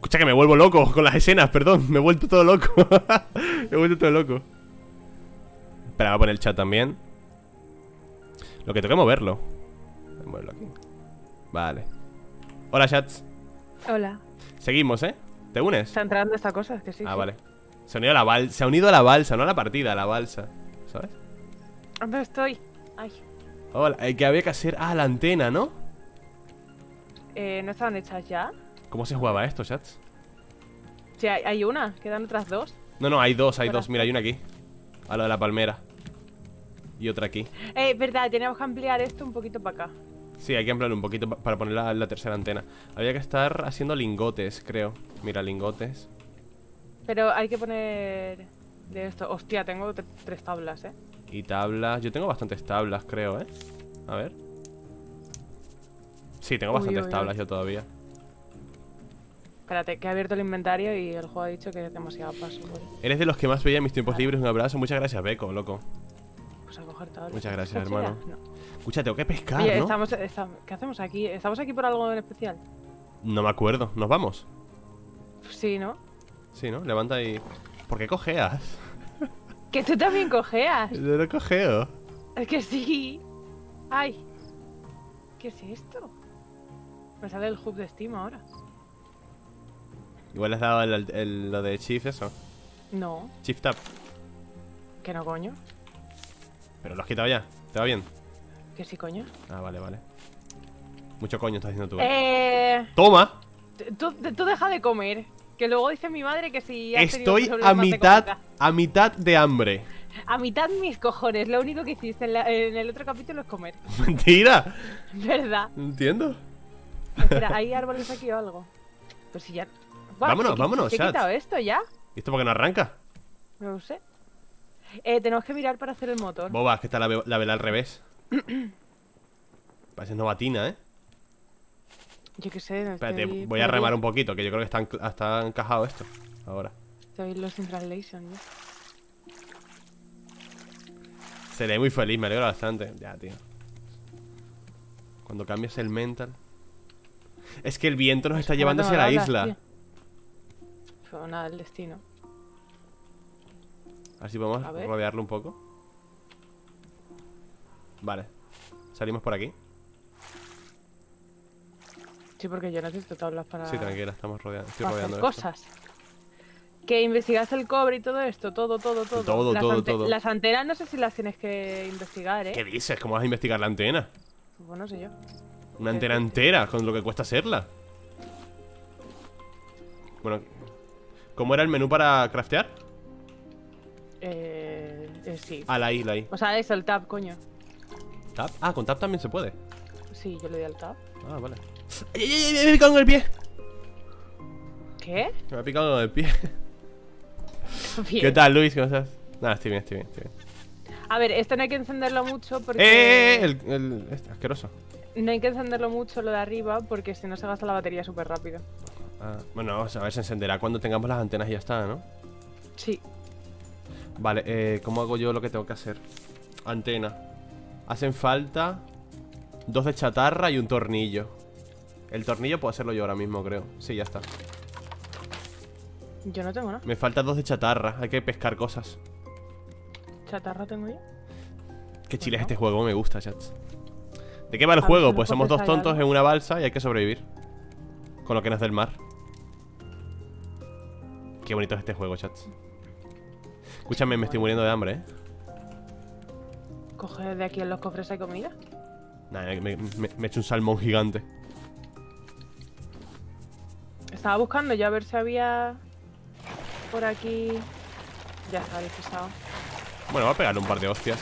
Escucha que me vuelvo loco con las escenas, perdón. Me he vuelto todo loco. Me he vuelto todo loco. Espera, voy a poner el chat también. Lo que tengo que moverlo. Voy a moverlo aquí. Vale. Hola, chats. Hola. Seguimos, ¿eh? ¿Te unes? Está entrando esta cosa, que sí. Ah, sí. vale. Se ha unido a la balsa. Se ha unido a la balsa, no a la partida, a la balsa. ¿Sabes? ¿Dónde estoy? Ay. Hola. Que había que hacer. Ah, la antena, ¿no? ¿No estaban hechas ya? ¿Cómo se jugaba esto, chats? Sí, hay una. Quedan otras dos. No, hay dos, hay Espera. dos. Mira, hay una aquí. A lo de la palmera. Y otra aquí. Verdad, teníamos que ampliar esto un poquito para acá. Sí, hay que ampliar un poquito para poner la tercera antena. Había que estar haciendo lingotes, creo. Mira, lingotes. Pero hay que poner de esto. Hostia, tengo 3 tablas, Y tablas. Yo tengo bastantes tablas, creo, ¿eh? A ver. Sí, tengo Uy, bastantes uy, tablas uy. yo todavía. Espérate, que he abierto el inventario y el juego ha dicho que es demasiado paso. Eres de los que más veía en mis tiempos libres. Un abrazo. Muchas gracias, Beco, loco. Pues a coger tablas. Muchas gracias, ¿Esta chida? hermano. No. Escucha, tengo que pescar, Oye, ¿no? ¿qué hacemos aquí? ¿Estamos aquí por algo en especial? No me acuerdo. ¿Nos vamos? Sí, ¿no? Sí, ¿no? Levanta y... ¿Por qué cojeas? Que tú también cojeas. Yo no cojeo. Es que sí. Ay. ¿Qué es esto? Me sale el hub de Steam ahora. Igual le has dado lo de Shift, eso. No, Shift Tab. que no, coño. Pero lo has quitado ya. ¿Te va bien? Que sí, coño. Ah, vale, vale. Mucho coño estás haciendo tú. ¡Toma! Tú deja de comer. Que luego dice mi madre que si has tenido Estoy problemas de comida. a mitad de hambre. A mitad mis cojones. Lo único que hiciste en el otro capítulo es comer. Mentira. ¿Verdad? No entiendo. Espera, ¿hay árboles aquí o algo? Pues si ya... Buah, Vámonos, vámonos, ¿se he chat. quitado esto ya? ¿Y esto por qué no arranca? No lo sé. Tenemos que mirar para hacer el motor. Boba, es que está la vela al revés. Parece novatina, ¿eh? Yo qué sé. Espérate, voy a remar un poquito, que yo creo que está encajado esto. Ahora. Estoy los in translation, ¿no? Seré muy feliz, me alegro bastante. Ya, tío. Cuando cambies el mental. Es que el viento nos está llevando hacia la isla. Fue nada del destino. A ver si podemos A ver. rodearlo un poco. Vale. Salimos por aquí. Sí, porque yo necesito tablas para... Sí, tranquila, estamos rodeando. Estoy para hacer rodeando esto. cosas. Que investigaste el cobre y todo esto, todo. Todo. Las antenas no sé si las tienes que investigar, ¿Qué dices? ¿Cómo vas a investigar la antena? Pues no sé yo. Una antena entera, con lo que cuesta hacerla. Bueno, ¿cómo era el menú para craftear? Sí. Ah, la I. O sea, eso, el tab, coño. ¿Tab? Ah, con tab también se puede. Sí, yo le di al tab. Ah, vale. ¡Ay! Me he picado en el pie! ¿Qué? Me ha picado en el pie. Bien. ¿Qué tal, Luis? ¿Cómo estás? Nada, estoy bien. A ver, esto no hay que encenderlo mucho porque... Este, asqueroso. No hay que encenderlo mucho lo de arriba porque si no se gasta la batería súper rápido. Ah, bueno, vamos a ver, se encenderá cuando tengamos las antenas y ya está, ¿no? Sí. Vale, ¿cómo hago yo lo que tengo que hacer? Antena. Hacen falta 2 de chatarra y un tornillo. El tornillo puedo hacerlo yo ahora mismo, creo. Sí, ya está. Yo no tengo nada. Me falta 2 de chatarra, hay que pescar cosas. ¿Chatarra tengo yo? Qué chile es no. este juego, me gusta, chats. ¿De qué va el A ver juego? si Pues lo somos puedes dos tontos algo. en una balsa y hay que sobrevivir con lo que nos da el mar. Qué bonito es este juego, chats. Escúchame, me estoy muriendo de hambre, Coge de aquí en los cofres hay comida. Nah, me he hecho un salmón gigante. Estaba buscando yo a ver si había por aquí. Ya está, despistado. Bueno, voy a pegarle un par de hostias.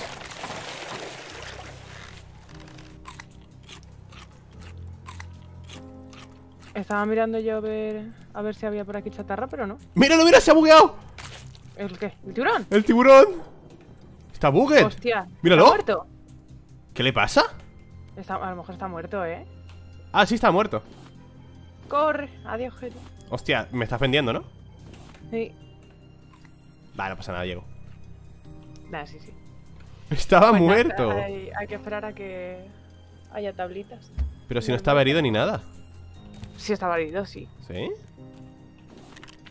Estaba mirando yo a ver si había por aquí chatarra, pero no. ¡Míralo, mira! ¡Se ha bugueado! ¿El qué? ¿El tiburón? ¡El tiburón! ¡Está bugged! Hostia. ¡Míralo! ¿Está muerto? ¿Qué le pasa? A lo mejor está muerto, ¿eh? Ah, sí, está muerto. Corre. Adiós, gente. Hostia, me estás vendiendo, ¿no? Sí. Vale, no pasa nada, Diego. Nada, sí. Estaba Pues nada, muerto. hay que esperar a que haya tablitas. Pero si no estaba herido ni nada. Sí, estaba herido, sí. ¿Sí?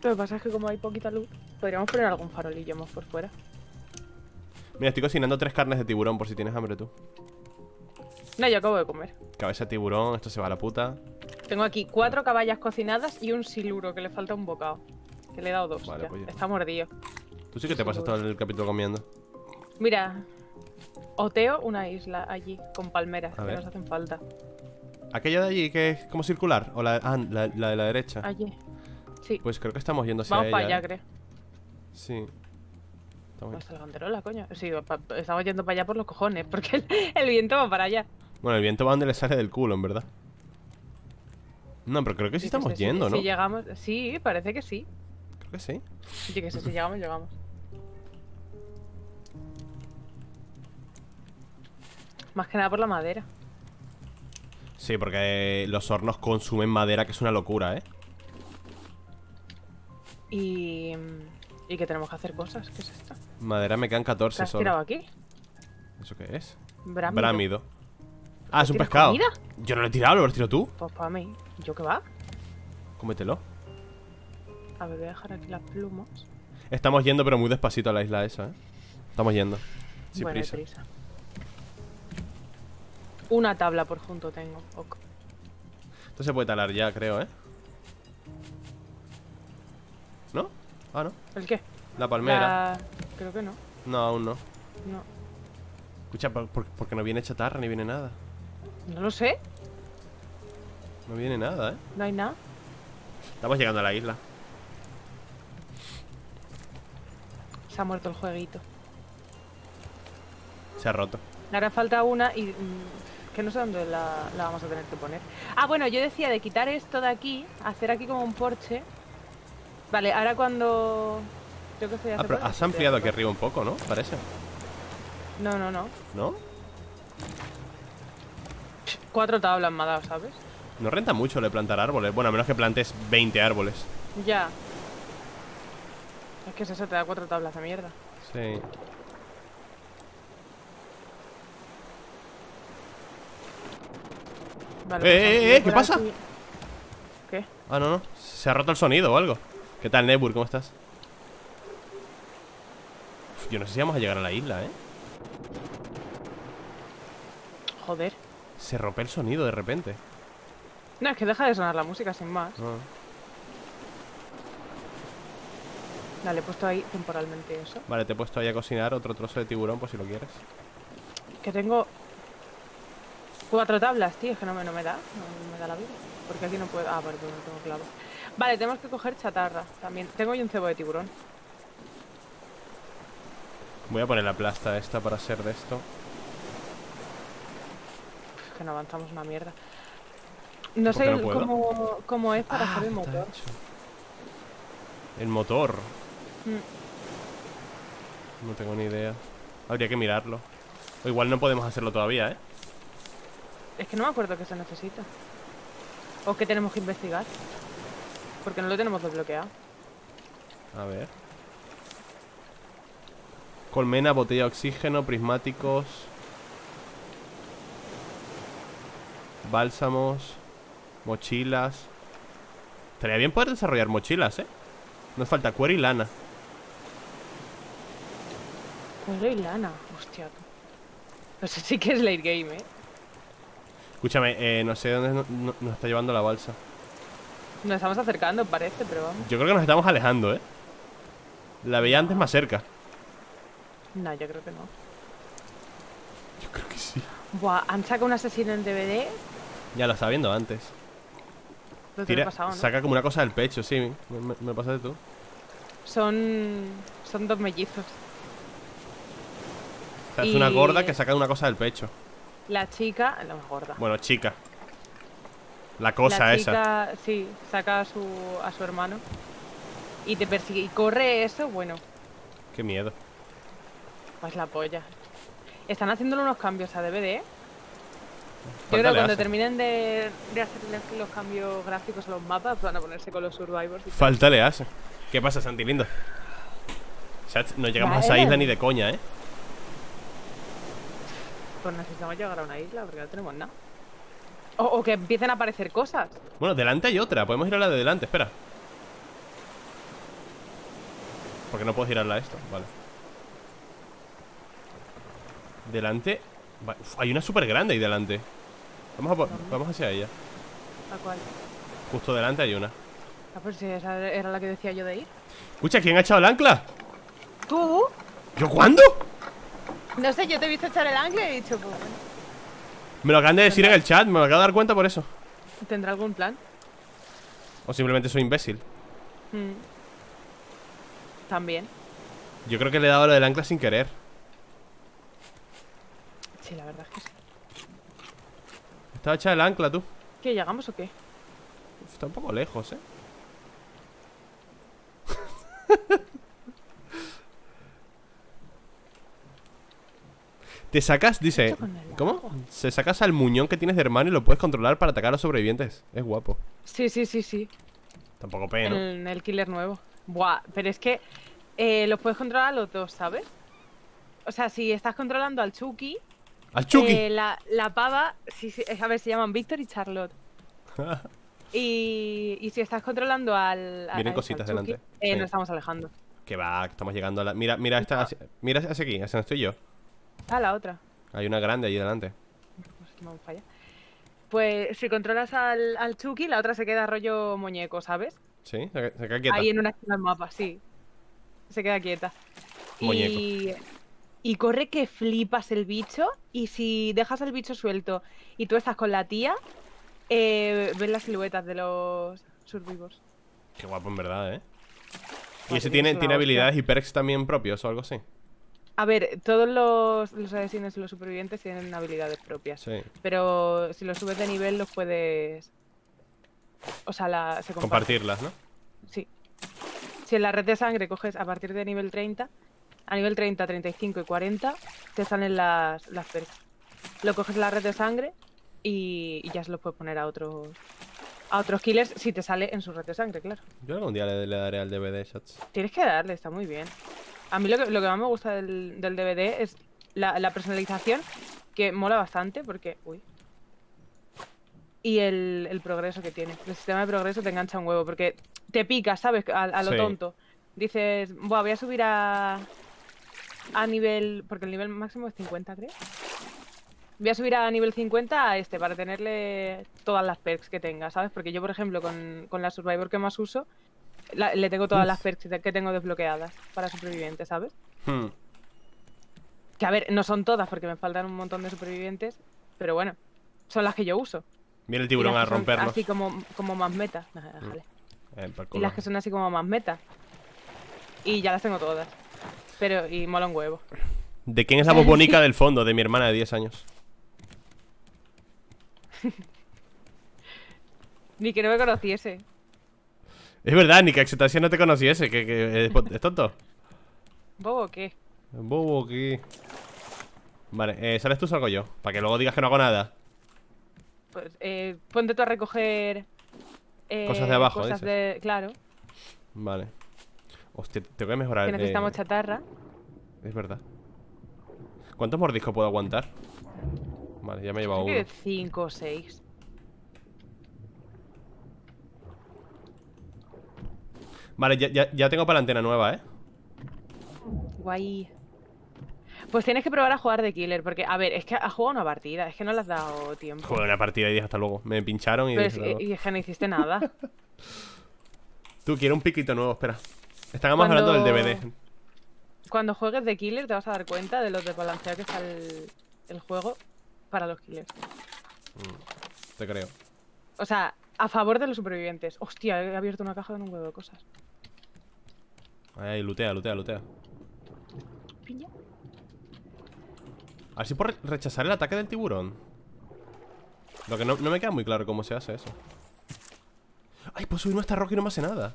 Lo que pasa es que como hay poquita luz, podríamos poner algún farolillo más por fuera. Mira, estoy cocinando 3 carnes de tiburón por si tienes hambre tú. No, yo acabo de comer. Cabeza de tiburón, esto se va a la puta. Tengo aquí 4 caballas cocinadas y un siluro que le falta un bocado. Que le he dado 2. Vale, pues ya. Está mordido. Tú sí que te pasas todo el capítulo comiendo. Mira, oteo una isla allí con palmeras A que ver. nos hacen falta. ¿Aquella de allí que es como circular? ¿O la de la derecha? Allí. Sí. Pues creo que estamos yendo hacia Vamos ella. para allá, creo. Sí. ¿Dónde está la banderola, coño? Sí, estamos yendo para allá por los cojones, porque el viento va para allá. Bueno, el viento va donde le sale del culo, en verdad. No, pero creo que sí estamos yendo, ¿no? Si llegamos... Sí, parece que sí. Creo que sí. Yo que sé, si llegamos, llegamos. Más que nada por la madera. Sí, porque los hornos consumen madera, que es una locura, ¿eh? Y que tenemos que hacer cosas. ¿Qué es esto? Madera me quedan 14 ¿Te has tirado solo. aquí? ¿Eso qué es? Brámido. Brámido. Ah, es un ¿Tienes pescado. comida? Yo no lo he tirado, lo has tirado tú. Pues para mí. ¿Yo qué va? Cómetelo. A ver, voy a dejar aquí las plumas. Estamos yendo, pero muy despacito a la isla esa, ¿eh? Estamos yendo. Sin Bueno, hay prisa. prisa. Una tabla por junto tengo. Ok. Esto se puede talar ya, creo, ¿eh? ¿No? Ah, no. ¿El qué? La palmera. Creo que no. No, aún no. No. Escucha, porque no viene chatarra ni viene nada. No lo sé. No viene nada, ¿eh? No hay nada. Estamos llegando a la isla. Se ha muerto el jueguito. Se ha roto. Ahora falta una y... que no sé dónde la vamos a tener que poner. Ah, bueno, yo decía de quitar esto de aquí, hacer aquí como un porche. Vale, ahora cuando... Yo que sé, Ah, pero has ampliado aquí arriba un poco, ¿no? Parece. No, no, no. ¿No? 4 tablas me ha dado, ¿sabes? No renta mucho lo de plantar árboles. Bueno, a menos que plantes 20 árboles. Ya. Es que es eso, te da 4 tablas de mierda. Sí. Vale, ¿Qué pasa? aquí. ¿Qué? Ah, no, no. Se ha roto el sonido o algo. ¿Qué tal, Nebur? ¿Cómo estás? Uf, yo no sé si vamos a llegar a la isla, ¿eh? Joder. Se rompe el sonido de repente. No, es que deja de sonar la música sin más. Ah. Dale, he puesto ahí temporalmente eso. Vale, te he puesto ahí a cocinar otro trozo de tiburón por si lo quieres. Que tengo 4 tablas, tío. Es que no me da. No me da la vida. Porque aquí no puedo... Ah, vale, pero no tengo clavos. Vale, tenemos que coger chatarra también. Tengo yo un cebo de tiburón. Voy a poner la plasta esta para hacer de esto. Es que no avanzamos una mierda. No ¿Por qué sé no puedo? cómo es para hacer el está motor. hecho. El motor. No tengo ni idea. Habría que mirarlo. O igual no podemos hacerlo todavía, ¿eh? Es que no me acuerdo qué se necesita. O qué tenemos que investigar. Porque no lo tenemos desbloqueado. A ver. Colmena, botella de oxígeno, prismáticos, bálsamos, mochilas. Estaría bien poder desarrollar mochilas, ¿eh? Nos falta cuero y lana. Cuero y lana. Hostia. Eso sí que es late game, Escúchame, no sé dónde nos está llevando la balsa. Nos estamos acercando, parece, pero vamos. Yo creo que nos estamos alejando, ¿eh? La veía antes más cerca. No, yo creo que no. Yo creo que sí. Buah, han sacado un asesino en DVD. Ya lo estaba viendo antes. Lo te lo he Tira, pasado, ¿no? saca como una cosa del pecho, sí. Me lo pasaste tú. Son 2 mellizos. O sea, es Y- una gorda que saca una cosa del pecho. La chica, la más gorda. Bueno, chica. La cosa la esa. chica, sí, saca a su hermano y te persigue y corre eso, bueno, Qué miedo. pues la polla. Están haciéndole unos cambios a DVD. Yo Falta creo que le cuando hace. terminen de hacerle los cambios gráficos a los mapas van a ponerse con los survivors y tal. Falta le hace. ¿Qué pasa, Santi lindo? O sea, no llegamos a esa Vale. isla ni de coña, ¿eh? Pues necesitamos llegar a una isla porque no tenemos nada. O que empiecen a aparecer cosas. Bueno, delante hay otra. Podemos ir a la de delante, espera. Porque no puedo girarla a esto, vale. Delante. Uf, hay una súper grande ahí delante. Vamos hacia ella. ¿A cuál? Justo delante hay una. Ah, pues si esa era la que decía yo de ir. Escucha, ¿quién ha echado el ancla? ¿Tú? ¿Yo cuándo? No sé, yo te he visto echar el ancla y he dicho, pues bueno. Me lo acaban de decir en el chat, me lo acabo de dar cuenta por eso. ¿Tendrá algún plan? O simplemente soy imbécil. Mm. También. Yo creo que le he dado lo del ancla sin querer. Sí, la verdad es que sí. Estaba echada el ancla, tú. ¿Qué, llegamos o qué? Uf, está un poco lejos, Te sacas, dice. ¿Cómo? Se sacas al muñón que tienes de hermano y lo puedes controlar para atacar a los sobrevivientes. Es guapo. Sí, sí, sí, sí. Tampoco pena, ¿no? En el killer nuevo. Buah, pero es que los puedes controlar a los dos, ¿sabes? O sea, si estás controlando al Chucky. ¡Al Chucky! La pava, sí, sí, a ver, se llaman Víctor y Charlotte. y si estás controlando Vienen cositas al Chucky, delante. Sí. nos estamos alejando. Que va, que estamos llegando a la... Mira, mira esta... Mira hacia aquí, hacia donde estoy yo. Ah, la otra. Hay una grande allí delante. Pues que me hago falla. Pues si controlas al Chucky, la otra se queda rollo muñeco, ¿sabes? Sí, se queda quieta. Ahí en una esquina del mapa, sí. Se queda quieta. Muñeco. Y corre que flipas el bicho. Y si dejas el bicho suelto y tú estás con la tía, ves las siluetas de los survivors. Qué guapo en verdad, ¿eh? ¿Y Madre ese mía, es tiene una habilidades y perks también propios o algo así? A ver, todos los asesinos y los supervivientes tienen habilidades propias. Sí. Pero si los subes de nivel los puedes... O sea, se comparten. Compartirlas, ¿no? Sí. Si en la red de sangre coges a partir de nivel 30, a nivel 30, 35 y 40 te salen las perks. Lo coges en la red de sangre y ya se los puedes poner a otros killers si te sale en su red de sangre, claro. Yo algún día le daré al DVD shots. Tienes que darle, está muy bien. A mí lo que más me gusta del DVD es la personalización, que mola bastante porque... Uy. Y el progreso que tiene. El sistema de progreso te engancha un huevo porque te picas, ¿sabes? A lo Sí. tonto. Dices, buah, voy a subir a nivel... Porque el nivel máximo es 50, creo. Voy a subir a nivel 50 a este para tenerle todas las perks que tenga, ¿sabes? Porque yo, por ejemplo, con la Survivor que más uso, le tengo todas las perks que tengo desbloqueadas para supervivientes, ¿sabes? Que a ver, no son todas porque me faltan un montón de supervivientes, pero bueno, son las que yo uso. Viene el tiburón a romperlos. Así como más meta. Déjale. Por Y culo. las que son así como más meta. Y ya las tengo todas. Pero, y mola un huevo. ¿De quién es la voz bonica del fondo? De mi hermana de 10 años. Ni que no me conociese. Es verdad, ni que Exetasia no te conociese, que es tonto. ¿Bobo o qué? Bobo aquí. Vale, ¿sales tú o salgo yo? Para que luego digas que no hago nada. Pues, ponte tú a recoger... Cosas de abajo, cosas dices. Claro, Vale. Hostia, tengo que mejorar. que necesitamos chatarra. Es verdad. ¿Cuántos mordiscos puedo aguantar? Vale, ya me he llevado Creo uno. que 5 o 6. Vale, ya tengo para la antena nueva, ¿eh? Guay. Pues tienes que probar a jugar de killer, porque, a ver, es que has jugado una partida, es que no le has dado tiempo. Jugué una partida y dije hasta luego. Me pincharon y Pero dije hasta luego. y es que no hiciste nada. Tú, quiero un piquito nuevo, espera. Estábamos hablando del DVD. Cuando juegues de killer te vas a dar cuenta de lo desbalanceado que está el juego para los killers. Te creo. O sea, a favor de los supervivientes. Hostia, he abierto una caja con un huevo de cosas. Ay, lootea. Piña. A ver si por rechazar el ataque del tiburón. Lo que no me queda muy claro cómo se hace eso. Ay, pues subirme a esta roca y no me hace nada.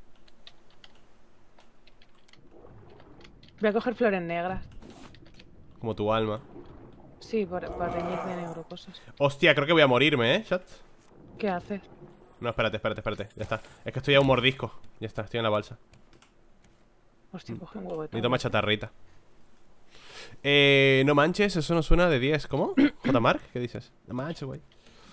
Voy a coger flores negras. Como tu alma. Sí, para teñir de negro cosas. Hostia, creo que voy a morirme, chat. ¿Qué haces? No, espérate. Ya está. Es que estoy a un mordisco. Ya está, estoy en la balsa. Hostia, coge un huevo de Necesito más chatarrita. No manches, eso no suena de 10. ¿Cómo? ¿J-Mark? ¿Qué dices? No manches, güey.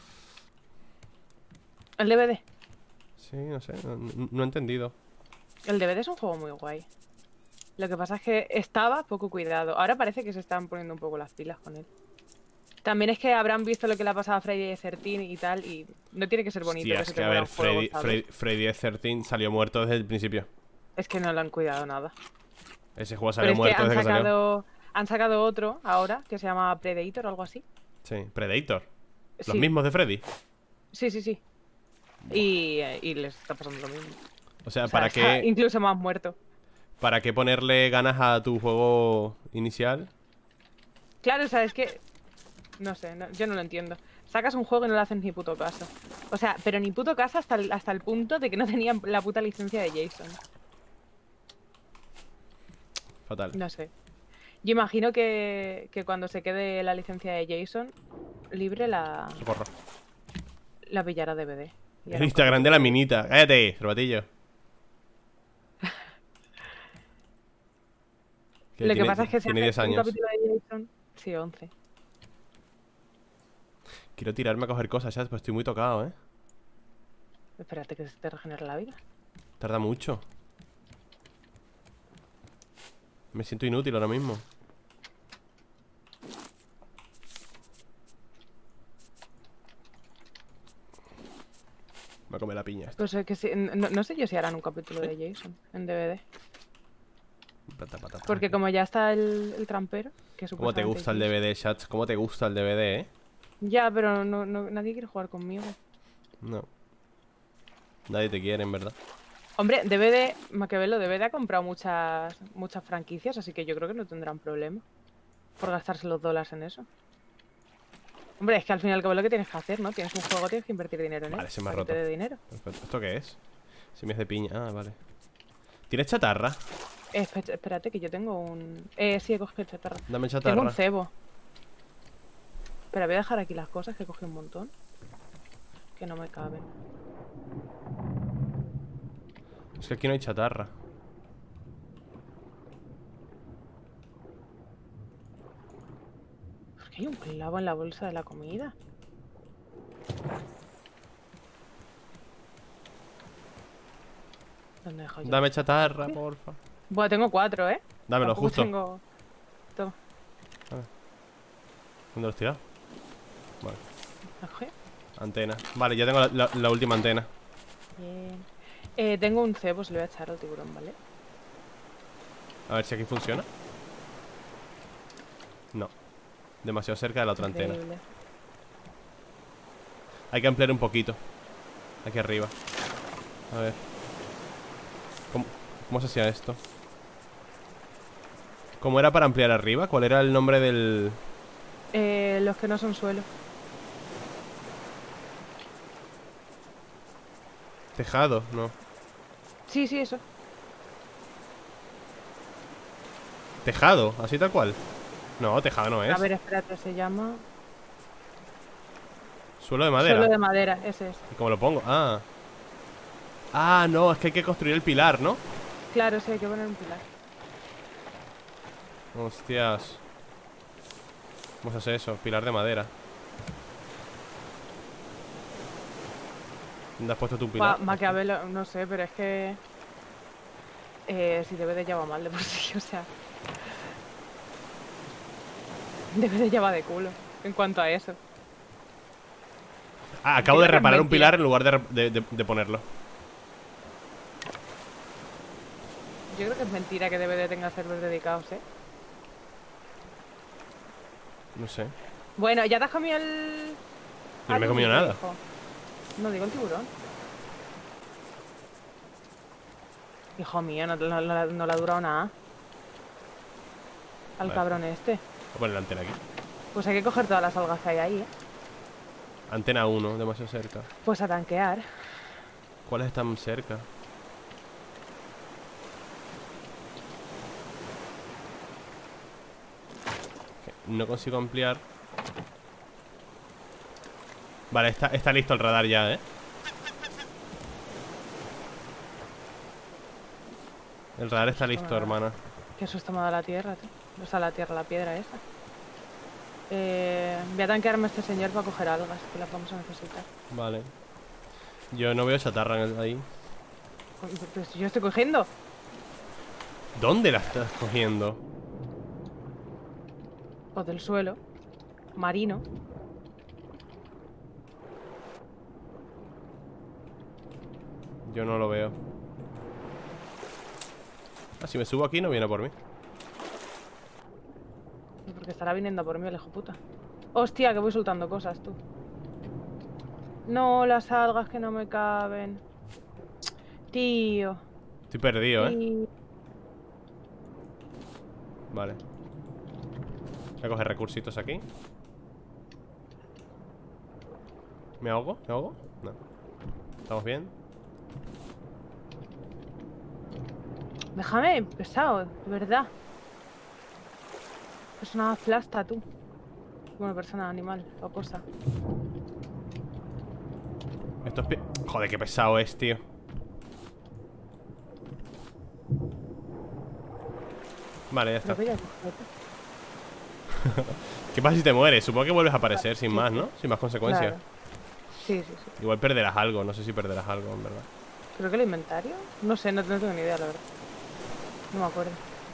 El DVD. Sí, no sé, no he entendido. El DVD es un juego muy guay. Lo que pasa es que estaba poco cuidado. Ahora parece que se están poniendo un poco las pilas con él. También es que habrán visto lo que le ha pasado a Friday the 13 y tal, y no tiene que ser bonito. Hostia, Que es se que te a muera ver, un juego, ¿sabes? Freddy the 13 salió muerto desde el principio. Es que no lo han cuidado nada. Ese juego Pero salió es que muerto desde que salió. han sacado otro ahora que se llama Predator o algo así. Sí, Predator. Los Sí, mismos de Freddy. sí. Y les está pasando lo mismo. O sea, O sea, está incluso más muerto. ¿para qué ponerle ganas a tu juego inicial? Claro, o sea, es que... No sé, yo no lo entiendo. Sacas un juego y no le haces ni puto caso. O sea, pero ni puto caso hasta el punto de que no tenían la puta licencia de Jason. Fatal. No sé. Yo imagino que cuando se quede la licencia de Jason libre Socorro. la pillará DVD. Y El hará un Instagram de capítulo la minita. Cállate, robatillo. Lo que pasa es que si tiene 10 hace un años. capítulo de Jason... Sí, 11. Quiero tirarme a coger cosas, chat, pero estoy muy tocado, ¿eh? Espérate que se te regenere la vida. Tarda mucho. Me siento inútil ahora mismo. Me va a comer la piña esto. Pues es que sí, no sé yo si harán un capítulo de Jason en DVD. Porque como ya está el trampero, que ¿Cómo te supuestamente gusta el Jason. DVD, chat? ¿Cómo te gusta el DVD, Ya, pero nadie quiere jugar conmigo. No. Nadie te quiere, en verdad. Hombre, DVD, Maquiavelo DVD ha comprado muchas franquicias, así que yo creo que no tendrán problema por gastarse los $, en eso. Hombre, es que al final lo que tienes que hacer, ¿no? Tienes un juego, tienes que invertir dinero en él. Vale, se me ha para que te roto. dé dinero. Perfecto. ¿Esto qué es? Se me hace piña. Ah, vale. ¿Tienes chatarra? Espérate, que yo tengo un... sí, he cogido chatarra. Dame Tengo chatarra. un cebo. Espera, voy a dejar aquí las cosas que cogí un montón. Que no me caben. Es que aquí no hay chatarra. ¿Por qué hay un clavo en la bolsa de la comida? ¿Dónde dejo yo? Dame chatarra, porfa. Bueno, tengo 4, ¿eh? Dámelo, Tampoco justo. Tengo... Toma, ¿Dónde lo has tirado? Vale. ¿la cogí? Antena. Vale, ya tengo la última antena. Bien. Tengo un cebo, se lo voy a echar al tiburón, ¿vale? A ver si aquí funciona. No. Demasiado cerca de la otra antena. Increíble. Hay que ampliar un poquito. Aquí arriba. A ver. ¿Cómo se hacía esto? ¿Cómo era para ampliar arriba? ¿Cuál era el nombre del...? Los que no son suelo. Tejado, no. Sí, eso. Tejado, así tal cual. No, tejado no es. A ver, espérate, se llama... Suelo de madera. Suelo de madera, ese es. ¿Y cómo lo pongo? Ah. Ah, no, es que hay que construir el pilar, ¿no? Claro, sí, hay que poner un pilar. Hostias. ¿Cómo se hace eso? Pilar de madera. ¿Dónde has puesto tu pilar? Maquiavelo, no sé, pero es que... si DVD ya va mal de por sí, o sea... DVD ya va de culo, en cuanto a eso. Ah, acabo Yo de creo que es reparar un mentira. pilar en lugar de ponerlo. Yo creo que es mentira que DVD tenga servers dedicados, ¿eh? No sé. Bueno, ¿ya te has comido el...? Yo no me he comido nada. Hijo. No, digo el tiburón. Hijo mío, no le ha durado nada. Al Vale. cabrón este. Voy a poner la antena aquí. Pues hay que coger todas las algas que hay ahí, ¿eh? Antena 1, demasiado cerca. Pues a tanquear. ¿Cuáles están cerca? No consigo ampliar. Vale, está listo el radar ya, ¿eh? El radar está listo, hermana. Qué susto me ha dado la tierra, tío. O sea, la piedra esa. Voy a tanquearme a este señor para coger algas, que las vamos a necesitar. Vale. Yo no veo chatarra ahí. Pues yo estoy cogiendo. ¿Dónde la estás cogiendo? O del suelo. Marino. Yo no lo veo. Ah, si me subo aquí no viene por mí. Porque estará viniendo por mí el hijo puta. Hostia, que voy soltando cosas, tú. No, las algas que no me caben. Tío. Estoy perdido, Tío. Vale. Voy a coger recursitos aquí. ¿Me ahogo? ¿Me ahogo? No. ¿Estamos bien? Déjame, pesado, de verdad. Persona más plasta, tú. Bueno, persona, animal o cosa. Esto es... Joder, qué pesado es, tío. Vale, ya está. ¿Qué pasa si te mueres? Supongo que vuelves a aparecer sin más, ¿no? Sin más consecuencias. Claro. Sí, sí, sí. Igual perderás algo, no sé si perderás algo, en verdad. Creo que el inventario. No sé, no tengo ni idea, la verdad. No me acuerdo.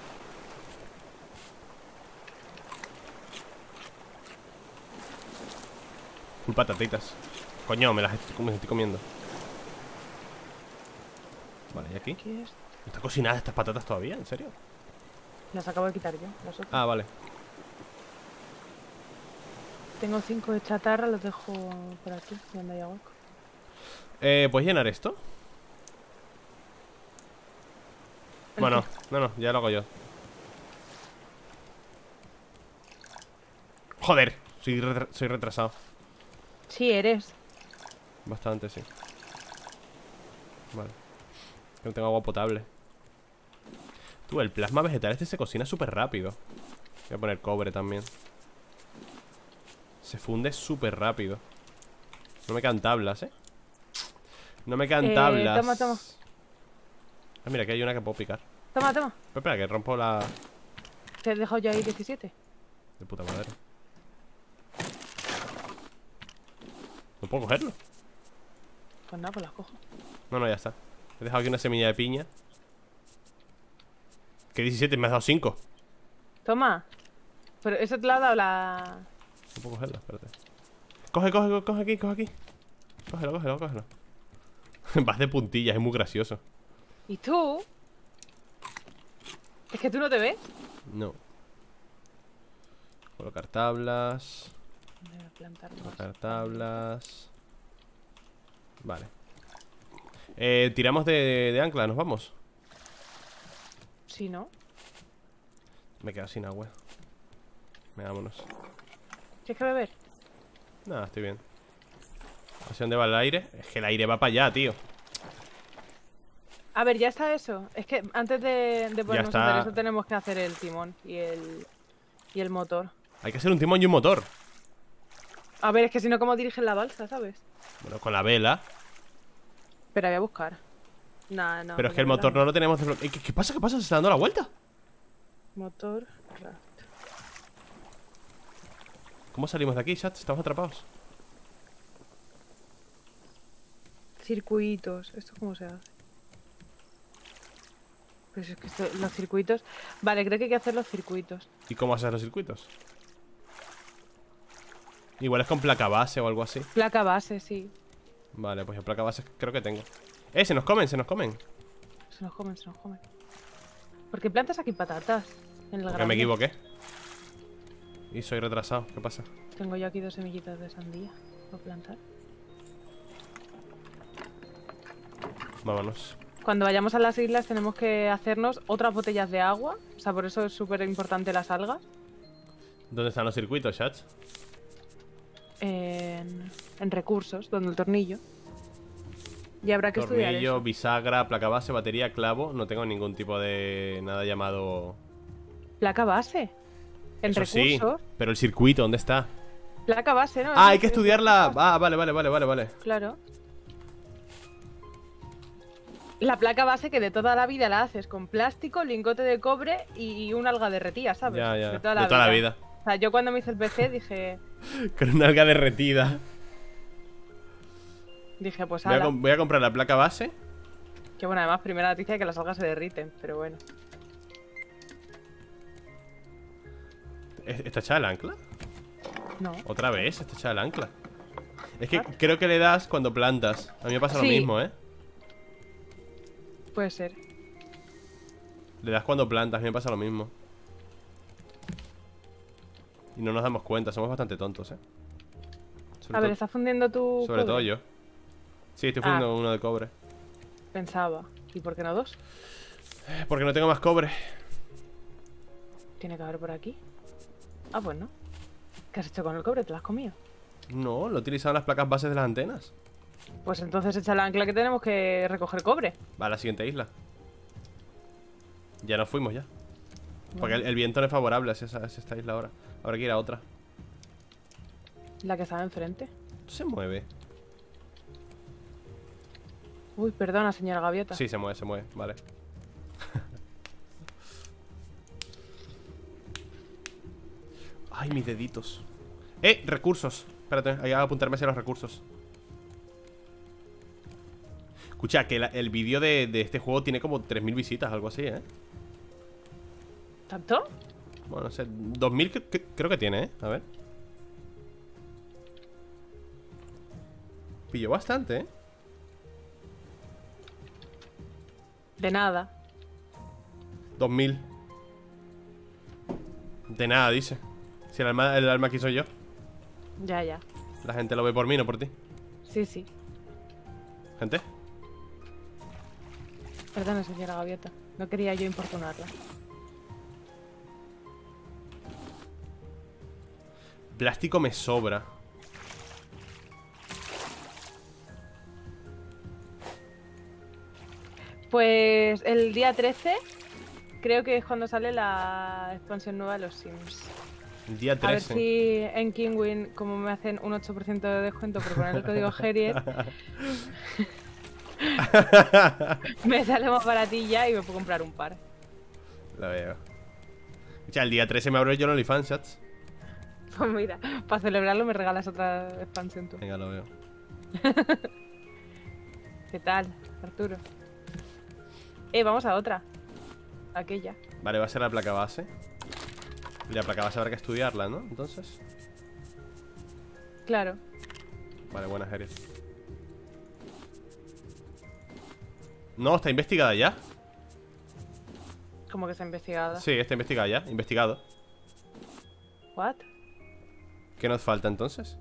Full patatitas. Coño, me las estoy comiendo. Vale, ¿y aquí? ¿Qué es? ¿Está cocinada estas patatas todavía? ¿En serio? Las acabo de quitar yo, las otras. Ah, vale. Tengo 5 de chatarra, los dejo por aquí, donde haya hueco. ¿Puedes llenar esto? Bueno, no, ya lo hago yo. Joder, soy retrasado. Sí, eres. Bastante, sí. Vale. Que no tengo agua potable. Tú, el plasma vegetal este se cocina súper rápido. Voy a poner cobre también. Se funde súper rápido. No me quedan tablas, ¿eh? No me quedan tablas. Toma. Ah, mira, aquí hay una que puedo picar. Toma. Pero espera, que rompo la... Te he dejado ya ahí 17. De puta madre. ¿No puedo cogerlo? Pues nada, pues las cojo. No, ya está. He dejado aquí una semilla de piña. ¿Qué 17? Me has dado 5. Toma. Pero eso te lo ha dado la... No puedo cogerlo, espérate. Coge aquí. Cógelo. Vas de puntillas, es muy gracioso. ¿Y tú? ¿Es que tú no te ves? No. Colocar tablas. Voy a plantar más. Colocar tablas. Vale. Tiramos de ancla, nos vamos. Sí, ¿no? Me he quedado sin agua. Vámonos. ¿Quieres que beber? Nada, estoy bien. ¿Hacia dónde va el aire? Es que el aire va para allá, tío. A ver, ya está eso. Es que antes de ponernos está. a hacer eso tenemos que hacer el timón y el motor. Hay que hacer un timón y un motor. A ver, es que si no, ¿cómo dirigen la balsa, sabes? Bueno, con la vela. Pero voy a buscar. No. Pero es que el motor no lo tenemos de... ¿Qué pasa? ¿Se está dando la vuelta? Motor, raft. ¿Cómo salimos de aquí, chat? Estamos atrapados. Circuitos. ¿Esto cómo se hace? Pues es que los circuitos... Vale, creo que hay que hacer los circuitos. ¿Y cómo haces los circuitos? Igual es con placa base o algo así. Placa base, sí. Vale, pues yo placa base creo que tengo. Se nos comen. Se nos comen. ¿Por qué plantas aquí patatas? En el Porque me equivoqué. Y soy retrasado, ¿qué pasa? Tengo yo aquí 2 semillitas de sandía para plantar. Vámonos. Cuando vayamos a las islas tenemos que hacernos otras botellas de agua. O sea, por eso es súper importante las algas. ¿Dónde están los circuitos, chat? En recursos, donde el tornillo. Y habrá que estudiar Tornillo, eso. bisagra, placa base, batería, clavo. No tengo ningún tipo de... nada llamado... Placa base. En Eso sí, recursos. pero el circuito, ¿dónde está? Placa base, ¿no? Ah, hay que estudiarla. Ah, vale. Claro. La placa base que de toda la vida la haces con plástico, lingote de cobre y una alga derretida, ¿sabes? Ya. De De toda toda la vida. vida. O sea, yo cuando me hice el PC dije... Con una alga derretida. Dije, pues Voy ala. a comprar la placa base. Que bueno, además, primera noticia que las algas se derriten, pero bueno. ¿Está echada el ancla? No. Otra vez, está echada el ancla. Es que creo que le das cuando plantas. A mí me pasa lo mismo, ¿eh? Puede ser. Le das cuando plantas, a mí me pasa lo mismo. Y no nos damos cuenta, somos bastante tontos, ¿eh? A ver, ¿estás fundiendo tu Sobre todo cobre? yo. Sí, estoy fundiendo uno de cobre. Pensaba. ¿Y por qué no dos? Porque no tengo más cobre. Tiene que haber por aquí. Ah, pues no. ¿Qué has hecho con el cobre? ¿Te lo has comido? No, lo he utilizado en las placas bases de las antenas. Pues entonces echa el ancla que tenemos que recoger cobre. Va a la siguiente isla. Ya nos fuimos ya. Porque el viento no es favorable hacia esta isla ahora. Habrá que ir a otra. La que estaba enfrente. Se mueve. Uy, perdona, señora gaviota. Sí, se mueve, vale. Ay, mis deditos. Recursos. Espérate, hay que apuntarme hacia los recursos. Escucha, que el vídeo de este juego tiene como 3000 visitas, algo así, ¿eh? ¿Tanto? Bueno, no sé, 2000 creo que tiene, ¿eh? A ver. Pilló bastante, ¿eh? De nada. 2000. De nada, dice. Si el alma aquí soy yo. Ya. La gente lo ve por mí, no por ti. Sí. Gente. Perdona, señora gaviota. No quería yo importunarla. Plástico me sobra. Pues el día 13 creo que es cuando sale la expansión nueva de los Sims. El día A ver 13. si en Kingwin, como me hacen un 8% de descuento por poner el código Gerier, me sale más baratilla y me puedo comprar un par. La veo. O sea, el día 13 me abro yo en OnlyFans, chats. Pues mira, para celebrarlo me regalas otra expansión tú. Venga, lo veo. ¿Qué tal, Arturo? Vamos a otra. Aquella. Vale, va a ser la placa base. Y la placa base habrá que estudiarla, ¿no? Entonces. Claro. Vale, buena serie. No, está investigada ya. Como que está investigada. Sí, está investigada ya. Investigado. ¿What? ¿Qué nos falta entonces?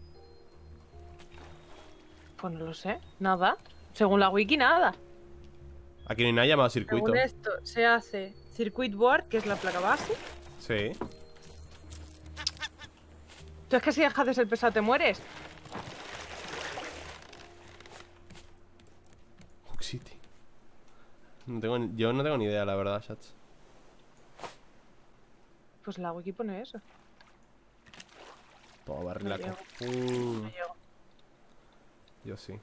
Pues no lo sé. Nada. Según la wiki, nada. Aquí no hay nada llamado circuito. Según esto, se hace circuit board, que es la placa base. Sí. Tú es que si dejas de ser pesado te mueres. Hook City. Yo no tengo ni idea, la verdad, chats. Pues la wiki pone eso. Toma, No barrilaco. llego. No llego. Yo sí.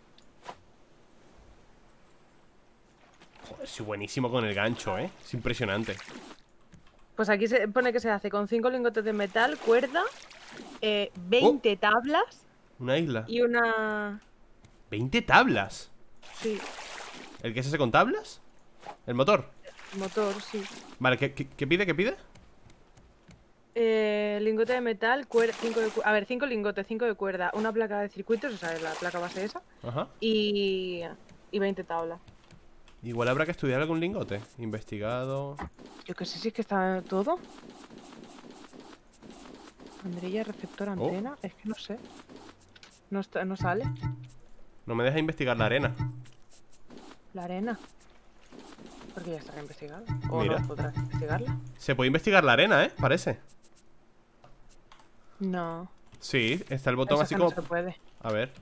Joder, soy buenísimo con el gancho, ¿eh? Es impresionante. Pues aquí se pone que se hace con 5 lingotes de metal, cuerda, 20 tablas Una isla. y una... 20 tablas. Sí, ¿El que se hace con tablas? ¿El motor? motor, sí. Vale, ¿qué pide? ¿Qué pide? Lingote de metal, cuerda, 5 lingotes, 5 de cuerda, una placa de circuitos, o sea, la placa base esa, Ajá. y 20 tablas. Igual habrá que estudiar algún lingote. Investigado. Yo que sé si es que está todo. Andrilla, receptor, antena, es que no sé. No sale. No me deja investigar la arena. La arena. Porque ya está investigada. O Mira. no podrás investigarla. Se puede investigar la arena, ¿eh? Parece. No. Sí, está el botón Eso así que no como... se puede. A ver.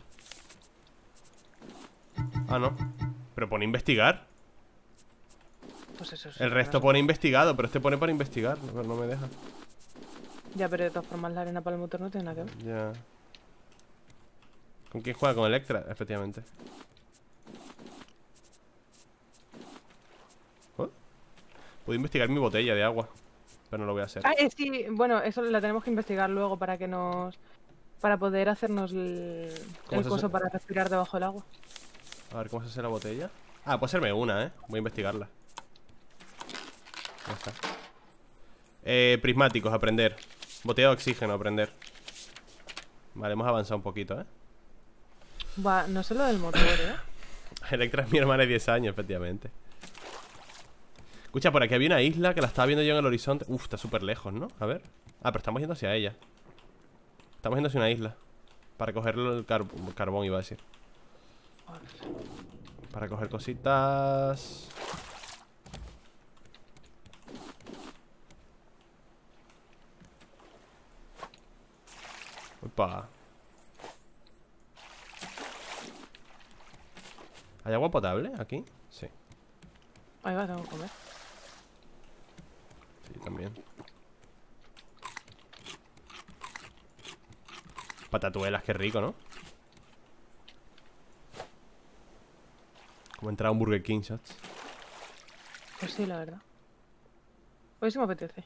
Ah, no. Pero pone investigar. Pues eso sí, El resto pone investigado, pero este pone para investigar. Pero no me deja. Ya, pero de todas formas la arena para el motor no tiene nada que ver. Ya. ¿Con quién juega? Con Electra, efectivamente. ¿Oh? Puedo investigar mi botella de agua. Pero no lo voy a hacer. Ah, sí, bueno, eso la tenemos que investigar luego para que nos... Para poder hacernos el ¿Cómo se coso hace? para respirar debajo del agua. A ver, ¿cómo se hace la botella? Ah, puedo hacerme una, ¿eh? Voy a investigarla. Ya está. Prismáticos, aprender. Botella de oxígeno, aprender. Vale, hemos avanzado un poquito, Va, no sé lo del motor, Electra es mi hermana de 10 años, efectivamente. Escucha, por aquí había una isla que la estaba viendo yo en el horizonte. Uf, está súper lejos, ¿no? A ver. Ah, pero estamos yendo hacia ella. Estamos yendo hacia una isla. Para coger el carbón, iba a decir. Para coger cositas. Opa. ¿Hay agua potable aquí? Sí. Ahí va, tengo que comer. Sí, también. Patatuelas, qué rico, ¿no? Como entrar a un Burger King, shots. Pues sí, la verdad. Hoy sí me apetece.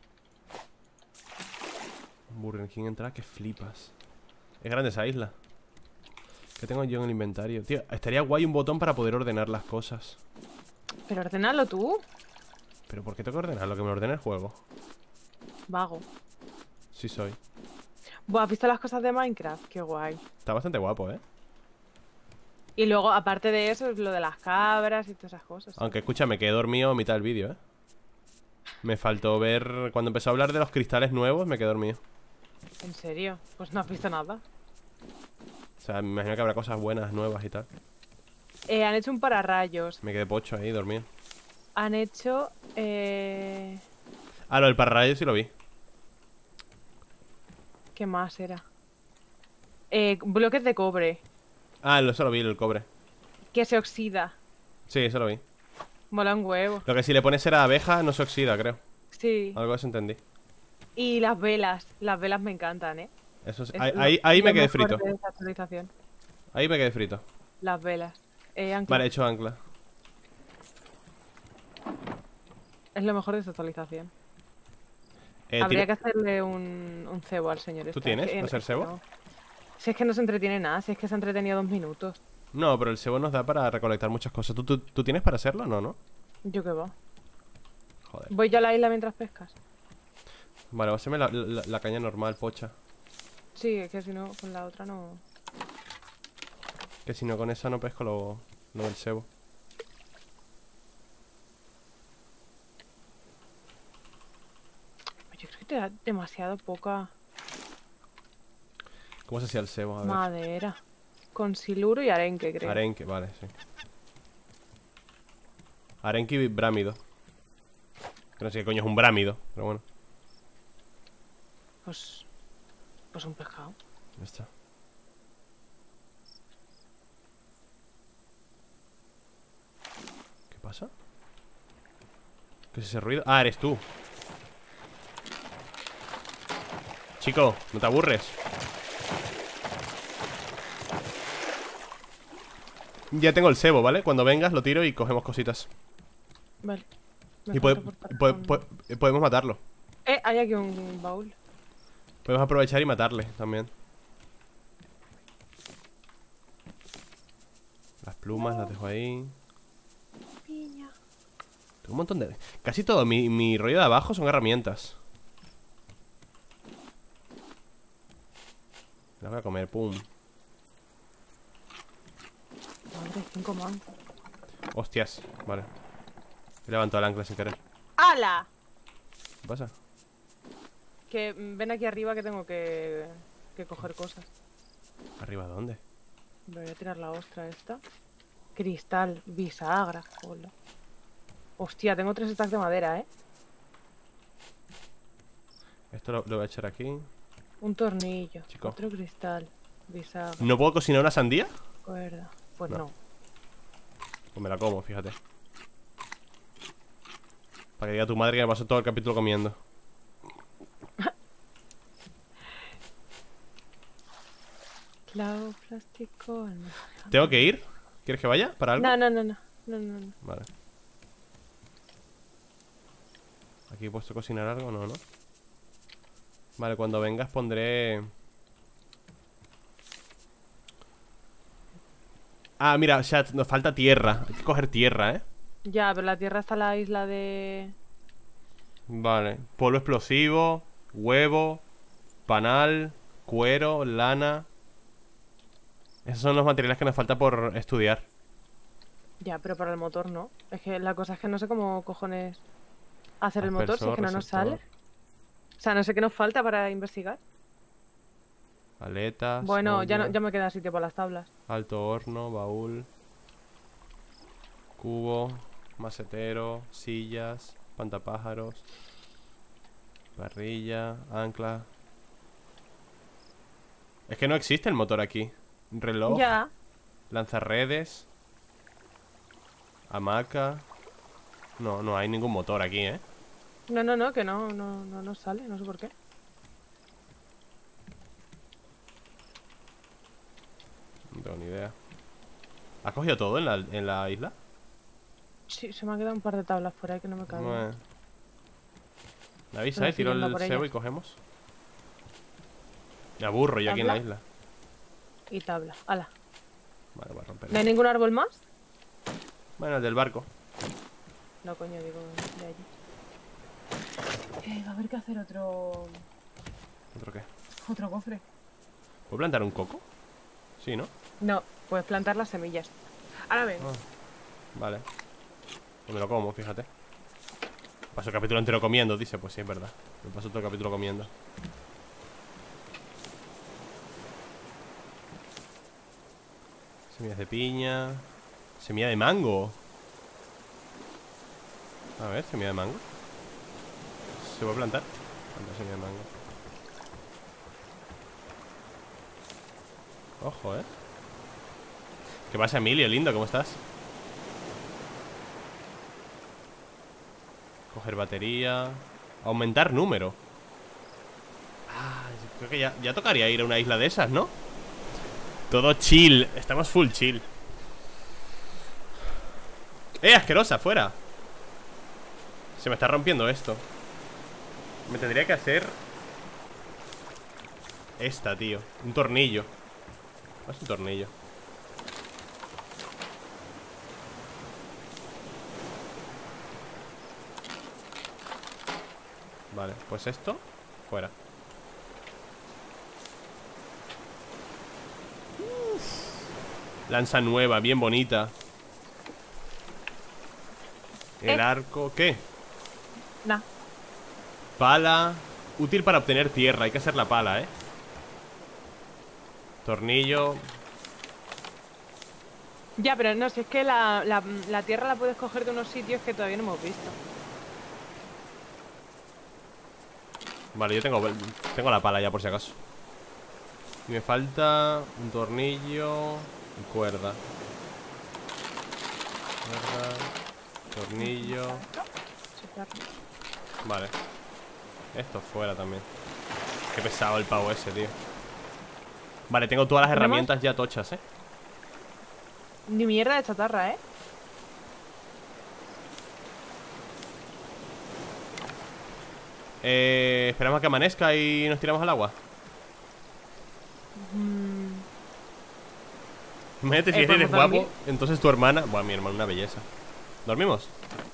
Un Burger King entrar que flipas. Es grande esa isla. ¿Qué tengo yo en el inventario? Tío, estaría guay un botón para poder ordenar las cosas. Pero ordenalo tú. ¿Pero por qué tengo que ordenar? Lo que me ordena el juego. Vago. Sí soy. Buah, ¿has visto las cosas de Minecraft? Qué guay. Está bastante guapo, ¿eh? Y luego, aparte de eso, es lo de las cabras y todas esas cosas. Aunque, escucha, me quedé dormido a mitad del vídeo, ¿eh? Me faltó ver... Cuando empezó a hablar de los cristales nuevos, me quedé dormido. ¿En serio? Pues no has visto nada. O sea, me imagino que habrá cosas buenas, nuevas y tal. Han hecho un pararrayos. Me quedé pocho ahí, dormido. Han hecho... Ah, lo del pararrayos sí lo vi. ¿Qué más era? Bloques de cobre. Ah, eso lo vi, el cobre. Que se oxida. Sí, eso lo vi. Mola un huevo. Lo que si le pones cera de abeja no se oxida, creo. Sí. Algo de eso entendí. Y las velas. Las velas me encantan, ¿eh? Eso sí. Es Ahí lo me quedé mejor frito. de esta actualización. Ahí me quedé frito. Las velas. Ancla. Vale, he hecho ancla. Es lo mejor de esta actualización. Eh, Habría tira- que hacerle un cebo al señor ¿Tú este. tienes Es que- hacer cebo? no. Si es que no se entretiene nada, si es que se ha entretenido 2 minutos. No, pero el cebo nos da para recolectar muchas cosas. ¿Tú tienes para hacerlo? No, ¿no? Yo qué va. Joder. Voy yo a la isla mientras pescas. Vale, voy a hacerme la caña normal, pocha. Sí, es que si no, con la otra no. Que si no con esa no pesco lo del cebo. Yo creo que te da demasiado poca ¿Cómo se hacía el cebo? A ver. madera. Con siluro y arenque, creo. Arenque, vale, sí. Arenque y brámido. Que no sé qué coño es un brámido, pero bueno, Pues un pescado. ya está. ¿Qué pasa? ¿Qué es ese ruido? Ah, eres tú. Chico, no te aburres. Ya tengo el cebo, ¿vale? Cuando vengas lo tiro y cogemos cositas. Vale. Y podemos matarlo. Hay aquí un baúl. Podemos aprovechar y matarle también. Las plumas las dejo ahí. Piña. Tengo un montón de... Casi todo mi rollo de abajo son herramientas. Las voy a comer, pum. Madre, 5 man. Hostias, vale. He levantado el ancla sin querer. ¡Hala! ¿Qué pasa? Que ven aquí arriba que tengo que coger cosas. ¿Arriba dónde? Me voy a tirar la ostra esta. Cristal, bisagra, hola. Hostia, tengo 3 stacks de madera, ¿eh? Esto lo voy a echar aquí. Un tornillo, Chico. otro cristal, bisagra, ¿No puedo cocinar una sandía? cuerda. Pues No. no. Pues me la como, fíjate. Para que diga tu madre que me pasó todo el capítulo comiendo. Clavo, plástico. No. ¿Tengo que ir? ¿Quieres que vaya? ¿Para algo? No, no, no, no. No, no, no. Vale. ¿Aquí he puesto a cocinar algo? No, ¿no? Vale, cuando vengas pondré... Ah, mira, chat, nos falta tierra. Hay que coger tierra, ¿eh? Ya, pero la tierra está en la isla de... Vale. Polvo explosivo, huevo, Panal, cuero, lana. Esos son los materiales que nos falta por estudiar. Ya, pero para el motor no. Es que la cosa es que no sé cómo cojones hacer el motor si es Aspersor, que no nos receptor, sale. O sea, no sé qué nos falta para investigar. aletas, Bueno, ya, no, olla, ya me queda sitio para las tablas. alto horno, baúl, cubo, macetero, sillas, pantapájaros, parrilla, ancla. Es que no existe el motor aquí. Reloj, Ya. lanzarredes, hamaca. No, no hay ningún motor aquí, ¿eh? No, que no nos sale, no sé por qué. No tengo ni idea. ¿Has cogido todo en la isla? Sí, se me han quedado un par de tablas por ahí que no me caben. Bueno. Me avisa, Pero estoy tiro yendo el por cebo ellas. y cogemos. Me aburro yo aquí en la ¿Tabla? isla. Y tabla. Hala. Vale, voy a romper. ¿No hay ningún árbol más? Bueno, el del barco. No, coño, digo de allí. Va a haber que hacer otro ¿Otro qué? cofre. ¿Puedo plantar un coco? Sí, ¿no? No, puedes plantar las semillas. Ahora ven. Ah, vale. Pues me lo como, fíjate. Paso el capítulo entero comiendo, dice. Pues sí, es verdad. Me paso todo el capítulo comiendo. Semillas de piña. Semilla de mango. A ver, semilla de mango. ¿Se puede plantar? Planta semilla de mango. Ojo, ¿Qué pasa, Emilio? Lindo, ¿cómo estás? Coger batería. Aumentar número. Ah, creo que ya tocaría ir a una isla de esas, ¿no? Todo chill. Estamos full chill. Asquerosa! ¡Fuera! Se me está rompiendo esto. Me tendría que hacer esta, tío. Un tornillo. ¿Cuál es un tornillo? Vale, pues esto fuera. Lanza nueva, bien bonita. El arco, ¿qué? Nah. Pala. Útil para obtener tierra, hay que hacer la pala, Tornillo. Ya, pero no, si es que la tierra la puedes coger de unos sitios que todavía no hemos visto. Vale, yo tengo la pala ya por si acaso. Y me falta un tornillo y cuerda. Cuerda, tornillo. Vale. Esto fuera también. Qué pesado el pavo ese, tío. Vale, tengo todas las ¿Tenemos? herramientas ya tochas, Ni mierda de chatarra, Esperamos a que amanezca y nos tiramos al agua. Imagínate si eres ¿podemos guapo, dormir? entonces tu hermana... Bueno, mi hermana, una belleza. ¿Dormimos?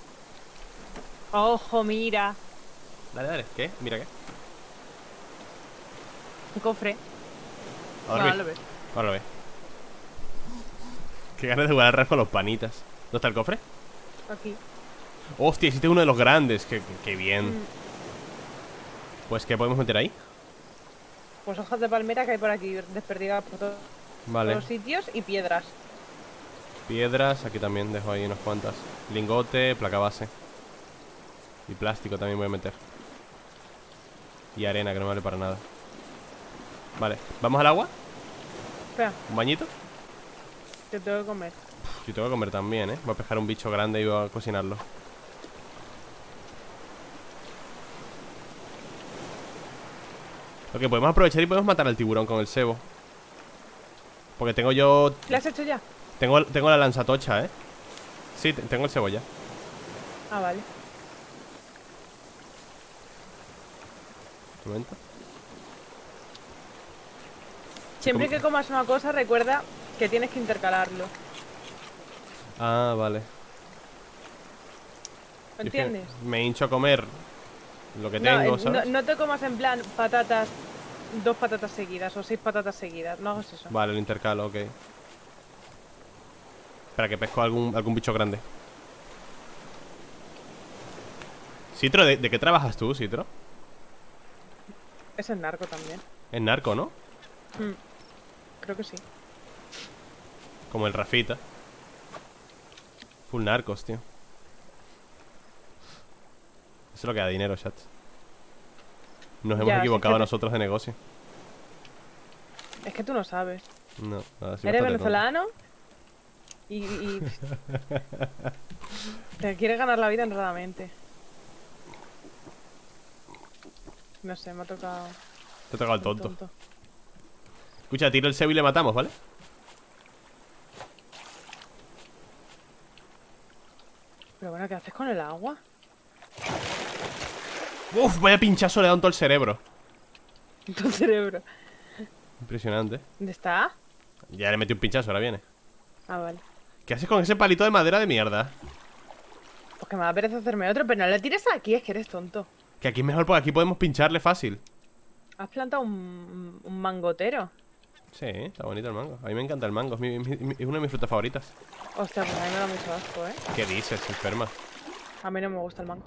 Ojo, mira. Dale, dale. ¿Qué? Mira qué. Un cofre. A dormir. Lo ves. Ahora lo ve. Qué ganas de jugar al RAF con los panitas. ¿Dónde está el cofre? Aquí. Hostia, hiciste uno de los grandes. Qué bien. Pues, ¿qué podemos meter ahí? Pues hojas de palmera que hay por aquí desperdigadas por todos Vale. los sitios y piedras. Piedras, aquí también dejo ahí unas cuantas. Lingote, placa base. Y plástico también voy a meter. Y arena, que no me vale para nada. Vale, ¿vamos al agua? Espera, ¿Un bañito? te tengo que comer. Yo tengo que comer también, Voy a pescar un bicho grande y voy a cocinarlo. Ok, podemos aprovechar y podemos matar al tiburón con el cebo. Porque tengo yo... ¿Le has hecho ya? Tengo la lanzatocha, Sí, tengo el cebo ya. Ah, vale. Un momento. Siempre que comas una cosa, recuerda que tienes que intercalarlo. Ah, vale. ¿Me Es que entiendes? me hincho a comer lo que No, tengo, ¿sabes? no te comas en plan patatas 2 patatas seguidas o 6 patatas seguidas. No hagas eso. Vale, lo intercalo, ok. Espera, que pesco algún bicho grande. Citro, ¿de qué trabajas tú, Citro? Es el narco también. Es narco, ¿no? Creo que sí. Como el Rafita. Full narcos, tío. Eso es lo que da dinero, chat. Nos hemos Ya, equivocado sí que nosotros de negocio. Es que tú no sabes. No, nada, sí, Eres bastante venezolano y te quieres ganar la vida honradamente. No sé, me ha tocado. tonto. Te he tocado el un tonto. Escucha, tiro el Sebu y le matamos, ¿vale? Pero bueno, ¿qué haces con el agua? Uf, vaya pinchazo le da en todo el cerebro. Tu cerebro. Impresionante. ¿Dónde está? Ya le metí un pinchazo, ahora viene. Ah, vale. ¿Qué haces con ese palito de madera de mierda? Pues que me da pereza hacerme otro, pero no le tires aquí, es que eres tonto. Que aquí es mejor porque aquí podemos pincharle fácil. Has plantado un mangotero. Sí, está bonito el mango. A mí me encanta el mango, es una de mis frutas favoritas. Hostia, pues a mí me da mucho asco, ¿eh? ¿Qué dices, enferma? A mí no me gusta el mango.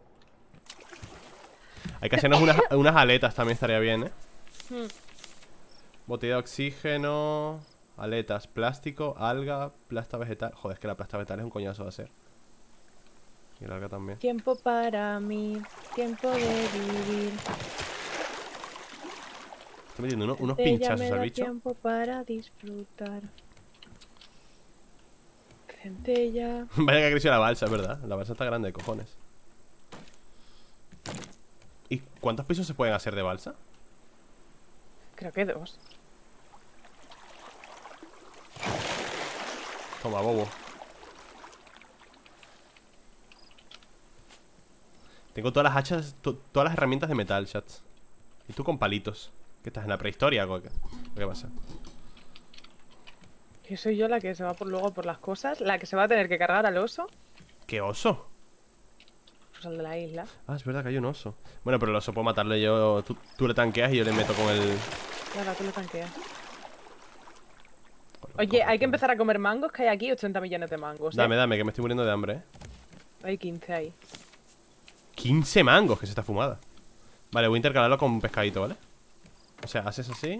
Hay que hacernos unas aletas, también estaría bien, ¿eh? Hmm. Botella de oxígeno, aletas, plástico, alga, plasta vegetal. Joder, es que la plasta vegetal es un coñazo de hacer. Y el alga también. Tiempo para mí, tiempo de vivir. Estoy metiendo unos Ella pinchazos me al da bicho. tiempo para disfrutar. Centella. Vaya que ha crecido la balsa, es verdad. La balsa está grande, cojones. ¿Y cuántos pisos se pueden hacer de balsa? Creo que 2. Toma, bobo. Tengo todas las hachas, todas las herramientas de metal, chats. Y tú con palitos. ¿Qué estás en la prehistoria o qué pasa? Que soy yo la que se va luego por las cosas. La que se va a tener que cargar al oso. ¿Qué oso? Pues al de la isla. Ah, es verdad que hay un oso. Bueno, pero el oso puedo matarle yo. Tú le tanqueas y yo le meto con el... Ahora tú lo tanqueas. Oye, hay que empezar a comer mangos, que hay aquí 80 millones de mangos, ¿eh? Dame, que me estoy muriendo de hambre, Hay 15 ahí. 15 mangos, que es esta fumada. Vale, voy a intercalarlo con un pescadito, ¿vale? O sea, haces así.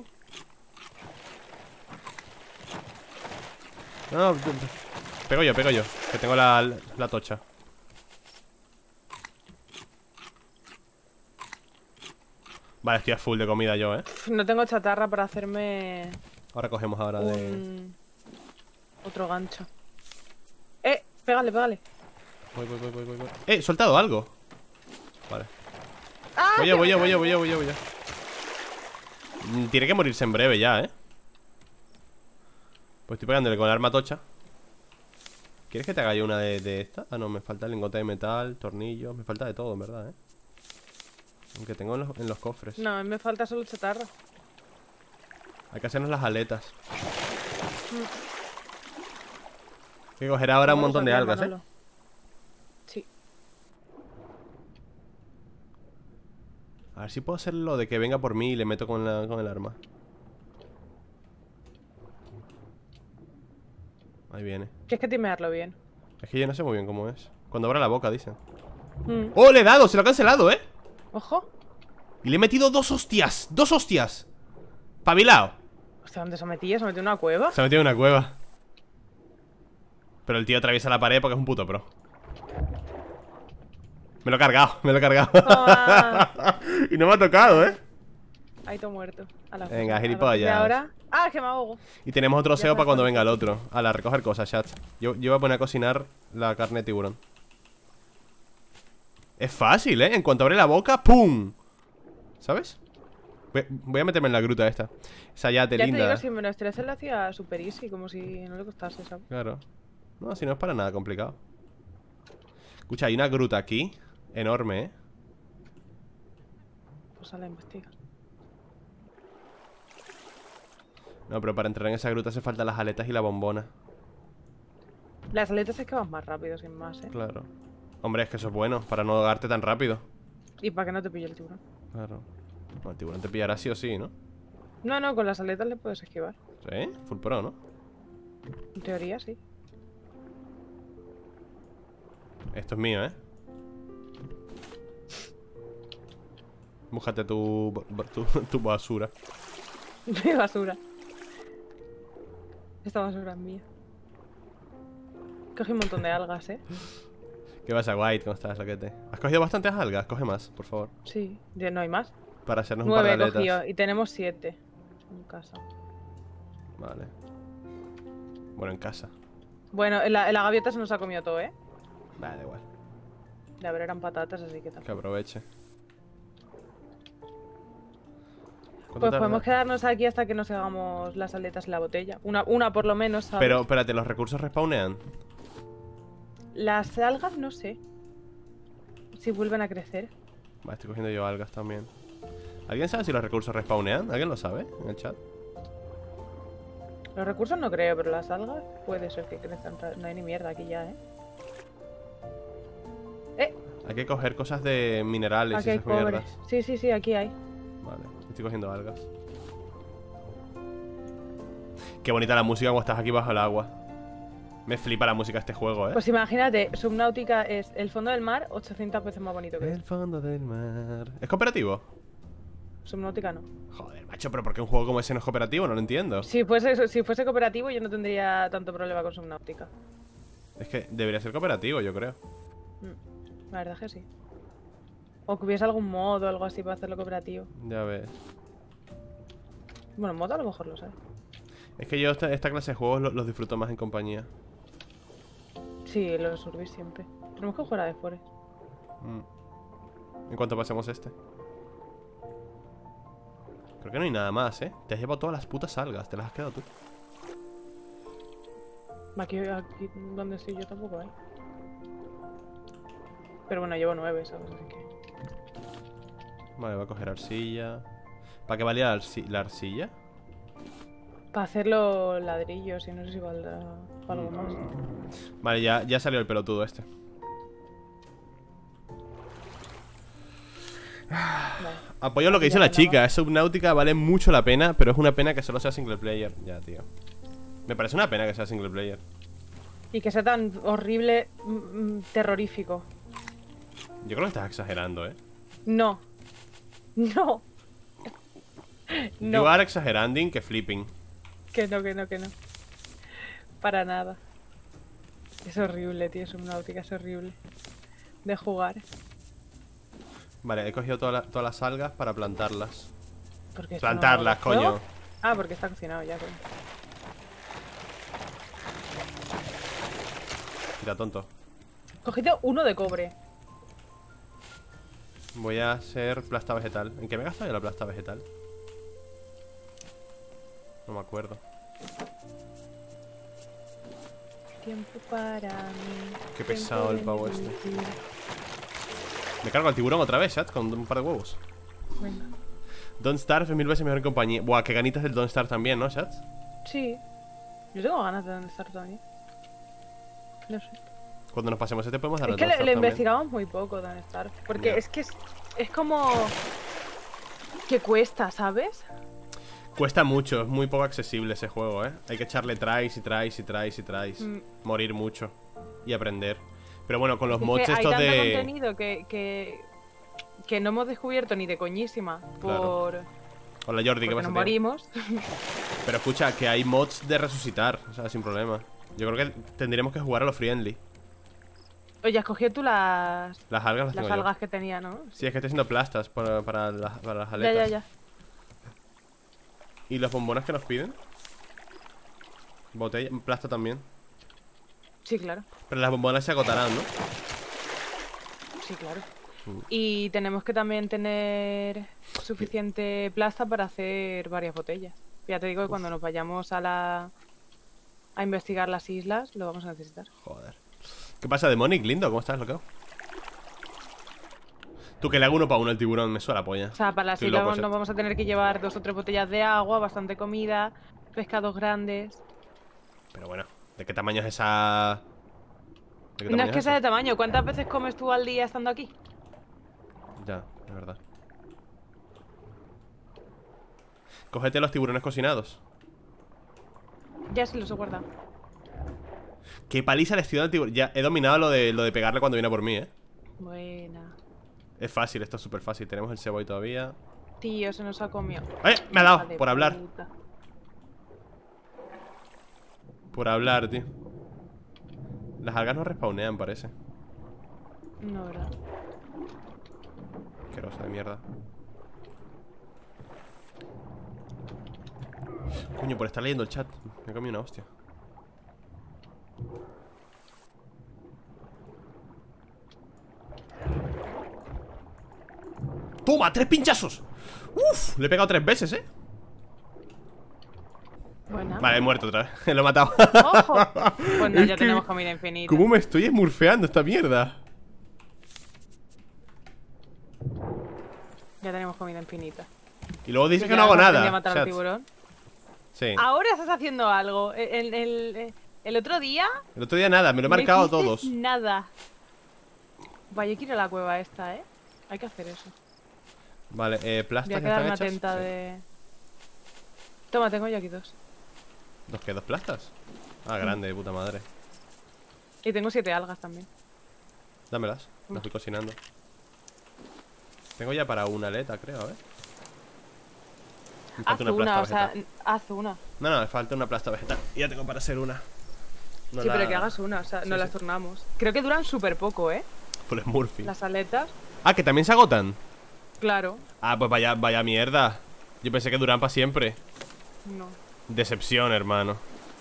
No, pego yo, que tengo la tocha. Vale, estoy a full de comida yo, No tengo chatarra para hacerme Ahora cogemos ahora de... otro gancho. Pégale. Voy. He soltado algo. Vale. ¡Ah! Voy yo. Tiene que morirse en breve ya, Pues estoy pegándole con el arma tocha. ¿Quieres que te haga yo una de esta? Ah, no, me falta el lingote de metal, tornillos. Me falta de todo, en verdad, Aunque tengo en los cofres. No, me falta solo chatarra. Hay que hacernos las aletas. Hay que coger ahora un montón de algas, Sí. A ver si puedo hacerlo de que venga por mí y le meto con el arma. Ahí viene. Tienes que timearlo bien. Es que yo no sé muy bien cómo es. Cuando abra la boca, dicen. Mm. ¡Oh, le he dado! Se lo ha cancelado, Ojo. Y le he metido 2 hostias. ¡2 hostias! Pabilao. Hostia, ¿dónde se ha metido? ¿Se ha metido en una cueva? Se ha metido en una cueva. Pero el tío atraviesa la pared porque es un puto pro. Me lo he cargado. Ah. Y no me ha tocado, Ahí todo muerto. Venga, ¿Y gilipollas. ahora? ¡Ah, que me ahogo! Y tenemos otro Ya SEO está para cuando todo. venga el otro. A la recoger cosas, chat. Yo voy a poner a cocinar la carne de tiburón. Es fácil, En cuanto abre la boca, ¡pum! ¿Sabes? Voy a meterme en la gruta esta. Esa yate Ya te linda. digo, si me lo estresé lo hacía super easy, como si no le costase, ¿sabes? Claro. No, si no es para nada complicado. Escucha, hay una gruta aquí. Enorme, Pues a la investiga. No, pero para entrar en esa gruta hace falta las aletas y la bombona. Las aletas es que van más rápido, sin más, Claro. Hombre, es que eso es bueno, para no ahogarte tan rápido. Y para que no te pille el tiburón. Claro. Bueno, el tiburón te pillará sí o sí, ¿no? No, no, con las aletas le puedes esquivar. Sí, full pro, ¿no? En teoría, sí. Esto es mío, ¿eh? Búscate tu basura. Mi basura. Esta basura es mía. Cogí un montón de algas, ¿eh? ¿Qué pasa, White? ¿Cómo estás, loquete? ¿Has cogido bastantes algas? Coge más, por favor. Sí, ya no hay más. Para hacernos un par de 9 he aletas. cogido y tenemos 7 en casa. Vale. Bueno, en casa. Bueno, la gaviota se nos ha comido todo, ¿eh? Vale, da igual. De haber eran patatas, así que Que tampoco. aproveche. Pues podemos quedarnos aquí hasta que nos hagamos las aletas en la botella. Una por lo menos, ¿sabes? Pero, espérate, ¿los recursos respawnean? Las algas no sé si vuelven a crecer. Vale, estoy cogiendo yo algas también. ¿Alguien sabe si los recursos respawnean? ¿Alguien lo sabe en el chat? Los recursos no creo, pero las algas puede ser que crezcan. No hay ni mierda aquí ya, ¿eh? Hay que coger cosas de minerales Aquí y hay esas cobre. mierdas. Sí, sí, sí, aquí hay. Vale, estoy cogiendo algas. Qué bonita la música cuando estás aquí bajo el agua. Me flipa la música de este juego, ¿eh? Pues imagínate, Subnautica es el fondo del mar 800 veces más bonito que El esto. fondo del mar. ¿Es cooperativo? Subnautica no. Joder, macho, pero ¿por qué un juego como ese no es cooperativo? No lo entiendo. Si fuese cooperativo yo no tendría tanto problema con Subnautica. Es que debería ser cooperativo, yo creo. La verdad es que sí. O que hubiese algún mod o algo así para hacerlo cooperativo. Ya ves. Bueno, mod a lo mejor lo sabe. Es que yo esta clase de juegos los disfruto más en compañía. Sí, los Survis siempre. Tenemos que jugar a The Forest. En cuanto pasemos este. Creo que no hay nada más, ¿eh? Te has llevado todas las putas algas, te las has quedado tú. Aquí donde estoy yo tampoco hay. Pero bueno, llevo 9, ¿sabes? Así que... Vale, voy a coger arcilla. ¿Para qué valía la arcilla? Para hacer los ladrillos y no sé si valdrá para algo más. Vale, ya salió el pelotudo este. Vale. Apoyo lo que dice la chica, es Subnautica, vale mucho la pena, pero es una pena que solo sea single player. Ya, tío. Me parece una pena que sea single player. Y que sea tan horrible, terrorífico. Yo creo que estás exagerando, ¿eh? No. No. No. You are exageranding que flipping. Que no, que no, que no. Para nada. Es horrible, tío. Subnautica es horrible. De jugar. Vale, he cogido todas las algas para plantarlas. Porque esto no Plantarlas, va a fuego. coño. Ah, porque está cocinado ya, coño. Mira, tonto. Cogido uno de cobre. Voy a hacer plasta vegetal. ¿En qué me he gastado yo la plasta vegetal? No me acuerdo. Tiempo para mí. Qué pesado el pavo este. este. Me cargo al tiburón otra vez, chat, con un par de huevos. Venga. Don't Starve es 1000 veces mejor en compañía. Buah, qué ganitas del Don't Starve también, ¿no, chat? Sí. Yo tengo ganas de estar también. No sé. Cuando nos pasemos este podemos dar Es al que Don't le Starve también. investigamos muy poco, Don't Starve. Porque Ya. es que es como... que cuesta, ¿sabes? Cuesta mucho, es muy poco accesible ese juego, ¿eh? Hay que echarle tries y tries y tries y tries. Morir mucho. Y aprender. Pero bueno, con los Es mods que hay estos tanto de... contenido que no hemos descubierto ni de coñísima Claro. Hola Jordi, ¿qué porque pasa, nos tío? morimos. Pero escucha, que hay mods de resucitar, o sea, sin problema. Yo creo que tendríamos que jugar a lo friendly. Oye, has cogido tú las Las algas las tengo yo. algas que tenía, ¿no? Sí, es que estoy haciendo plastas para las aletas. Ya. ¿Y los bombones que nos piden? Botella, plasta también. Sí, claro. Pero las bombonas se agotarán, ¿no? Sí, claro. Y tenemos que también tener suficiente plasta para hacer varias botellas. Ya te digo que cuando nos vayamos a investigar las islas, lo vamos a necesitar. Joder. ¿Qué pasa, Demonic? Lindo, ¿cómo estás, loco? Tú que le hago uno para uno al tiburón, me suena la polla. O sea, para las Estoy islas loco, nos vamos a tener que llevar 2 o 3 botellas de agua, bastante comida, pescados grandes. Pero bueno, ¿de qué tamaño es esa...? ¿De qué No tamaño es que eso? sea de tamaño. ¿Cuántas veces comes tú al día estando aquí? Ya, de verdad. Cógete los tiburones cocinados. Ya se los he guardado. Qué paliza le estoy dando al tiburón. Ya he dominado lo de pegarle cuando viene por mí, Buena. Es fácil, esto es súper fácil. Tenemos el ceboy todavía. Tío, se nos ha comido. Me ha dado, Hija de por hablar. puta. Por hablar, tío. Las algas no respawnean, parece. No, ¿verdad? Asquerosa de mierda. Coño, por estar leyendo el chat me he comido una hostia. ¡Toma! ¡3 pinchazos! ¡Uf! Le he pegado 3 veces, Buena. Vale, he muerto otra vez. Lo he matado. ¡Ojo! Pues no, Es ya que- tenemos comida infinita. ¿Cómo me estoy esmurfeando esta mierda? Ya tenemos comida infinita. Y luego dices Y que ya no hago aprendí nada. a matar al Chat. tiburón. Sí. Ahora estás haciendo algo. El otro día. El otro día nada, me lo he no marcado a hiciste todos. Nada. Vaya, yo quiero ir a la cueva esta, ¿eh? Hay que hacer eso. Vale, Voy plastas a que están quedarme hechas. atenta Sí. de. Toma, tengo yo aquí 2. ¿Dos plastas? Ah, grande, de puta madre. Y tengo 7 algas también. Dámelas, las voy cocinando. Tengo ya para una aleta, creo, a ver. Me Haz falta una, o sea, vegetal. haz una. No, me falta una plasta vegetal. Y ya tengo para hacer una. No Sí, la- pero que hagas una, o sea, Sí, no sí. las turnamos. Creo que duran súper poco, ¿eh? Full Smurfy. Las aletas, Ah, que también se agotan. claro. Ah, pues vaya mierda. Yo pensé que duran para siempre. No. Decepción, hermano.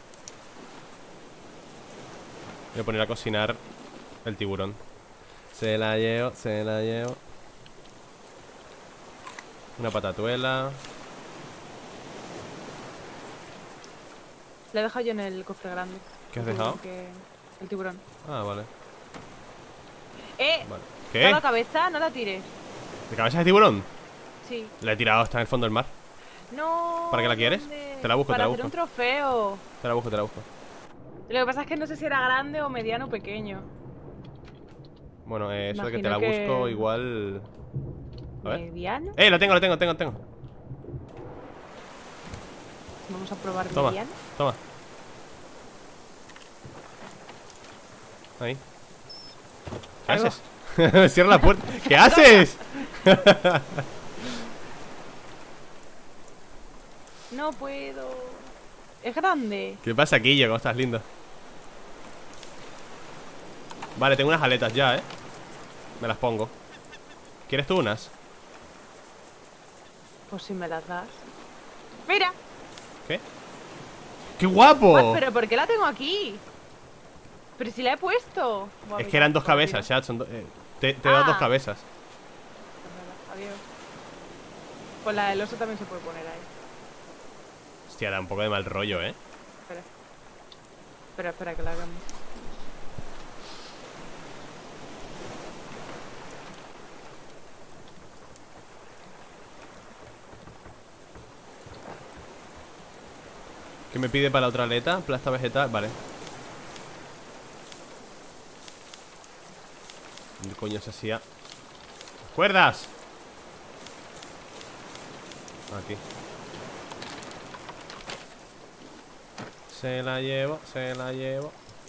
Voy a poner a cocinar el tiburón. Se la llevo, se la llevo. Una patatuela. Le he dejado yo en el cofre grande. ¿Qué has El tiburón dejado? El tiburón. Ah, vale. ¡Eh! Vale. ¿Toda ¿Qué? la cabeza? No la tires. ¿De cabeza de tiburón? Sí. La he tirado, está en el fondo del mar. No. ¿Para qué la quieres? ¿dónde? Te la busco, te Para la hacer busco. un trofeo. Te la busco, te la busco. Lo que pasa es que no sé si era grande o mediano o pequeño. Bueno, eso de que te Imagino la que- busco igual. A ver. ¿Mediano? Lo tengo, lo tengo, tengo, tengo. Vamos a probar Toma, mediano. toma. Ahí. ¿Qué Ahí va. haces? Cierra la puerta. ¿Qué haces? No puedo. Es grande. ¿Qué pasa, Quillo? ¿Cómo estás, lindo? Vale, tengo unas aletas ya, Me las pongo. ¿Quieres tú unas? Pues si me las das. ¡Mira! ¿Qué? ¡Qué guapo! What? ¿Pero por qué la tengo aquí? Pero si la he puesto. Buah, Es mira, que eran 2 por aquí, cabezas, ¿no? chat. Te he dado 2 Ah. cabezas. Pues nada, adiós. Pues la del oso también se puede poner ahí. Hostia, da un poco de mal rollo, Espera. Espera, que la hagamos. ¿Qué me pide para la otra aleta? Plasta vegetal, vale. ¿Qué coño se hacía? ¡Cuerdas! Aquí. Se la llevo, se la llevo.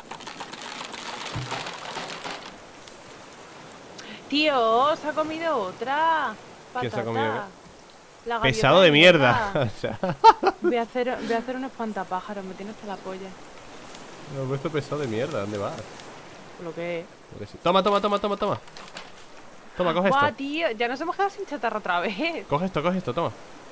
Tío, se ha comido otra. ¿Quién se ha Patata. comido La Pesado gaviota de mierda. mierda. O sea, Voy a hacer un espantapájaros, me tiene hasta la polla. me he puesto pesado de mierda. ¿Dónde vas? Lo que es. Creo que sí. Toma, toma, toma, toma, toma. Toma, coge Buah, esto. tío, ya nos hemos quedado sin chatarra otra vez. Coge esto, toma.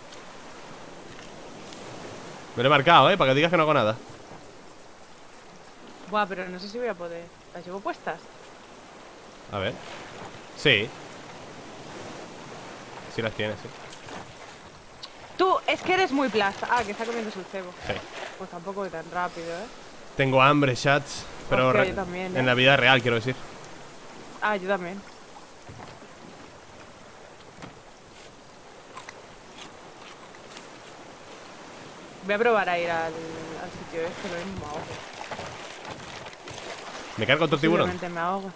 Me lo he marcado, para que digas que no hago nada. Buah, pero no sé si voy a poder. ¿Las llevo puestas? A ver. Sí. Sí las tienes, sí. Tú, es que eres muy plasta. Ah, que está comiéndose el cebo. Sí. Pues tampoco voy tan rápido, ¿eh? Tengo hambre, chats. Pero Hostia, yo también, en la vida real, quiero decir. Ah, yo también. Voy a probar a ir al sitio este, lo mismo me ahogo. Me cargo otro tiburón. Posiblemente me ahogo.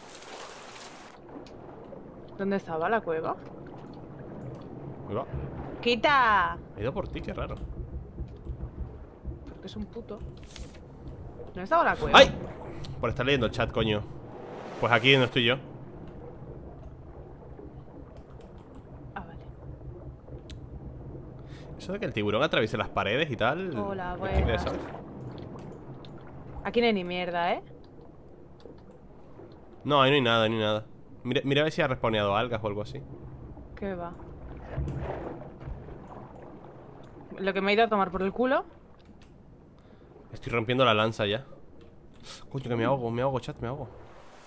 ¿Dónde estaba la cueva? Ahí va. ¡Quita! He ido por ti, qué raro. Porque es un puto. ¿No estaba la cueva? ¡Ay! Por estar leyendo el chat, coño. Pues aquí no estoy yo. Ah, vale. Eso de que el tiburón atraviese las paredes y tal. Hola, no tengo idea, buenas. ¿sabes? Aquí no hay ni mierda, ¿eh? No, ahí no hay nada, ahí no hay nada. Mira, mira a ver si ha respawneado algas o algo así. ¿Qué va? Lo que me he ido a tomar por el culo. Estoy rompiendo la lanza ya. Coño, que me ahogo, chat, me ahogo.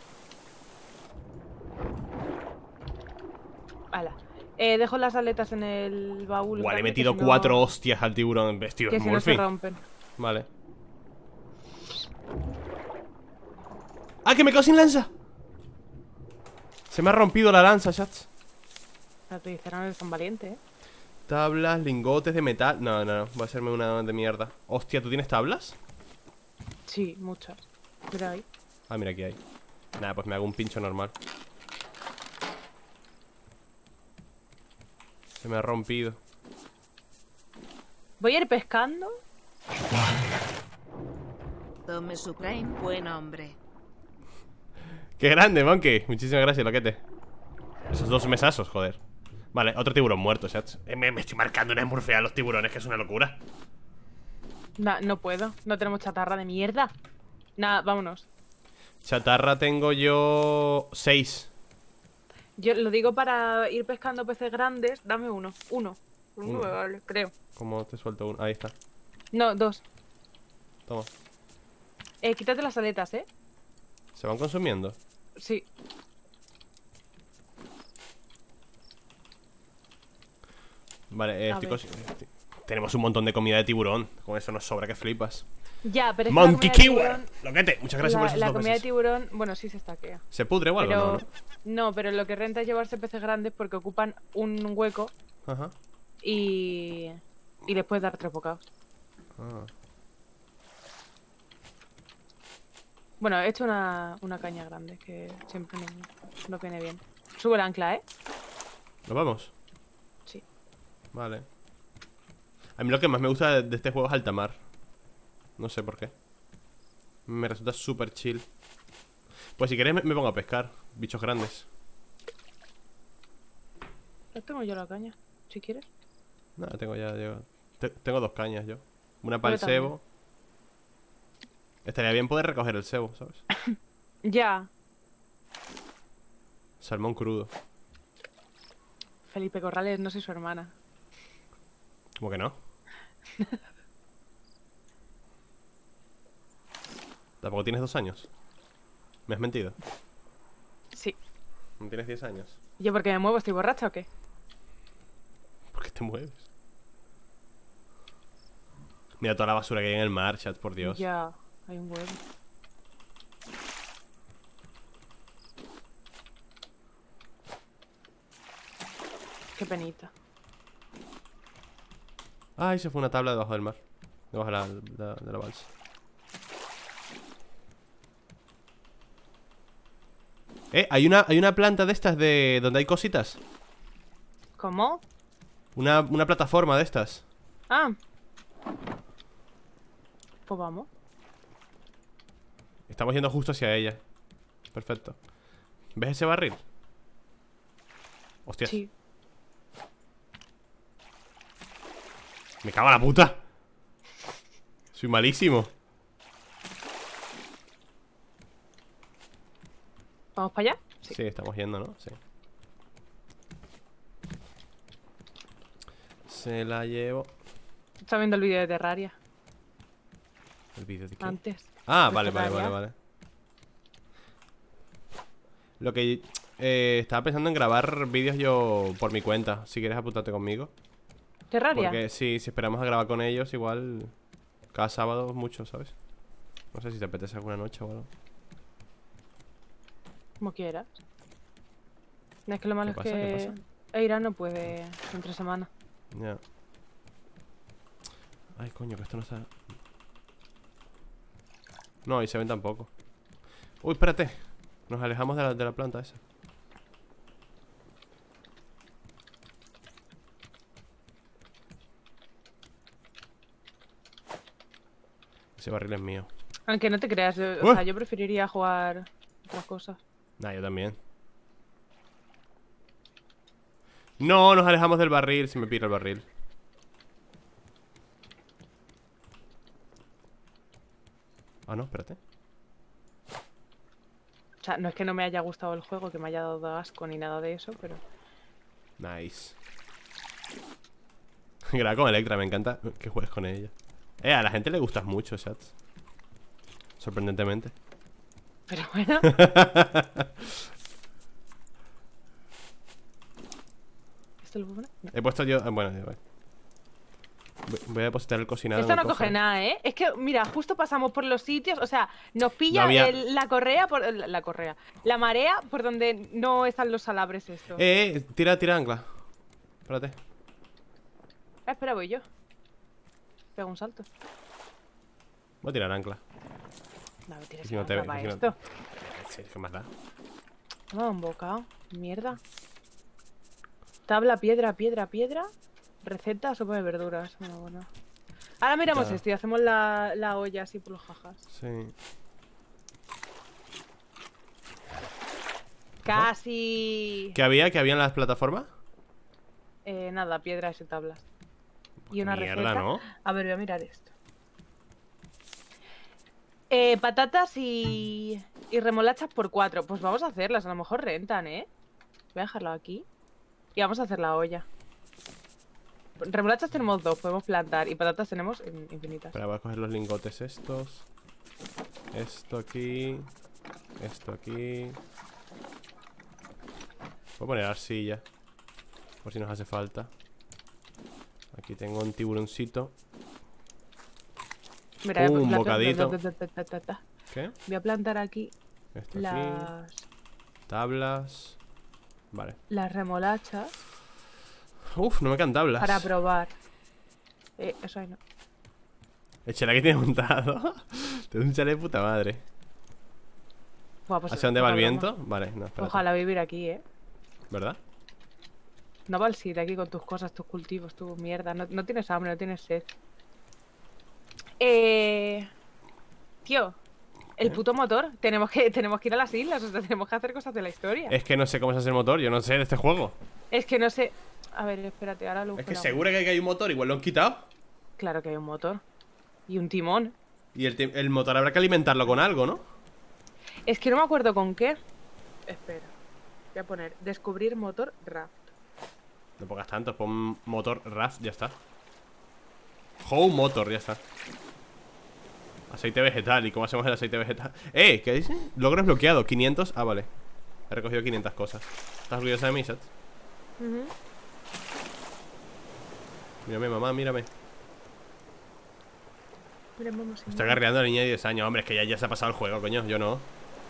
Hala. Dejo las aletas en el baúl. Igual he grande, metido que si no- 4 hostias al tiburón vestido Que de si no se Murphy. rompen. Vale. ¡Ah, que me quedo sin lanza! Se me ha rompido la lanza, chats. Las triceratops son valientes, ¿eh? Tablas, lingotes de metal. No, no, no, voy a hacerme una de mierda. Hostia, ¿tú tienes tablas? Sí, muchas. Mira ahí. Ah, mira, aquí hay. Nada, pues me hago un pincho normal. Se me ha rompido. Voy a ir pescando. Tome su prime, buen hombre. ¡Qué grande, Monkey! Muchísimas gracias, loquete. Esos 2 mesazos, joder. Vale, otro tiburón muerto, chats. Me estoy marcando una smurfea a los tiburones, que es una locura. No puedo. No tenemos chatarra de mierda. Nada, vámonos. Chatarra tengo yo 6. Yo lo digo para ir pescando peces grandes. Dame uno. Uno. Uno Uno. me vale, creo. ¿Cómo te suelto uno? Ahí está. No, 2. Toma. Quítate las aletas, ¿eh? ¿Se van consumiendo? Sí. Vale, A ver. tenemos un montón de comida de tiburón. Con eso nos sobra que flipas. Ya, pero es que Monkey la comida de Keyword. tiburón- Loquete, muchas gracias por esos La 2 comida de meses. tiburón, bueno, sí se estaquea. ¿Se pudre o algo? Pero No, no, pero lo que renta es llevarse peces grandes porque ocupan un hueco ¿no? Ajá. y les puedes dar 3 bocados. Ah. Bueno, he hecho una caña grande que siempre no viene bien. Sube el ancla, ¿eh? ¿Nos vamos? Sí. Vale. A mí lo que más me gusta de este juego es alta mar. No sé por qué. Me resulta súper chill. Pues si queréis me pongo a pescar bichos grandes. Ya tengo yo la caña, si quieres. No, tengo ya. Tengo 2 cañas yo. Una para el Yo también. cebo. Estaría bien poder recoger el cebo, ¿sabes? Ya. Salmón crudo. Felipe Corrales, no soy su hermana. ¿Cómo que no? ¿Tampoco tienes 2 años? ¿Me has mentido? Sí. ¿No tienes 10 años? ¿Yo porque me muevo estoy borracha o qué? ¿Por qué te mueves? Mira toda la basura que hay en el mar, chat, por Dios. Ya, hay un huevo. Qué penita. Ay, se fue una tabla debajo del mar. Debajo de la balsa. Hay una planta de estas de donde hay cositas. ¿Cómo? Una plataforma de estas. Ah. Pues vamos. Estamos yendo justo hacia ella. Perfecto. ¿Ves ese barril? Hostias. Sí. Me cago en la puta. Soy malísimo. ¿Vamos para allá? Sí, estamos yendo, ¿no? Sí. Se la llevo. Estaba viendo el vídeo de Terraria ¿El vídeo de qué? antes. Ah, de vale, vale, Terraria. vale. Lo que estaba pensando en grabar vídeos yo por mi cuenta. Si quieres apuntarte conmigo. ¿Terraria? Porque si esperamos a grabar con ellos, igual cada sábado mucho, ¿sabes? No sé si te apetece alguna noche o algo. Como quieras. No, es que lo malo ¿Qué es pasa? ¿Qué que pasa? Eira no puede entre semana. Ya. Ay, coño, que esto no está... No, y se ven tampoco. Uy, espérate. Nos alejamos de la planta esa. Ese barril es mío. Aunque no te creas, o sea, yo preferiría jugar otras cosas. Nah, yo también. No, nos alejamos del barril. Se me pira el barril. Ah, no, espérate. O sea, no es que no me haya gustado el juego, que me haya dado asco ni nada de eso, pero... Nice. Graba con Electra, me encanta que juegues con ella. A la gente le gustas mucho, chats. Sorprendentemente. Pero bueno. ¿Esto lo puedo poner? No. He puesto yo... bueno, ya va. Voy a depositar el cocinado. Esto en el no coge cofre. nada, ¿eh? Es que, mira, justo pasamos por los sitios, o sea, nos pilla No había- la correa por... La correa. La marea por donde no están los salabres estos. Tira ancla. Espérate. Espera, voy yo. Pego un salto. Voy a tirar ancla. No, me tires Si no te ve, para si no- esto. Sí, ¿qué más da? Toma un bocado. Mierda. Tabla, piedra, piedra, piedra. Receta, sopa de verduras. Bueno. Ahora miramos Ya. esto y hacemos la olla así por los jajas. Sí. Casi. ¿Qué había? ¿Qué había en las plataformas? Nada, piedras y tablas. Y una Mierda, receta. ¿no? A ver, voy a mirar esto. Patatas y remolachas por 4. Pues vamos a hacerlas, a lo mejor rentan, ¿eh? Voy a dejarlo aquí. Y vamos a hacer la olla. Remolachas tenemos 2, podemos plantar. Y patatas tenemos infinitas. Espera, voy a coger los lingotes estos. Esto aquí. Esto aquí. Voy a poner arcilla. Por si nos hace falta. Aquí tengo un tiburoncito. Mira, Un voy a bocadito. ¿Qué? Voy a plantar aquí Esto aquí. las Tablas. Vale. remolachas Uf, no me quedan tablas. para probar. Eso ahí no. El chalet que tiene montado. Tengo un chalet de puta madre. Buah, pues, ¿Hacia dónde va el poca viento? broma. Vale, no, espérate. Ojalá vivir aquí, ¿Verdad? No va al sitio aquí con tus cosas, tus cultivos, tu mierda. No tienes hambre, no tienes sed. Tío, el puto motor. Tenemos que ir a las islas, o sea, tenemos que hacer cosas de la historia. Es que no sé cómo se hace el motor, yo no sé de este juego. Es que no sé. A ver, espérate, ahora lo Es que busco. seguro que hay un motor, igual lo han quitado. Claro que hay un motor. Y un timón. Y el motor habrá que alimentarlo con algo, ¿no? Es que no me acuerdo con qué. Espera. Voy a poner descubrir motor raft. No pongas tanto, pon motor RAF, ya está. Home motor, ya está. Aceite vegetal, ¿y cómo hacemos el aceite vegetal? ¿Qué dice? Logro desbloqueado, 500, ah, vale. He recogido 500 cosas. ¿Estás orgullosa de mí, Sats? Ujú. Mírame, mamá, mírame. Mira, vamos. Está agarreando a la niña de 10 años. Hombre, es que ya se ha pasado el juego, coño, yo no.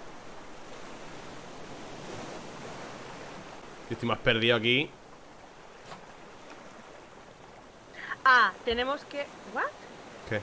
Yo estoy más perdido aquí. Ah, tenemos que... ¿What? ¿Qué?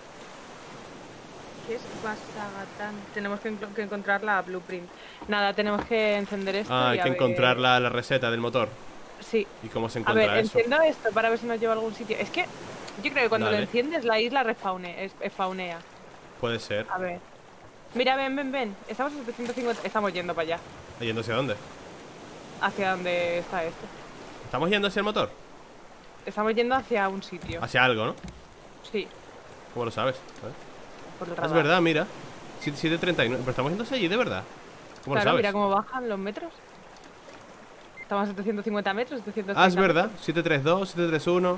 ¿Qué es Vasagatán? Tenemos que encontrar la blueprint. Nada, tenemos que encender esto. Ah, y hay a que ver- encontrar la receta del motor. Sí. ¿Y cómo se A encuentra ver, eso? enciendo esto para ver si nos lleva a algún sitio. Es que yo creo que cuando Dale. lo enciendes la isla spawnea. Puede ser. A ver. Mira, ven. Estamos a 750. Estamos yendo para allá. ¿Yendo hacia dónde? Hacia donde está esto. ¿Estamos yendo hacia el motor? Estamos yendo hacia un sitio. Hacia algo, ¿no? Sí, ¿Cómo lo sabes? por el Ah, radar. es verdad, mira 739, pero estamos yendo hacia allí, de verdad. ¿Cómo Claro, lo sabes? mira cómo bajan los metros. Estamos a 750 metros, 730 Ah, es verdad, metros. 732, 731.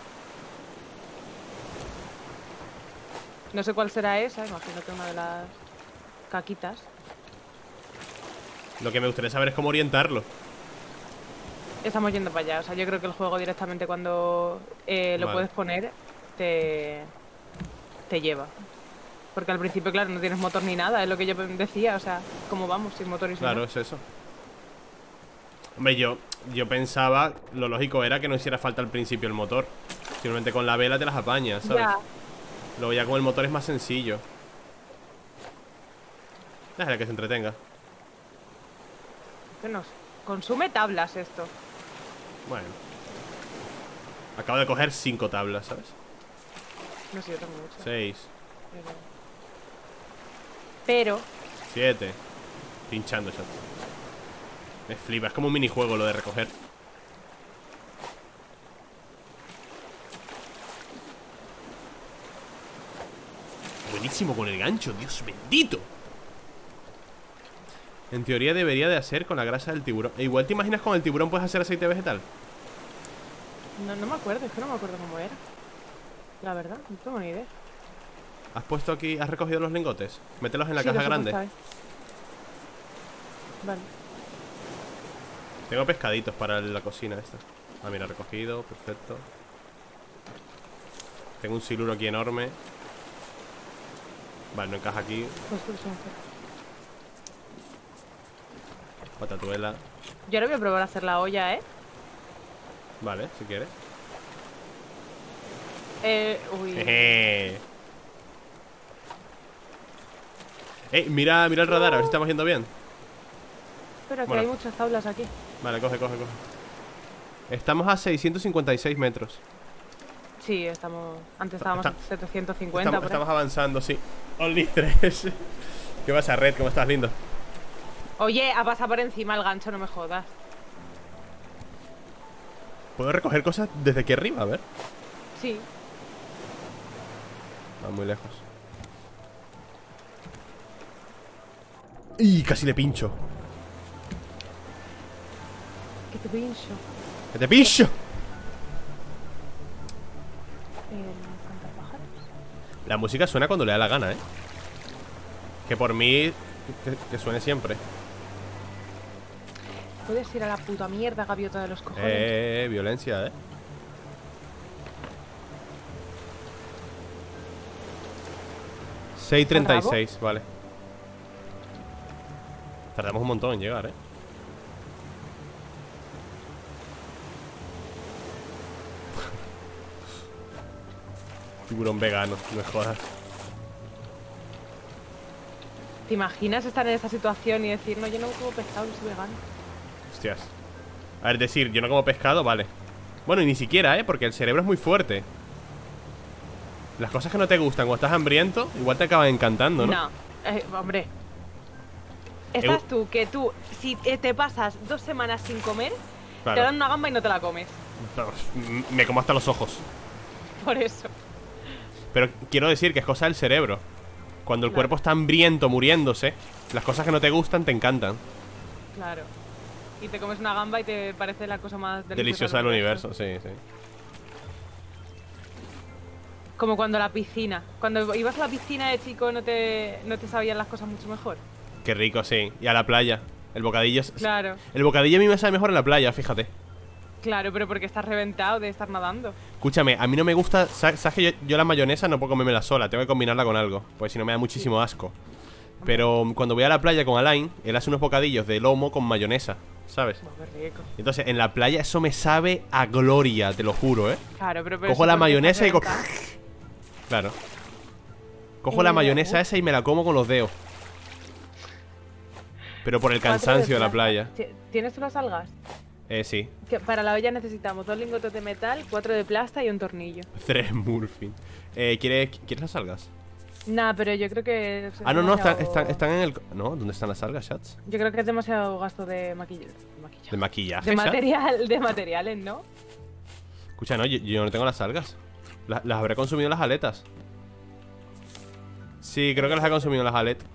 No sé cuál será esa, imagino que una de las caquitas. Lo que me gustaría saber es cómo orientarlo. Estamos yendo para allá, o sea, yo creo que el juego directamente cuando lo Vale. puedes poner te lleva. Porque al principio, claro, no tienes motor ni nada, es lo que yo decía, o sea, ¿cómo vamos sin motor y sin Claro, nada? es eso. Hombre, yo pensaba, lo lógico era que no hiciera falta al principio el motor. Simplemente con la vela te las apañas, ¿sabes? Ya, Luego ya con el motor es más sencillo. Déjale que se entretenga. que nos consume tablas esto. Bueno. Acabo de coger 5 tablas, ¿sabes? No sé, yo tengo mucho. 6. Pero 7. Pinchando, chat. Me flipa, es como un minijuego lo de recoger. Buenísimo con el gancho, Dios bendito. En teoría debería de hacer con la grasa del tiburón. E igual te imaginas con el tiburón puedes hacer aceite vegetal. no me acuerdo, es que no me acuerdo cómo era. La verdad, no tengo ni idea. ¿Has puesto aquí, has recogido los lingotes? Mételos en la Sí, caja los he grande. puesto ahí. Vale. Tengo pescaditos para la cocina esta. Ah, mira, recogido, perfecto. Tengo un siluro aquí enorme. Vale, no encaja aquí. Pues tú, sí. Patatuela. Yo ahora voy a probar a hacer la olla, ¿eh? Vale, si quieres. Uy. Jeje. Mira el radar, a ver si estamos yendo bien. Espera, que Bueno. hay muchas tablas aquí. Vale, coge. Estamos a 656 metros. Sí, estamos. Antes estábamos Está- a 750 por ahí. Estamos avanzando, sí. Only 3. ¿Qué pasa, Red? ¿Cómo estás, lindo? Oye, ha pasado por encima el gancho, no me jodas. ¿Puedo recoger cosas desde aquí arriba? A ver. Sí. Va muy lejos. ¡Y casi le pincho! Que te pincho. ¡Que te pincho! ¿Cantapájaros? La música suena cuando le da la gana, ¿eh? Que por mí que suene siempre. Puedes ir a la puta mierda, gaviota de los cojones. Violencia, 6:36, vale. Tardamos un montón en llegar, Tiburón vegano, no me jodas. ¿Te imaginas estar en esa situación y decir, no, yo no como pescado, soy vegano? Hostias. A ver, decir, yo no como pescado, vale. Bueno, y ni siquiera, porque el cerebro es muy fuerte. Las cosas que no te gustan cuando estás hambriento, igual te acaban encantando, ¿no? No, hombre. Estás tú, que tú, si te pasas 2 semanas sin comer, Claro. te dan una gamba y no te la comes. Me como hasta los ojos. Por eso. Pero quiero decir que es cosa del cerebro. Cuando el Claro. cuerpo está hambriento, muriéndose, las cosas que no te gustan te encantan. Claro. Y te comes una gamba y te parece la cosa más Deliciosa del universo, sí. Como cuando la piscina. Cuando ibas a la piscina de chico no te sabían las cosas mucho mejor. Qué rico, sí. Y a la playa. El bocadillo Claro. El bocadillo a mí me sabe mejor en la playa, fíjate. Claro, pero porque estás reventado de estar nadando. Escúchame, a mí no me gusta. ¿Sabes que yo la mayonesa no puedo comérmela sola? Tengo que combinarla con algo, pues si no me da muchísimo asco. Pero cuando voy a la playa con Alain, él hace unos bocadillos de lomo con mayonesa, ¿sabes? Oh, qué rico. Entonces en la playa eso me sabe a gloria, te lo juro, Claro, pero Cojo eso la porque mayonesa y estás cojo. reventado. Claro. Cojo la mayonesa esa y me la como con los dedos. Pero por el 4 cansancio de la plata. playa. ¿Tienes tú las algas? Sí. Que para la olla necesitamos 2 lingotes de metal, 4 de plasta y un tornillo. 3 Murphy. ¿Quieres las algas? Nah, pero yo creo que... es Ah, no, demasiado- están en el... No, ¿dónde están las algas, chats? Yo creo que es demasiado gasto de maquillaje. De maquillaje, De chat. de materiales, ¿no? Escucha, no, yo no tengo las algas. Las habré consumido las aletas. Sí, creo que las he consumido las aletas.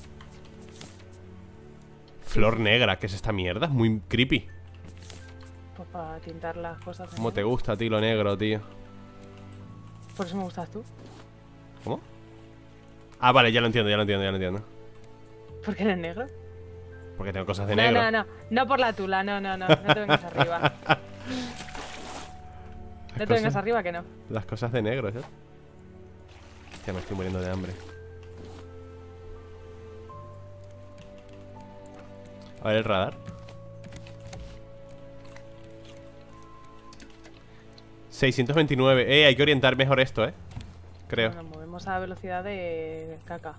Flor negra, ¿qué es esta mierda? Es muy creepy. Pues para tintar las cosas. ¿Cómo te gusta a ti lo negro, tío? Por eso me gustas tú. ¿Cómo? Ah, vale, ya lo entiendo. ¿Por qué eres negro? Porque tengo cosas de No, negro. no por la tula, no te vengas arriba. No te vengas arriba que no. Las cosas de negro, ¿eh? Hostia, me estoy muriendo de hambre. A ver el radar. 629. Hay que orientar mejor esto, creo. Nos movemos a velocidad de caca.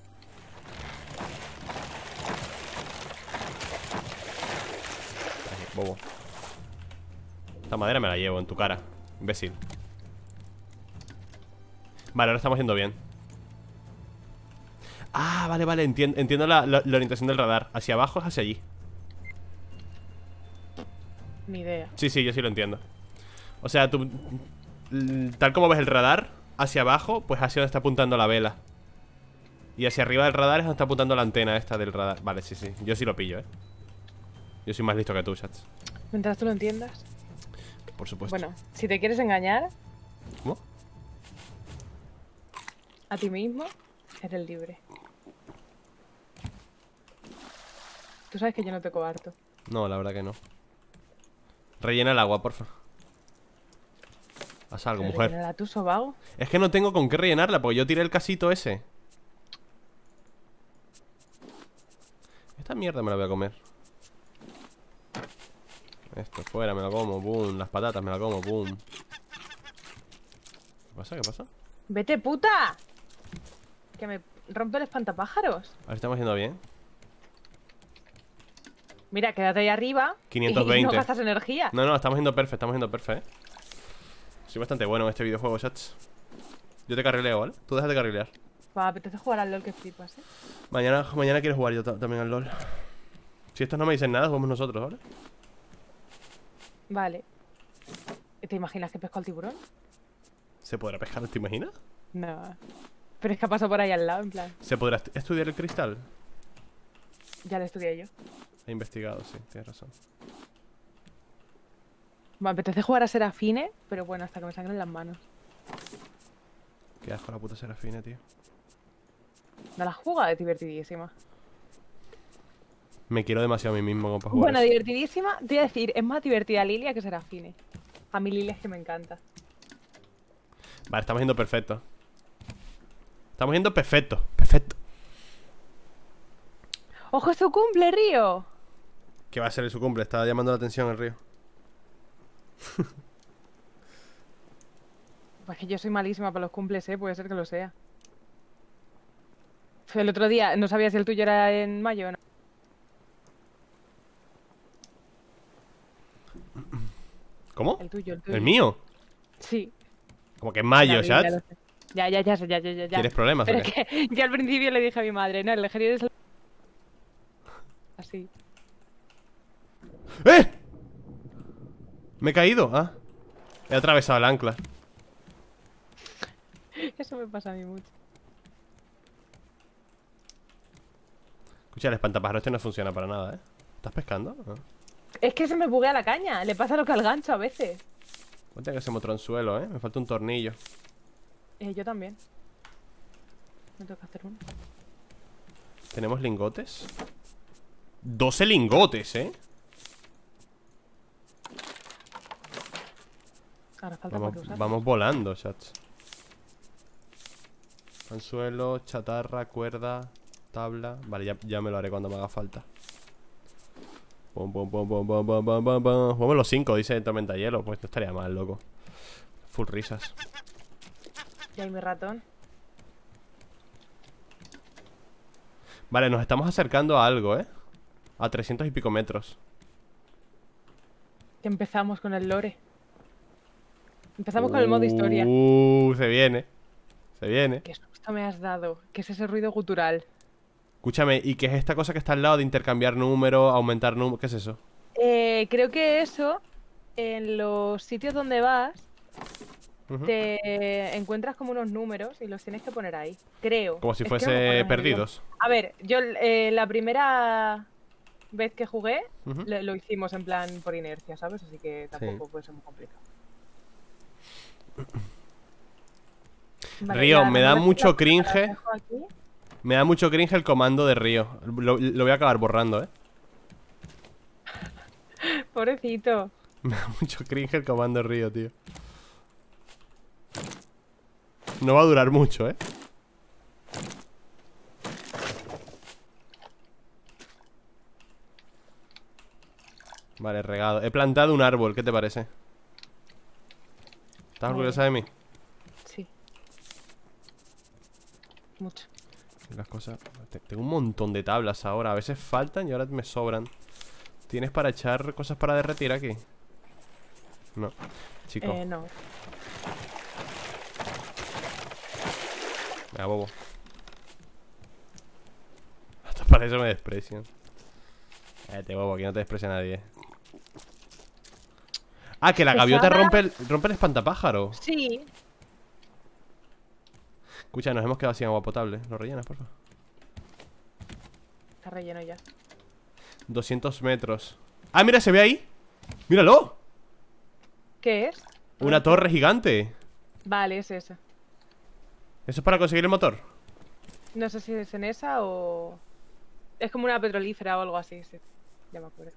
Ay, bobo. Esta madera me la llevo en tu cara, imbécil. Vale, ahora estamos yendo bien. Ah, vale, vale, entiendo la orientación del radar. Hacia abajo es hacia allí. Ni idea. Sí, sí, yo sí lo entiendo. O sea, tú, tal como ves el radar, hacia abajo, pues hacia donde está apuntando la vela. Y hacia arriba del radar es donde está apuntando la antena esta del radar. Vale, sí, sí, yo sí lo pillo, Yo soy más listo que tú, chats. Mientras tú lo entiendas. Por supuesto. Bueno, si te quieres engañar ¿Cómo? a ti mismo, eres libre. Tú sabes que yo no te coarto. No, la verdad que no. Rellena el agua, porfa. Haz algo, mujer. ¿Rellenará tu sobago? Es que no tengo con qué rellenarla, porque yo tiré el casito ese. Esta mierda me la voy a comer. Esto fuera, me lo como, boom. Las patatas me la como, boom. ¿Qué pasa? ¿Qué pasa? ¡Vete, puta! Que me rompe el espantapájaros. A ver, estamos yendo bien. Mira, quédate ahí arriba. 520. Y no gastas energía. No, estamos yendo perfecto, Soy bastante bueno en este videojuego, chats. Yo te carrileo, ¿vale? Tú déjate carrilear. Me apetece jugar al LOL que flipas, Mañana quiero jugar yo también al LOL. Si estos no me dicen nada, jugamos nosotros, ¿vale? Vale. ¿Te imaginas que pesco al tiburón? ¿Se podrá pescar, te imaginas? No. Pero es que ha pasado por ahí al lado, en plan. ¿Se podrá estudiar el cristal? Ya lo estudié yo. He investigado, sí, tienes razón. Me apetece jugar a Serafine, pero bueno, hasta que me sangren las manos. Qué asco la puta Serafina, tío. No la juega, es divertidísima. Me quiero demasiado a mí mismo como para jugar Bueno, eso. divertidísima. Te voy a decir, es más divertida Lilia que Serafine. A mí Lilia es que me encanta. Vale, estamos yendo perfecto. Estamos yendo perfecto, perfecto. ¡Ojo, es su cumple, Río! ¿Qué va a ser su cumple? Está llamando la atención el río. Pues que yo soy malísima para los cumples, puede ser que lo sea. El otro día no sabía si el tuyo era en mayo o no. ¿Cómo? El tuyo, el tuyo. ¿El mío? Sí. Como que en mayo, Ya chat. lo sé. Ya sé, ya. ¿Quieres problemas Pero o es qué? que yo al principio le dije a mi madre, no, el legendario es el... Así. ¡Eh! Me he caído, He atravesado el ancla. Eso me pasa a mí mucho. Escucha, el espantapájaros este no funciona para nada, ¿Estás pescando? Es que se me buguea la caña, le pasa lo que al gancho a veces. Ponte que se me tronzuelo, Me falta un tornillo. Yo también. Me toca hacer uno. ¿Tenemos lingotes? 12 lingotes, Ahora falta para que usar. Vamos volando, chats. Anzuelo, chatarra, cuerda, tabla. Vale, ya me lo haré cuando me haga falta. Pum, pum, pum, pum, pum, pum, pum, pum, pum. Jugamos los 5, dice Tormenta Hielo. Pues no estaría mal, loco. Full risas. Y ahí mi ratón. Vale, nos estamos acercando a algo, A 300 y pico metros. Que empezamos con el lore. Empezamos con el modo historia. Se viene. Se viene. Qué susto me has dado. ¿Qué es ese ruido gutural? Escúchame, ¿y qué es esta cosa que está al lado de intercambiar números, aumentar números? ¿Qué es eso? Creo que eso, en los sitios donde vas, Ujú. te encuentras como unos números y los tienes que poner ahí. Creo. Como si Es que no me fuese acuerdo muy bien. perdidos. A ver, yo la primera vez que jugué Ujú. lo hicimos en plan por inercia, ¿sabes? Así que tampoco puede ser muy complicado. Vale, Río, ya, me no da las mucho las cringe. dejo aquí. Me da mucho cringe el comando de Río. Lo voy a acabar borrando, Pobrecito. Me da mucho cringe el comando de Río, tío. No va a durar mucho, Vale, regado. He plantado un árbol, ¿qué te parece? ¿Estás orgullosa de mí? Sí. Mucho. Las cosas... Tengo un montón de tablas ahora. A veces faltan y ahora me sobran. ¿Tienes para echar cosas para derretir aquí? No. Chico. No. Venga, bobo. Para eso me desprecian. Huevo, aquí no te desprecia nadie. Ah, que la gaviota rompe el espantapájaro. Sí. Escucha, nos hemos quedado sin agua potable. ¿Lo rellenas, por favor? Está relleno ya. 200 metros. Ah, mira, se ve ahí. ¡Míralo! ¿Qué es? Una torre gigante. Vale, es esa. ¿Eso es para conseguir el motor? No sé si es en esa o... Es como una petrolífera o algo así, sí. Ya me acuerdo.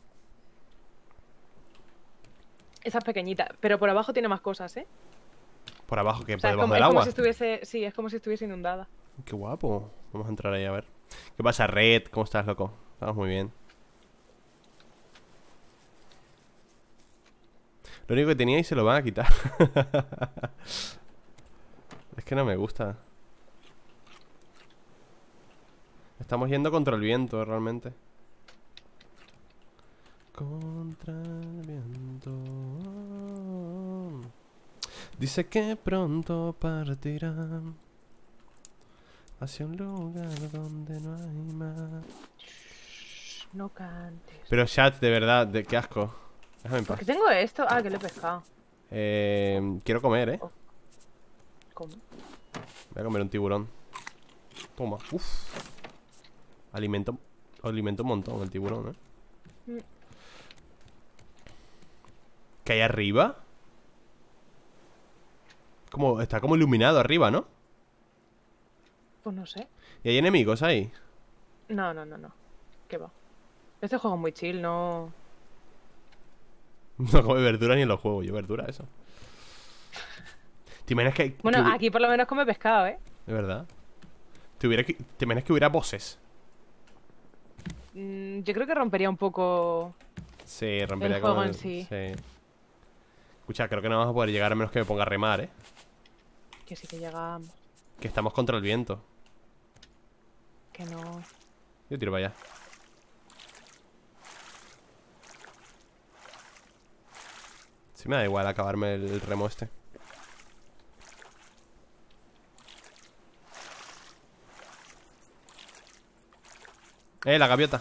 Esa es pequeñita, pero por abajo tiene más cosas, ¿eh? Por abajo, que O sea, por debajo del agua. como si estuviese... Sí, es como si estuviese inundada. Qué guapo. Vamos a entrar ahí a ver. ¿Qué pasa, Red? ¿Cómo estás, loco? Estamos muy bien. Lo único que tenía y se lo van a quitar. Es que no me gusta. Estamos yendo contra el viento, realmente. Contra el viento. Dice que pronto partirán hacia un lugar donde no hay más. No cantes. Pero chat, de verdad, qué asco. Déjame en ¿Por paz. qué tengo esto? Ah, que lo he pescado. Quiero comer, ¿Cómo? Voy a comer un tiburón. Toma, uff. Alimenta un montón el tiburón, ¿Qué hay arriba? Está como iluminado arriba, ¿no? Pues no sé. ¿Y hay enemigos ahí? No. ¿Qué va? Este juego es muy chill, no... No come verdura ni en los juegos. Yo verdura, eso. ¿Te imaginas que... Bueno, aquí por lo menos come pescado, ¿eh? De verdad. ¿Te imaginas que hubiera bosses? Yo creo que rompería un poco... Sí, rompería El juego con en sí. Escucha, creo que no vamos a poder llegar a menos que me ponga a remar, Que sí que llegamos. Que estamos contra el viento. Que no... Yo tiro para allá. Sí me da igual acabarme el remo este. La gaviota.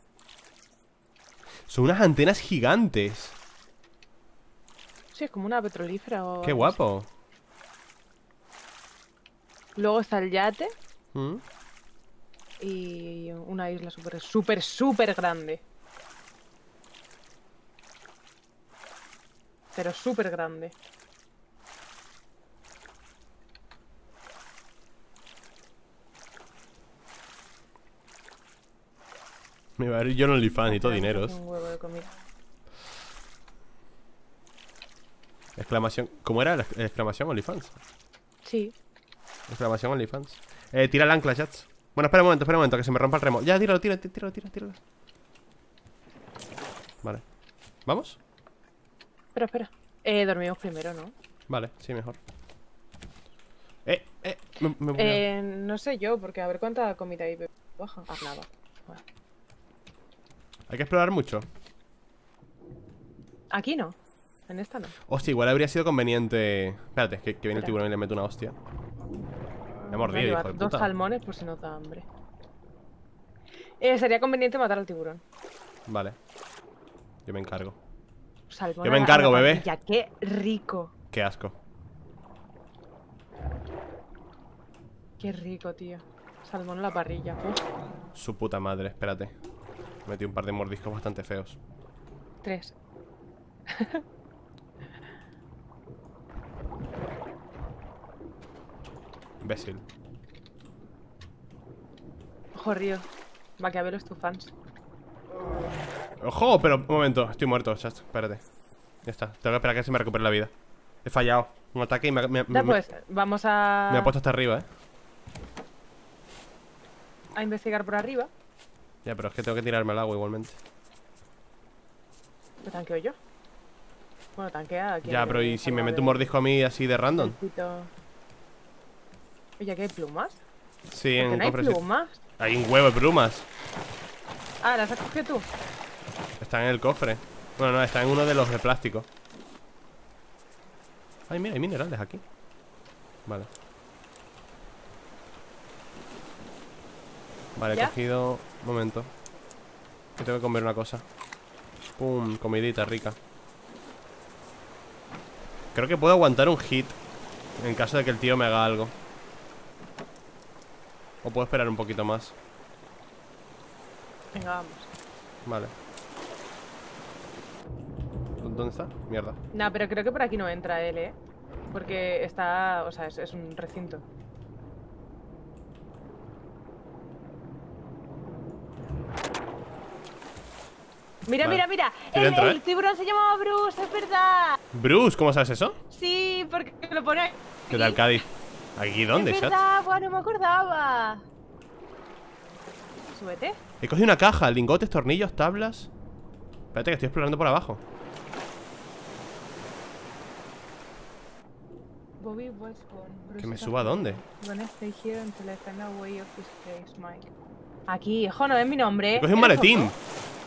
Son unas antenas gigantes. Sí, es como una petrolífera o... Qué algo guapo. así. Luego está el yate ¿Mm? y una isla súper grande. Pero súper grande. Me va a ir yo en OnlyFans y todo dineros. Un huevo de comida. Exclamación. ¿Cómo era la exclamación OnlyFans? Sí. Exclamación OnlyFans. Tira el ancla, chats. Bueno, espera un momento, que se me rompa el remo. Ya, tíralo. Vale. ¿Vamos? Espera. Dormimos primero, ¿no? Vale, sí, mejor. Me voy a... No sé yo, porque a ver cuánta comida hay baja. Ah, nada. Bueno. Hay que explorar mucho. Aquí no. En esta no. Hostia, igual habría sido conveniente. Espérate, que viene el tiburón y le meto una hostia. Me ha mordido, hijo de Dos puta. salmones por si no da hambre. Sería conveniente matar al tiburón. Vale. Yo me encargo. Salmón Yo me encargo, bebé. Ya, qué rico. Qué asco. Qué rico, tío. Salmón a la parrilla. Uf. Su puta madre, espérate. Metí un par de mordiscos bastante feos. 3. Imbécil. Ojo, Río. Maquiavelo es tu fans. ¡Ojo! Pero, un momento, estoy muerto, chat. Espérate. Ya está, tengo que esperar a que se me recupere la vida. He fallado. Un ataque y Pues vamos me ha a puesto hasta arriba, investigar por arriba. Ya, pero es que tengo que tirarme al agua igualmente. ¿Lo tanqueo yo? Bueno, tanquea aquí. Ya, pero ¿y si me meto un mordisco a mí así de random? Oye, ¿aquí hay plumas? Sí, ¿Por qué en no hay cofres. plumas? Hay un huevo de plumas. Ah, ¿las has cogido tú? Están en el cofre. Bueno, no, está en uno de los de plástico. Ay, mira, hay minerales aquí. Vale. Vale, he ¿Ya? cogido... Un momento. Que tengo que comer una cosa. Pum, comidita rica. Creo que puedo aguantar un hit en caso de que el tío me haga algo. O puedo esperar un poquito más. Venga, vamos. Vale. ¿Dónde está? Mierda. Nah, pero creo que por aquí no entra él, ¿eh? Porque está... O sea, es un recinto. Mira, Vale. mira, mira. Estoy dentro, El tiburón se llamaba Bruce, es verdad. Bruce, ¿cómo sabes eso? Sí, porque lo pone aquí. ¿Qué tal, Cádiz? ¿Aquí dónde, Es chat? verdad, buah, no me acordaba. Súbete. He cogido una caja, lingotes, tornillos, tablas. Espérate que estoy explorando por abajo. Bobby was born. Bruce ¿Que me is suba a dónde? gonna stay here until I find a way of this place, Mike. Aquí, hijo, no es mi nombre. He cogido un ¿Eres maletín. tonto?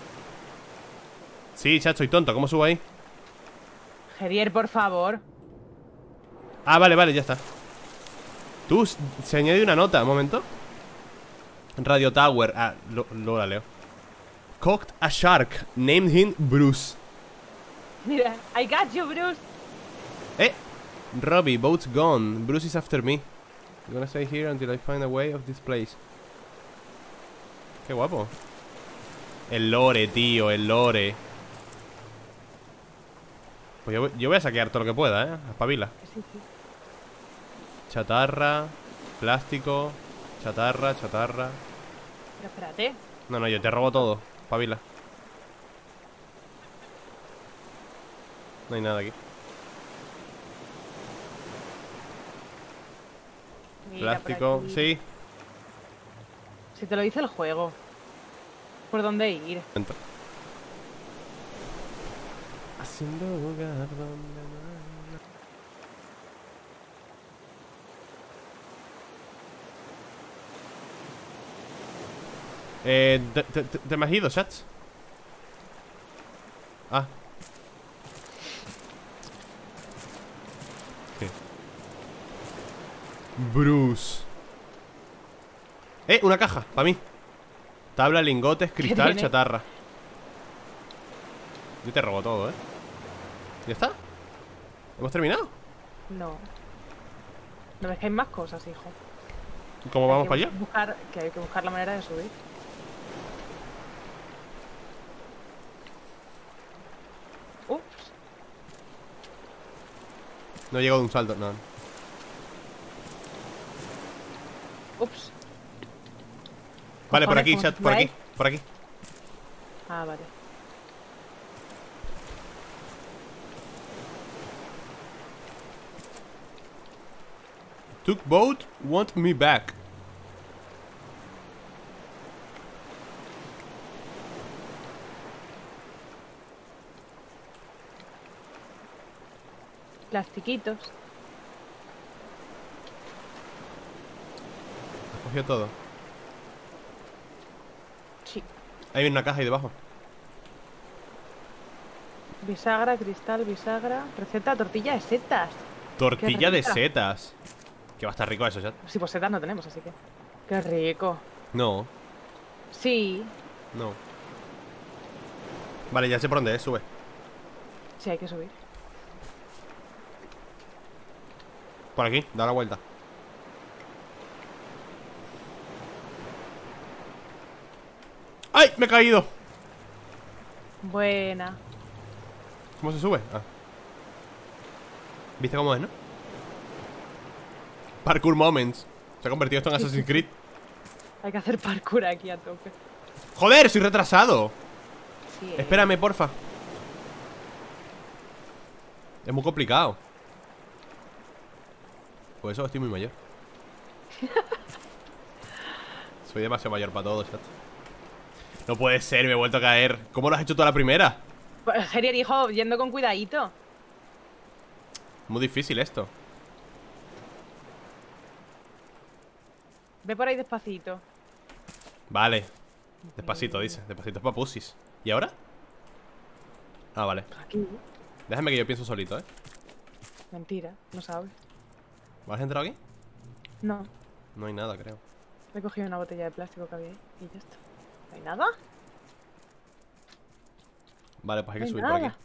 Sí, chat, soy tonto. ¿Cómo subo ahí? Gerier, por favor. Ah, vale, vale, ya está. Tú, se añade una nota, un momento. Radio Tower. Ah, luego la leo. Cocked a shark. Named him Bruce. Mira, I got you, Bruce. Robbie, boat's gone. Bruce is after me. I'm gonna stay here until I find a way of this place. Qué guapo. El lore, tío, el lore. Pues yo voy a saquear todo lo que pueda, espabila. Sí, sí. Chatarra, plástico, chatarra. Pero espérate. No, yo te robo todo, espabila. No hay nada aquí. Mira, por Plástico, aquí. sí. Si te lo dice el juego. ¿Por dónde ir? Momento. Haciendo lugar donde no hay ¿te me has ido, chats? Ah. ¿Qué? Bruce. Una caja, para mí. Tabla, lingotes, cristal, tiene? chatarra. Yo te robo todo, ¿Ya está? ¿Hemos terminado? No. ¿No ves que hay más cosas, hijo? ¿Cómo Hay vamos que para allá? que hay que buscar la manera de subir. Ups. No llego de un salto, no. Ups. Vale, por Cojones, aquí, ¿cómo chat, se por sube aquí, por aquí. Ah, vale. Tugboat want me back. Plastiquitos. Has cogido todo. Sí. Ahí viene una caja ahí debajo. Bisagra, cristal, bisagra. Receta, tortilla de setas. Tortilla de rica. setas. Que va a estar rico eso, chat. Sí, pues setas no tenemos, así que. Qué rico. No, Sí. no. Vale, ya sé por dónde es, sube. Sí, hay que subir. Por aquí, da la vuelta. ¡Ay! Me he caído. Buena. ¿Cómo se sube? Ah. ¿Viste cómo es, no? Parkour Moments. Se ha convertido esto en Assassin's Creed. Hay que hacer parkour aquí a tope. ¡Joder! ¡Soy retrasado! Sí, Espérame, porfa. Es muy complicado. Por eso estoy muy mayor. Soy demasiado mayor para todo, chat. No puede ser, me he vuelto a caer. ¿Cómo lo has hecho toda la primera? Pues, Gerier, hijo, yendo con cuidadito. Muy difícil esto. Ve por ahí despacito. Vale. Despacito, dice. Despacito es pa' pussies. ¿Y ahora? Ah, vale. Aquí. Déjame que yo pienso solito, Mentira, no sabes. ¿Has entrado aquí? No. No hay nada, creo. He cogido una botella de plástico que había ahí y ya está. ¿No hay nada? Vale, pues hay No que hay subir por aquí. nada.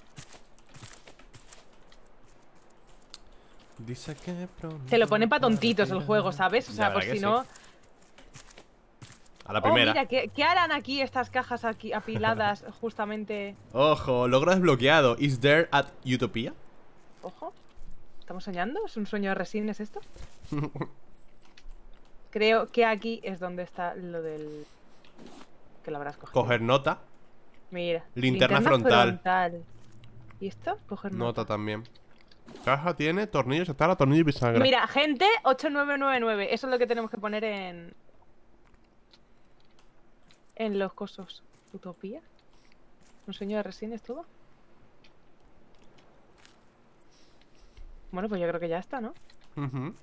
Dice que pronto Te lo pone para tontitos el juego, ¿sabes? O La sea, por verdad que si sí. no... A la Oh, primera. mira, ¿qué harán aquí estas cajas aquí apiladas justamente? Ojo, logro desbloqueado. Is there at Utopia? Ojo. ¿Estamos soñando? ¿Es un sueño de Resines esto? Creo que aquí es donde está lo del... Que lo habrás cogido. Coger nota. Mira. Linterna frontal. ¿Y esto? Coger Nota también. Caja tiene tornillos, está tornillo y bisagra. Mira, gente 8999. Eso es lo que tenemos que poner en los cosos. ¿Utopía? ¿Un sueño de Resines todo? Bueno, pues yo creo que ya está, ¿no? Ujú.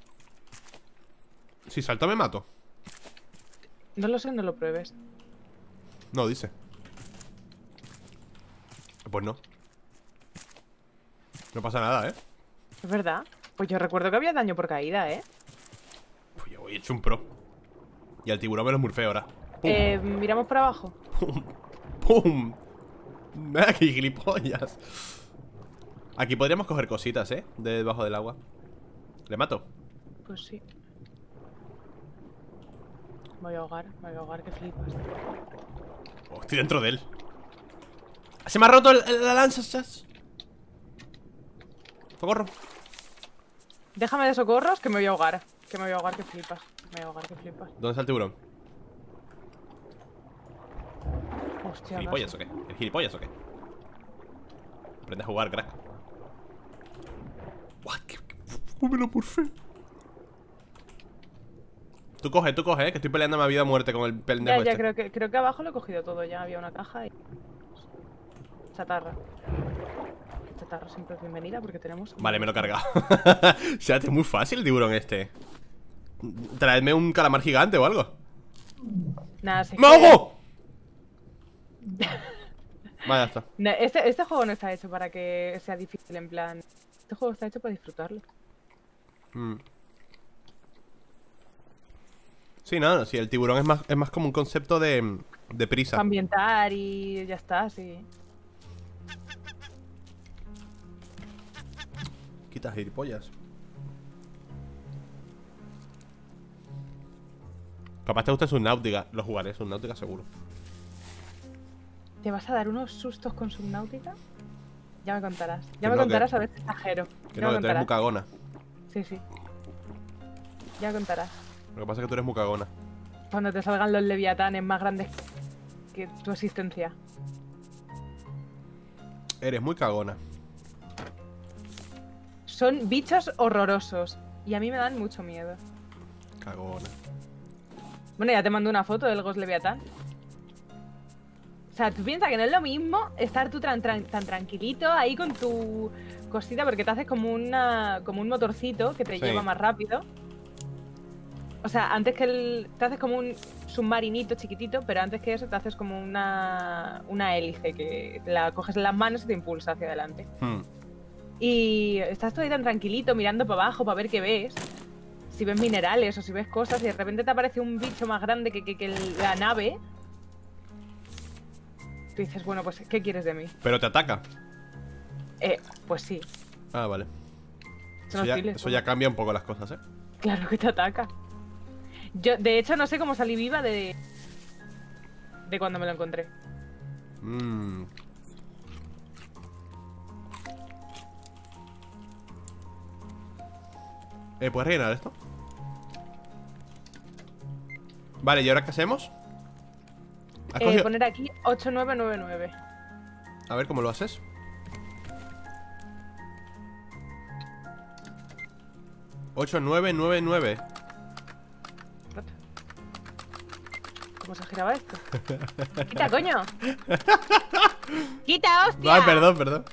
Si salto me mato. No lo sé, no lo pruebes. No, dice. Pues no. No pasa nada, ¿eh? Es verdad. Pues yo recuerdo que había daño por caída, ¿eh? Pues yo voy hecho un pro. Y al tiburón me lo murfeo ahora. ¡Pum! Miramos por abajo. ¡Pum! ¡Pum! Mira aquí, gilipollas. Aquí podríamos coger cositas, ¿eh? De debajo del agua. ¿Le mato? Pues sí. Me voy a ahogar, que flipas. Oh, estoy dentro de él. ¡Se me ha roto la lanza, chas! ¡Socorro! Déjame de socorros, que me voy a ahogar. Que me voy a ahogar, que flipas. Me voy a ahogar, que flipas. ¿Dónde está el tiburón? Hostia, ¿Gilipollas o qué? ¿El gilipollas o qué? Aprende a jugar, crack. What? Me lo porfé. Tú coge, que estoy peleando a vida o muerte con el pendejo Ya, este. creo que abajo lo he cogido todo. Ya había una caja y... Chatarra. Chatarra siempre es bienvenida porque tenemos... Vale, me lo he cargado. O sea, es muy fácil el tiburón este. Traedme un calamar gigante o algo. Nada, sí. ¡Me ahogo! Vale, ya está. No, este juego no está hecho para que sea difícil, en plan... Este juego está hecho para disfrutarlo. Sí, no, sí, el tiburón es más como un concepto de prisa. Para ambientar y ya está, sí. Quita gilipollas. Capaz te gusta Subnautica. Lo jugaré, Subnautica seguro. ¿Te vas a dar unos sustos con Subnautica? Ya me contarás. Que Ya me no, contarás que- a ver si exagero. Que Ya no, me que tú eres muy contarás. cagona. Sí, sí. Ya me contarás. Lo que pasa es que tú eres muy cagona. Cuando te salgan los leviatanes más grandes que tu existencia. Eres muy cagona. Son bichos horrorosos. Y a mí me dan mucho miedo. Cagona. Bueno, ya te mando una foto del Ghost Leviatán. O sea, tú piensas que no es lo mismo estar tú tan tranquilito ahí con tu cosita, porque te haces como un motorcito que te Sí. lleva más rápido. O sea, antes que te haces como un submarinito chiquitito, pero antes que eso te haces como una hélice que la coges en las manos y te impulsa hacia adelante. Y estás tú ahí tan tranquilito mirando para abajo para ver qué ves. Si ves minerales o si ves cosas y de repente te aparece un bicho más grande que la nave. Tú dices, bueno, pues, ¿qué quieres de mí? Pero te ataca. Pues sí. Ah, vale. Son hostiles, Eso ya cambia un poco las cosas, ¿eh? Claro que te ataca. Yo, de hecho, no sé cómo salí viva de cuando me lo encontré. ¿Puedes rellenar esto? Vale, ¿y ahora qué hacemos? ¿Has cogido? Poner aquí 8999. A ver cómo lo haces. $8999. ¿Cómo se giraba esto? ¡Quita, coño! ¡Quita, hostia! Vale, perdón.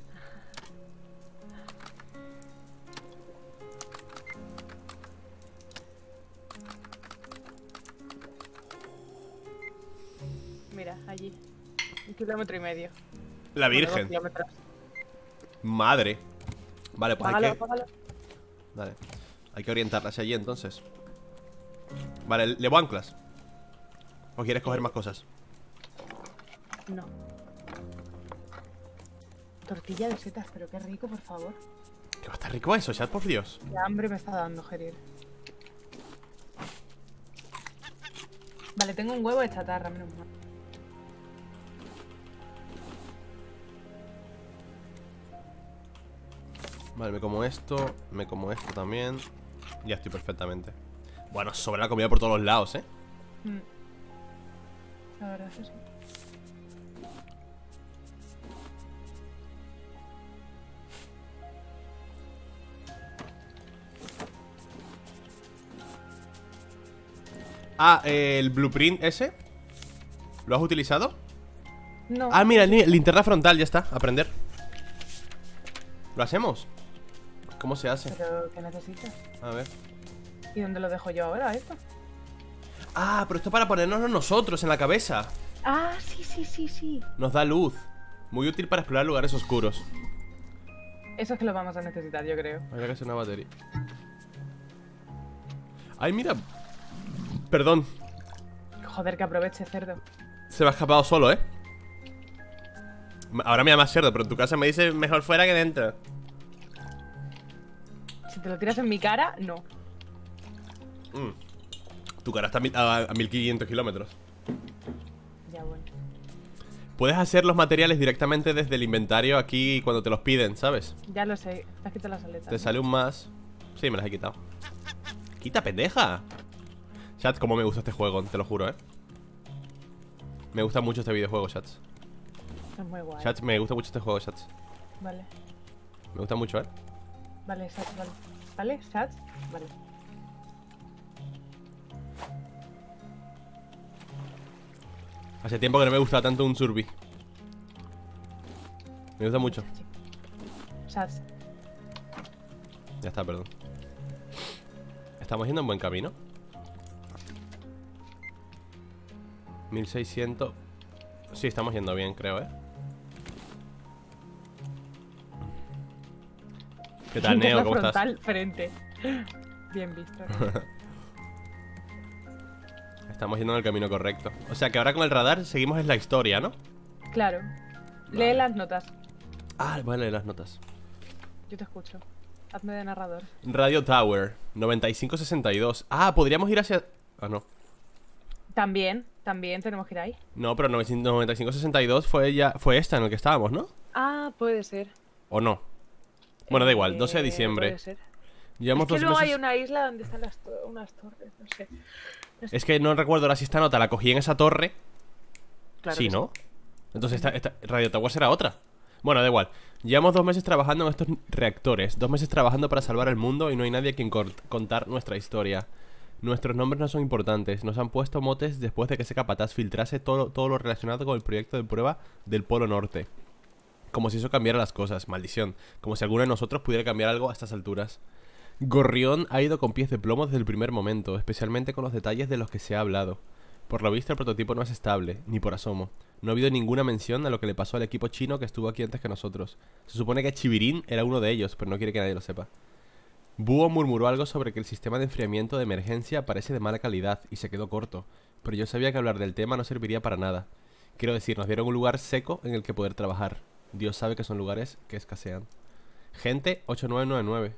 Mira, allí. 1,5 kilómetros. La Bueno, 2 Virgen. kilómetros. Madre. Vale, pues Apágalo, hay que... apágalo. Vale. Hay que orientarla hacia allí entonces. Vale, ¿llevo anclas? ¿O quieres coger más cosas? No. Tortilla de setas, pero qué rico, por favor. Que va a estar rico eso, chat, por Dios. Qué hambre me está dando, Geriel. Vale, tengo un huevo de chatarra, menos mal. Vale, me como esto también. Ya estoy perfectamente. Bueno, sobra la comida por todos los lados, ¿eh? La verdad es que sí. Ah, el blueprint ese. ¿Lo has utilizado? No. Ah, mira, linterna frontal, ya está, aprender. ¿Lo hacemos? ¿Cómo se hace? ¿Pero qué necesitas? A ver. ¿Y dónde lo dejo yo ahora, esto? Ah, pero esto es para ponernos nosotros en la cabeza. Ah, sí, sí, sí, sí. Nos da luz. Muy útil para explorar lugares oscuros. Eso es que lo vamos a necesitar, yo creo. Habría que hacer una batería. Ay, mira. Perdón. Joder, que aproveche, cerdo. Se me ha escapado solo, ¿eh? Ahora me llamas cerdo, pero en tu casa me dice mejor fuera que dentro. Si te lo tiras en mi cara, no. Tu cara está a 1500 kilómetros. Ya, bueno. Puedes hacer los materiales directamente desde el inventario aquí cuando te los piden, ¿sabes? Ya lo sé. Te has quitado las aletas. Te sale un más. Sí, me las he quitado. ¡Quita, pendeja! Chat, como me gusta este juego, te lo juro, ¿eh? Me gusta mucho este videojuego, chats. Es muy guay. Chats, me gusta mucho este juego, chats. Vale. Me gusta mucho, ¿eh? Vale, Sats, vale. ¿Vale? Sats, vale. Hace tiempo que no me gusta tanto un surbi. Me gusta mucho. Sats. Ya está, perdón. Estamos yendo en buen camino. 1600. Sí, estamos yendo bien, creo, ¿eh? ¿Qué tal, Neo? ¿Cómo estás? Frontal, frente. Bien visto. Estamos yendo en el camino correcto. O sea que ahora con el radar seguimos en la historia, ¿no? Claro. Lee las notas. Ah, voy a leer las notas. Yo te escucho. Hazme de narrador. Radio Tower 9562. Ah, podríamos ir hacia... Ah, no. También tenemos que ir ahí. No, pero 9562 fue esta en el que estábamos, ¿no? Ah, puede ser. ¿O no? Bueno, da igual, 12 de diciembre. Puede ser. Llevamos Es que 2 luego meses... hay una isla donde están unas torres, no sé. Es que no recuerdo ahora si esta nota la cogí en esa torre. Claro Sí, que ¿no? Entonces esta Radio Tower será otra. Bueno, da igual. Llevamos 2 meses trabajando en estos reactores. 2 meses trabajando para salvar el mundo y no hay nadie a quien contar nuestra historia. Nuestros nombres no son importantes. Nos han puesto motes después de que ese capataz filtrase todo lo relacionado con el proyecto de prueba del Polo Norte. Como si eso cambiara las cosas. Maldición. Como si alguno de nosotros pudiera cambiar algo a estas alturas. Gorrión ha ido con pies de plomo desde el primer momento, especialmente con los detalles de los que se ha hablado. Por lo visto el prototipo no es estable, ni por asomo. No ha habido ninguna mención a lo que le pasó al equipo chino que estuvo aquí antes que nosotros. Se supone que Chibirín era uno de ellos, pero no quiere que nadie lo sepa. Búho murmuró algo sobre que el sistema de enfriamiento de emergencia parece de mala calidad y se quedó corto, pero yo sabía que hablar del tema no serviría para nada. Quiero decir, nos dieron un lugar seco en el que poder trabajar. Dios sabe que son lugares que escasean. Gente 8999.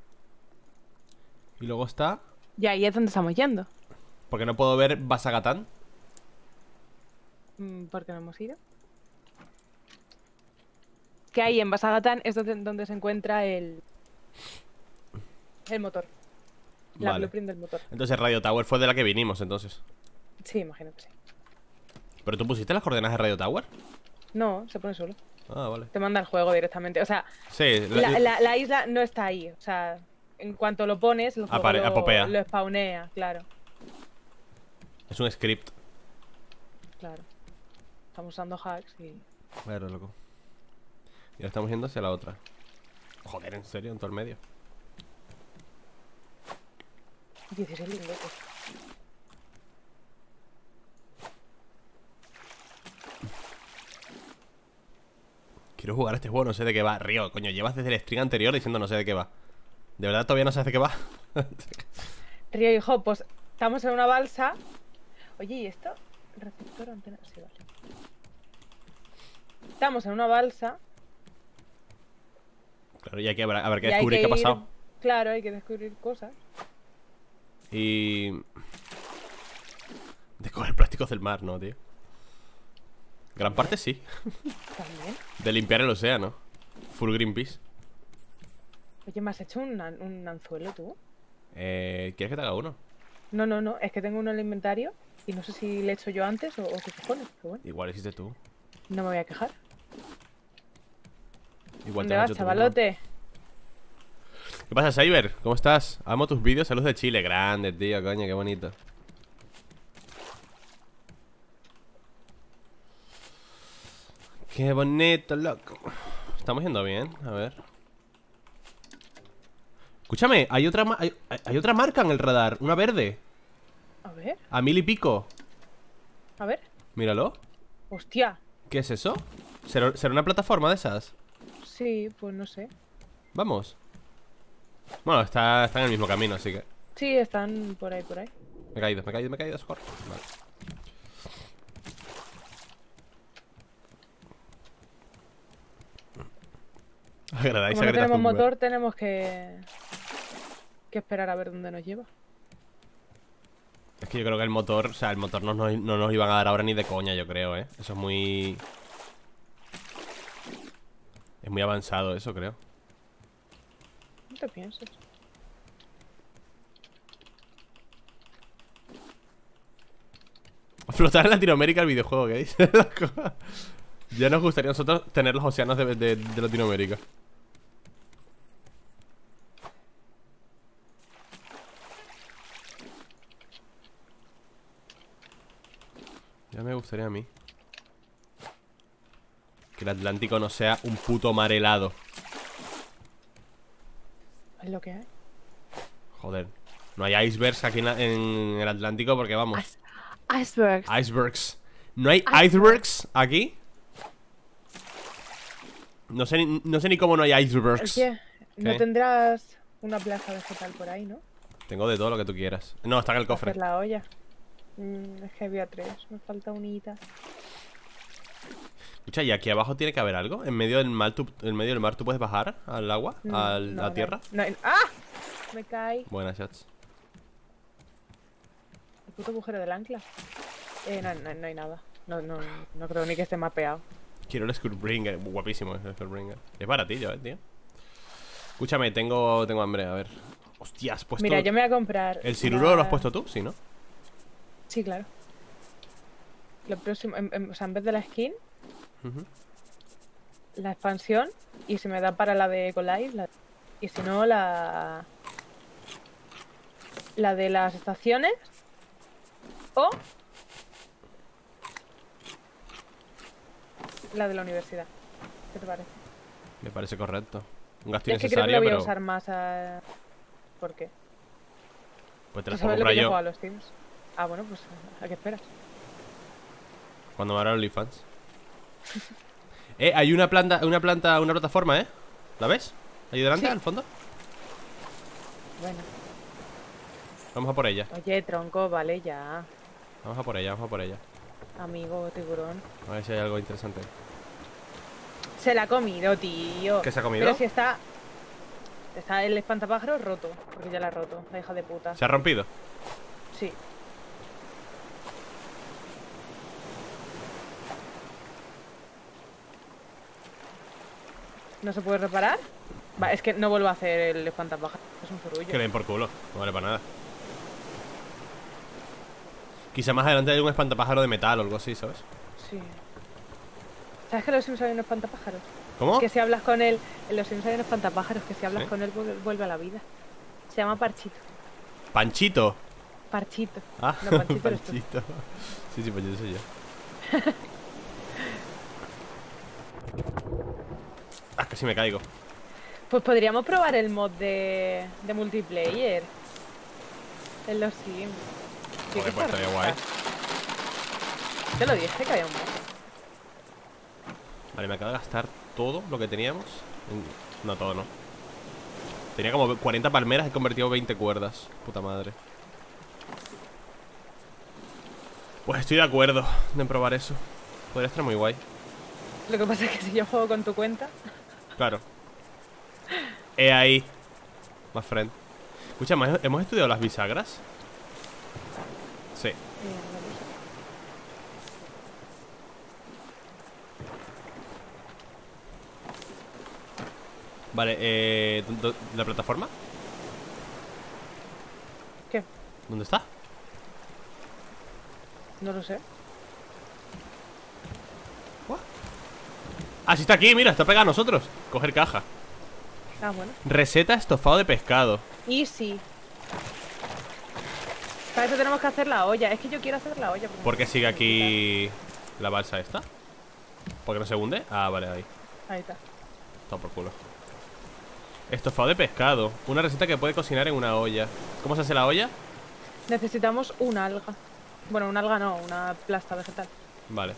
Y luego está... Y ahí es donde estamos yendo. Porque no puedo ver Basagatán. ¿Por qué no hemos ido? Que ahí en Basagatán es donde se encuentra el motor. La Vale. blueprint del motor. Entonces Radio Tower fue de la que vinimos, entonces. Sí, imagino que sí. ¿Pero tú pusiste las coordenadas de Radio Tower? No, se pone solo. Ah, vale. Te manda el juego directamente. O sea, Sí, la isla no está ahí. O sea, en cuanto lo pones, el juego apopea. lo spawnea, claro. es un script. Claro. Estamos usando hacks y... Claro, loco. Y ahora estamos yendo hacia la otra. Joder, ¿en serio? En todo el medio. 16 lingotes. Quiero jugar a este juego, no sé de qué va. Río, coño, llevas desde el stream anterior diciendo no sé de qué va. ¿De verdad todavía no sabes de qué va? Río, hijo, pues Estamos en una balsa. Oye, ¿y esto? Receptor, antena. Sí, vale. Estamos en una balsa. Claro, y hay que habrá que y hay descubrir qué ha ir- pasado. Claro, hay que descubrir cosas. Y... de coger plásticos del mar, ¿no, tío? Gran parte sí. También. De limpiar el océano. Full Greenpeace. Oye, ¿me has hecho un anzuelo tú? ¿Quieres que te haga uno? No, no, no. Es que tengo uno en el inventario. Y no sé si le he hecho yo antes o qué cojones. Pero bueno, Igual hiciste tú. no me voy a quejar. Igual ¿Dónde te has vas, hecho tú mismo. chavalote? ¿Qué pasa, Cyber? ¿Cómo estás? Amo tus vídeos, saludos de Chile. Grande, tío, coño, qué bonito. Qué bonito, loco. Estamos yendo bien, a ver. Escúchame, hay otra, hay otra marca en el radar, una verde. A ver, A 1000 y pico. a ver. Míralo. Hostia. ¿Qué es eso? ¿Será una plataforma de esas? Sí, pues no sé. Vamos. Bueno, está en el mismo camino, así que... Sí, están por ahí, por ahí. Me he caído, me he caído, me he caído, socorro. Vale. Agradáis Como a no Greta tenemos Thunberg. motor, tenemos que esperar a ver dónde nos lleva. Es que yo creo que el motor, o sea, el motor no nos iban a dar ahora ni de coña, yo creo, ¿eh? Eso es muy... es muy avanzado eso, creo. No te pienses. Flotar en Latinoamérica el videojuego, ¿qué dices? Ya nos gustaría a nosotros tener los océanos de Latinoamérica. Ya me gustaría a mí que el Atlántico no sea un puto mar helado. Es lo que hay. Joder. No hay icebergs aquí en el Atlántico porque vamos. Icebergs. Icebergs. ¿No hay icebergs aquí? No sé ni cómo no hay icebergs. Oye, no ¿Qué? tendrás una plaza vegetal por ahí, ¿no? Tengo de todo lo que tú quieras. No, está en el cofre. Hacer la olla. Es que había 3, me falta unita. Escucha, ¿y aquí abajo tiene que haber algo? ¿En medio del mar tú puedes bajar al agua? ¿A No, la tierra? ¡Ah! Me caí. Buenas, chats. El puto agujero del ancla. No hay nada. No creo ni que esté mapeado. Quiero el Skullbringer. Guapísimo el Skullbringer. Es baratillo, tío. Escúchame, tengo hambre, a ver. Hostia, has puesto... Mira, yo me voy a comprar. ¿El ciruro lo has puesto tú? Sí, ¿no? Sí, claro. Lo próximo, o sea, en vez de la skin, Ujú. la expansión. Y si me da para la de Ecolive, y si no, la de las estaciones. O la de la universidad. ¿Qué te parece? Me parece correcto. Un gasto Es que creo que innecesario, lo voy a pero... usar más ¿Por qué? Pues te ¿Tú las puedo sabes lo comprar que te yo juega a los Teams? Ah, bueno, pues ¿a qué esperas? cuando me abra OnlyFans. Hay una plataforma, ¿eh? ¿La ves? Ahí delante, Sí. al fondo. Bueno. Vamos a por ella. Oye, tronco, vale, ya. Vamos a por ella, vamos a por ella. Amigo tiburón. A ver si hay algo interesante. Se la ha comido, tío. ¿Qué se ha comido? Pero si está... Está el espantapájaros roto. Porque ya la ha roto, la hija de puta. ¿Se ha rompido? Sí. ¿No se puede reparar? Va, es que no vuelvo a hacer el espantapájaros. Es un zurullo. Que le den por culo, no vale para nada. Quizá más adelante hay un espantapájaro de metal o algo así, ¿sabes? Sí. ¿Sabes que en los Sims hay un espantapájaros? ¿Cómo? Que si hablas con él... En los Sims hay un espantapájaros que si hablas ¿Sí? con él vuelve a la vida. Se llama Parchito. Panchito. Parchito. Ah, No, Panchito eres tú. Panchito. Sí, Panchito soy yo. Ah, casi me caigo. Pues podríamos probar el mod de multiplayer. En los Sims. Sí, Joder, que pues está estaría rica. guay. Te lo dije que había un mod. Vale, me acabo de gastar todo lo que teníamos. No, todo no. Tenía como 40 palmeras, he convertido 20 cuerdas. Puta madre. Pues estoy de acuerdo en probar eso. Podría estar muy guay. Lo que pasa es que si yo juego con tu cuenta... Claro. He ahí. My friend. Escucha, ¿hemos estudiado las bisagras? Sí. Vale, ¿la plataforma? ¿Qué? ¿Dónde está? No lo sé. Ah, sí está aquí, mira, está pegada a nosotros. Coger caja. Ah, bueno. Receta estofado de pescado. Easy. Para eso tenemos que hacer la olla. Es que yo quiero hacer la olla. ¿Por qué sigue aquí la balsa esta? ¿Por qué no se hunde? Ah, vale, ahí. Ahí está. Está por culo. Estofado de pescado. Una receta que puede cocinar en una olla. ¿Cómo se hace la olla? Necesitamos una alga. Bueno, una alga no, una plasta vegetal. Vale.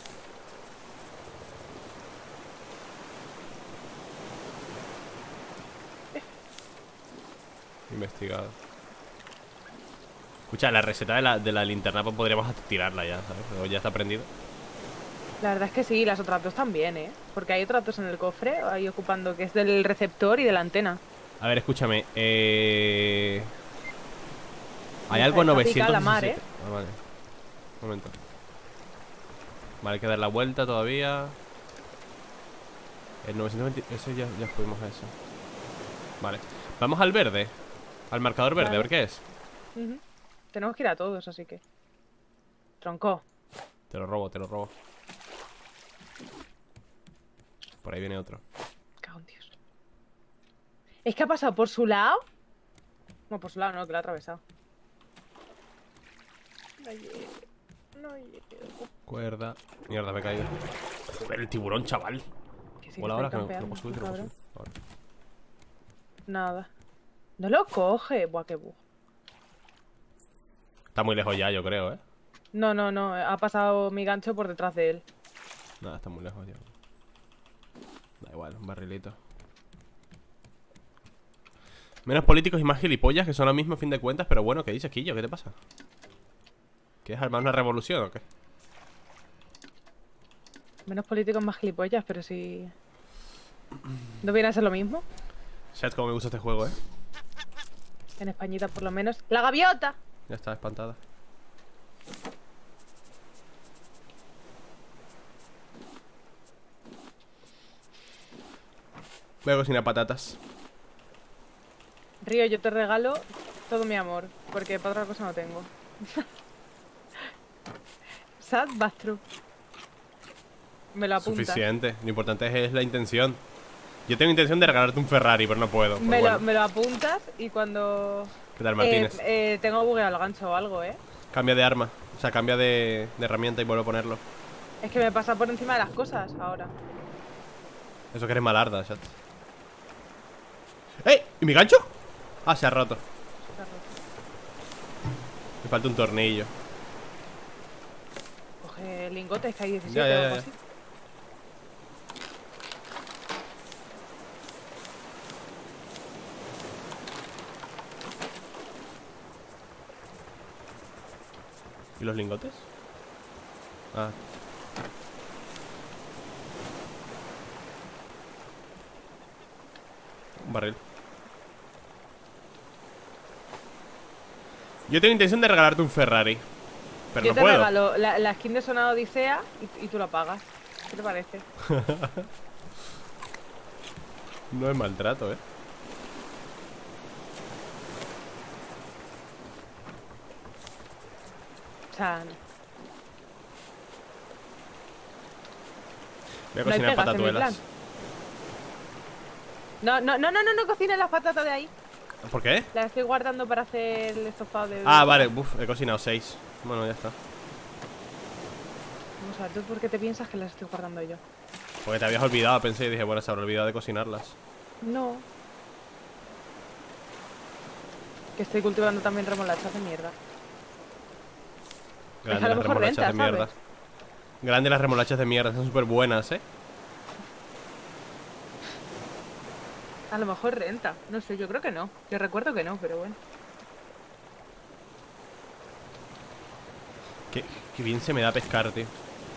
Investigado. Escucha, la receta de la linterna pues podríamos tirarla ya, ¿sabes? Pero ya está prendido. La verdad es que sí, las otras dos también, ¿eh? Porque hay otras dos en el cofre, ahí ocupando, que es del receptor y de la antena. A ver, escúchame. Hay Esta algo en está picada 917. la mar, ¿eh? Ah, vale. Un momento. Vale, hay que dar la vuelta todavía. El 920. Eso ya fuimos a eso. Vale. Vamos al verde. Al marcador verde, Vale. a ver qué es. Ujú. Tenemos que ir a todos, así que... Tronco. Te lo robo, te lo robo. Por ahí viene otro. Cago en Dios. ¿Es que ha pasado por su lado? No, por su lado no, que lo ha atravesado. No llego. No llego. Cuerda. Mierda, me he caído. Joder, el tiburón, chaval. Que sí, Hola, que ahora estoy que no campeando, puedo subir, que no puedo cabrón. subir. Vale. Nada. No lo coge. Buah, qué bug. Está muy lejos ya, yo creo, ¿eh? No, no, no. Ha pasado mi gancho por detrás de él. Nada, está muy lejos ya. Da igual, un barrilito. Menos políticos y más gilipollas, que son lo mismo a fin de cuentas. Pero bueno, ¿qué dices, Quillo? ¿Qué te pasa? ¿Quieres armar una revolución o qué? Menos políticos, más gilipollas, pero si... ¿No viene a ser lo mismo? Chat, como me gusta este juego, ¿eh? En Españita, por lo menos. ¡La gaviota! Ya está espantada. Voy a cocinar patatas. Río, yo te regalo todo mi amor, porque para otra cosa no tengo. Sad bathroom. Me lo apuntas. Suficiente. Lo importante es la intención. Yo tengo intención de regalarte un Ferrari, pero no puedo. Pues bueno. Me lo apuntas y cuando... ¿Qué tal, Martínez? Tengo bugueado el gancho o algo, ¿eh? Cambia de arma. O sea, cambia de herramienta y vuelve a ponerlo. Es que me pasa por encima de las cosas ahora. Eso que eres malarda, chat. ¡Ey! ¿Y mi gancho? Ah, se ha roto. Está roto. Me falta un tornillo. Coge lingotes, que hay 17 Ya, o algo ya. así. ¿Y los lingotes? Ah. Un barril. Yo tengo intención de regalarte un Ferrari. Pero Yo no te puedo. regalo la skin de Sonado Odisea y tú la pagas. ¿Qué te parece? No es maltrato, ¿eh? O sea, Voy a no hay cocinar pegas en mi patatuelas. plan. No cocines las patatas de ahí. ¿Por qué? Las estoy guardando para hacer el estofado de... Ah, vale, uf, he cocinado 6. Bueno, ya está. Vamos a ver, ¿tú por qué te piensas que las estoy guardando yo? Porque te habías olvidado, pensé y dije, bueno, se habrá olvidado de cocinarlas. No. Que estoy cultivando también remolachas de mierda. Grandes a lo las mejor remolachas renta, de mierda. ¿sabes? Grandes las remolachas de mierda, son súper buenas, ¿eh? A lo mejor renta. No sé, yo creo que no. Yo recuerdo que no, pero bueno. Qué bien se me da pescar, tío.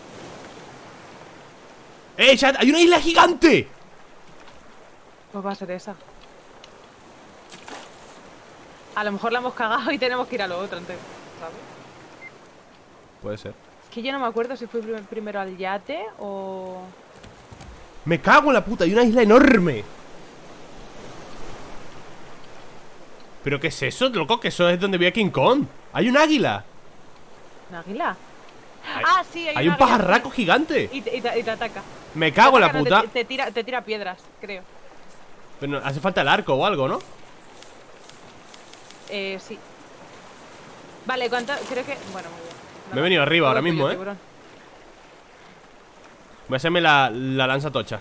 Chat! ¡Hay una isla gigante! Pues va a ser esa. A lo mejor la hemos cagado y tenemos que ir a lo otro antes, ¿sabes? Puede ser. Es que yo no me acuerdo si fui primero al yate o... ¡Me cago en la puta! ¡Hay una isla enorme! ¿Pero qué es eso, loco? Que eso es donde vi a King Kong. ¡Hay un águila! ¿Un águila? Hay- Ah, sí, hay ¡Hay un águila, pajarraco sí. gigante! Y te ataca. ¡Me cago en la Te ataca, puta! no, te tira piedras, creo. Pero no, hace falta el arco o algo, ¿no? Sí. Vale, ¿cuánto? Creo que... Bueno, muy bien. Me he venido arriba Todo ahora tuyo, mismo, tiburón. Voy a hacerme la lanza tocha.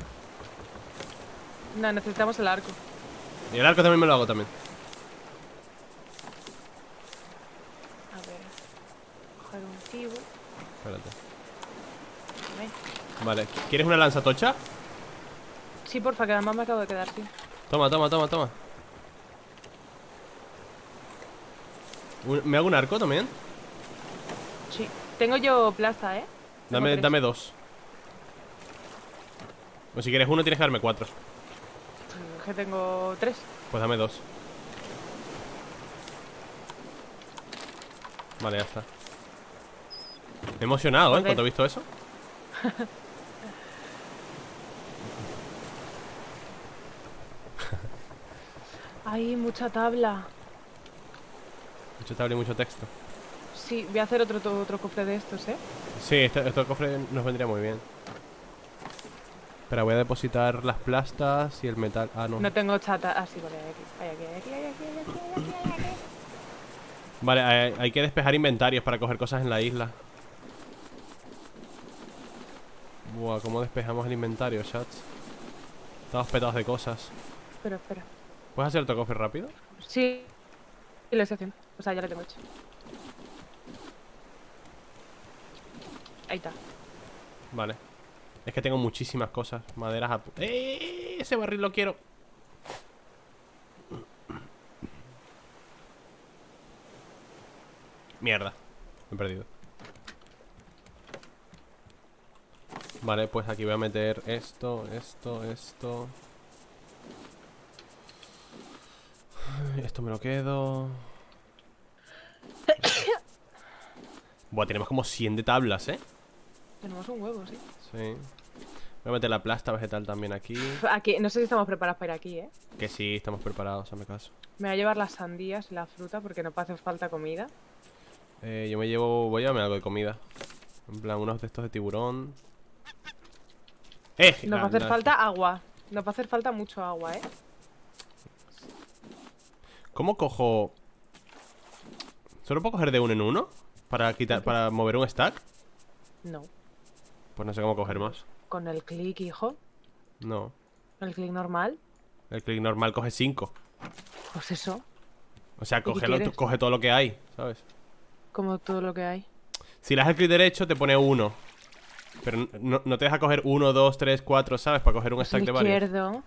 No, necesitamos el arco. Y el arco también me lo hago también. A ver. Coger un tibu. Espérate. Dame. Vale, ¿quieres una lanza tocha? Sí, porfa, que además me acabo de quedar, sí. Toma. ¿Me hago un arco también? Sí. Tengo yo plasta, ¿eh? Tengo tres. Dame 2. O si quieres uno tienes que darme 4. Es que tengo 3. Pues dame 2. Vale, ya está. Me he emocionado, Joder. cuando he visto eso. Hay mucha tabla. Mucho tabla y mucho texto. Sí, voy a hacer otro cofre de estos, ¿eh? Sí, este cofre nos vendría muy bien. Espera, voy a depositar las plastas y el metal. Ah, no. No tengo chata. Ah, sí, vale, hay aquí. Vale, hay que despejar inventarios para coger cosas en la isla. Buah, ¿cómo despejamos el inventario, chats? Estamos petados de cosas. Espera. ¿Puedes hacer otro cofre rápido? Sí, lo estoy haciendo. O sea, ya lo tengo hecho. Ahí está. Vale. Es que tengo muchísimas cosas. Maderas a... Ese barril lo quiero. Mierda. Me he perdido. Vale, pues aquí voy a meter esto. Esto me lo quedo. Buah, tenemos como 100 de tablas, ¿eh? Tenemos un huevo, sí. Sí. Voy a meter la plasta vegetal también aquí. Aquí, no sé si estamos preparados para ir aquí, ¿eh? Que sí, estamos preparados, hazme caso. Me voy a llevar las sandías y la fruta porque no hace falta comida. Yo me llevo... Voy a llevarme algo de comida. En plan, unos de estos de tiburón. Nos va a hacer falta agua. Nos va a hacer falta mucho agua, ¿eh? ¿Cómo cojo...? ¿Solo puedo coger de uno en uno? ¿Para quitar, para mover un stack? No. Pues no sé cómo coger más. Con el clic, hijo. No. El clic normal. El clic normal coge 5. Pues eso. O sea, ¿Y qué coge quieres? todo lo que hay, ¿sabes? Como todo lo que hay. Si le das el clic derecho te pone 1. Pero no te deja coger 1, 2, 3, 4, ¿sabes? Para coger un Pues stack el de varios. izquierdo.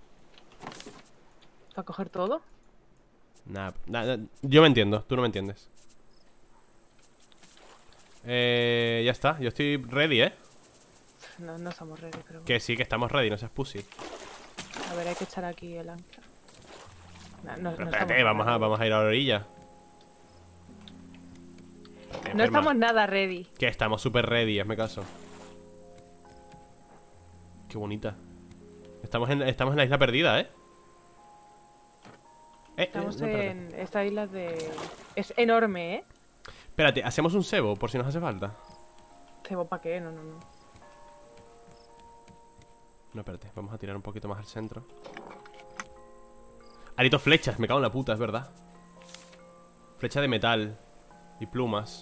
¿Para coger todo? Nah, yo me entiendo, tú no me entiendes. Ya está, yo estoy ready, ¿eh? No estamos ready, pero... Que sí, que estamos ready, no seas pussy. A ver, hay que echar aquí el ancla. No Pero estamos espérate, nada ready. vamos a ir a la orilla. Espérate, No enferma. estamos nada ready. Que estamos súper ready, hazme caso. Qué bonita. Estamos en la isla perdida, ¿eh? Estamos no, espérate. en esta isla de... Es enorme, ¿eh? Espérate, hacemos un cebo por si nos hace falta. ¿Cebo para qué? No. No, espérate, vamos a tirar un poquito más al centro. Harito flechas, me cago en la puta, es verdad. Flecha de metal y plumas.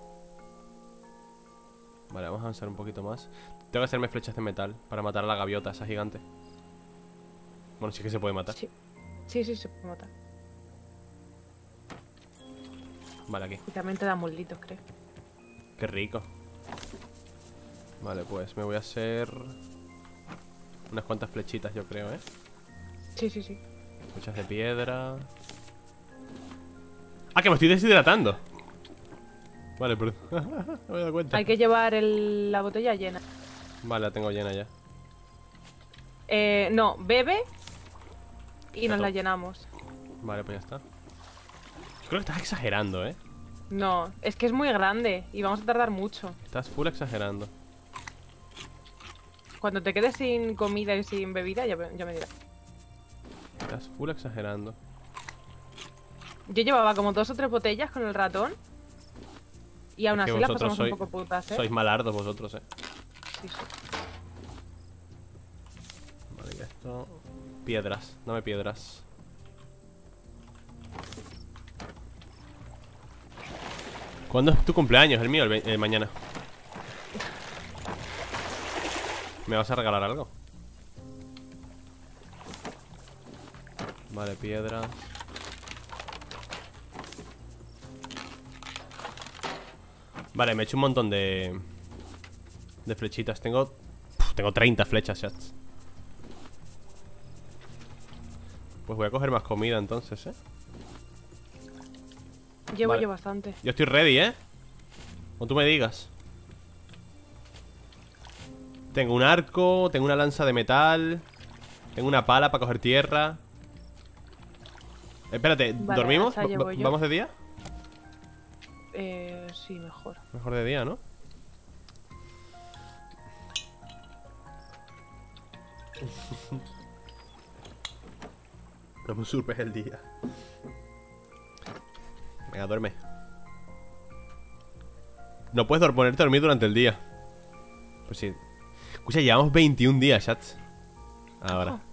Vale, vamos a avanzar un poquito más. Tengo que hacerme flechas de metal para matar a la gaviota, esa gigante. Bueno, sí que se puede matar. Sí, se puede matar. Vale, aquí. Y también te da muslitos, creo. Qué rico. Vale, pues me voy a hacer unas cuantas flechitas, yo creo, ¿eh? Sí. Flechas de piedra. ¡Ah, que me estoy deshidratando! Vale, pero... no me he dado cuenta. Hay que llevar la botella llena. Vale, la tengo llena ya. No, bebe y nos Perfecto. la llenamos. Vale, pues ya está. Yo creo que estás exagerando, ¿eh? No, es que es muy grande y vamos a tardar mucho. Estás full exagerando. Cuando te quedes sin comida y sin bebida, ya me dirás. Estás full exagerando. Yo llevaba como 2 o 3 botellas con el ratón. Y aún Es que así las vosotros pasamos un poco putas, ¿eh? Sois malardos vosotros, Sí, sí. Vale, y esto... Piedras, dame piedras. ¿Cuándo es tu cumpleaños? El mío, mañana. ¿Me vas a regalar algo? Vale, piedras. Vale, me he hecho un montón de flechitas. Tengo 30 flechas, chats. Pues voy a coger más comida entonces, Llevo Vale. yo bastante. Yo estoy ready, O tú me digas. Tengo un arco, tengo una lanza de metal, tengo una pala para coger tierra. Espérate, Vale, ¿dormimos? hacha llevo yo. ¿Vamos de día? Sí, mejor. Mejor de día, ¿no? No me usurpes el día. Venga, duerme. No puedes ponerte a dormir durante el día. Pues sí. Escucha, llevamos 21 días, chats. Ahora. Oh.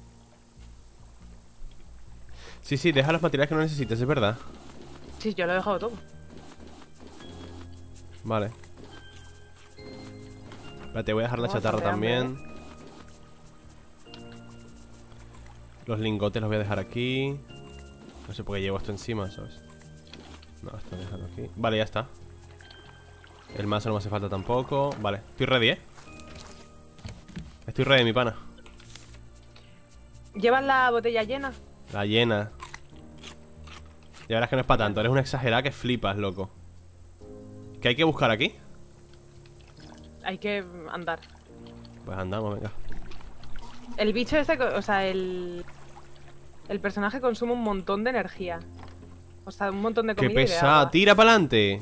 Sí, deja los materiales que no necesites, es verdad. Sí, yo lo he dejado todo. Vale. Espérate, voy a dejar la Oh, chatarra bastante hambre, también. Los lingotes los voy a dejar aquí. No sé por qué llevo esto encima, ¿sabes? No, esto déjalo aquí. Vale, ya está. El mazo no me hace falta tampoco. Vale, estoy ready, Estoy ready, mi pana. ¿Llevas la botella llena? La llena. Ya verás que no es para tanto. Eres una exagerada que flipas, loco. ¿Qué hay que buscar aquí? Hay que andar. Pues andamos, venga. El bicho este, o sea, el personaje consume un montón de energía. O sea, un montón de ¡Qué comida y de pesada! agua. ¡Tira para adelante!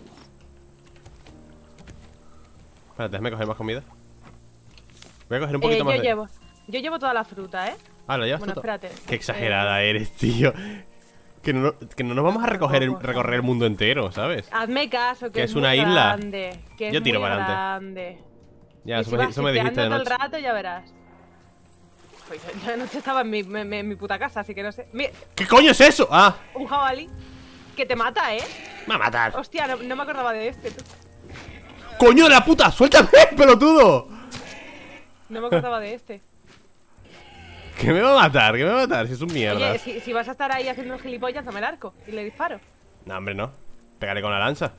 Espérate, déjame coger más comida. Voy a coger un poquito más de... Yo llevo toda la fruta, ¿eh? Ah, ¿lo llevas Bueno, tú? espérate. Qué exagerada eres, tío. Que no nos vamos a recorrer el mundo entero, ¿sabes? Hazme caso, que Que es muy una isla. grande, que es Yo tiro muy para grande. Ya, Y eso si me, vas eso me dijiste de shipeando todo noche. el rato, ya verás. Pues yo anoche estaba en mi puta casa, así que no sé. Mira, ¿Qué coño es eso? Ah, un jabalí que te mata, ¿eh? me va a matar. Hostia, no me acordaba de este, tú. ¡Coño de la puta! ¡Suéltame, pelotudo! No me acordaba de este. ¿Qué me va a matar? ¿Qué me va a matar? Si es un mierda. Oye, si vas a estar ahí haciendo el gilipollas, dame el arco y le disparo. No, hombre, no. Pegaré con la lanza.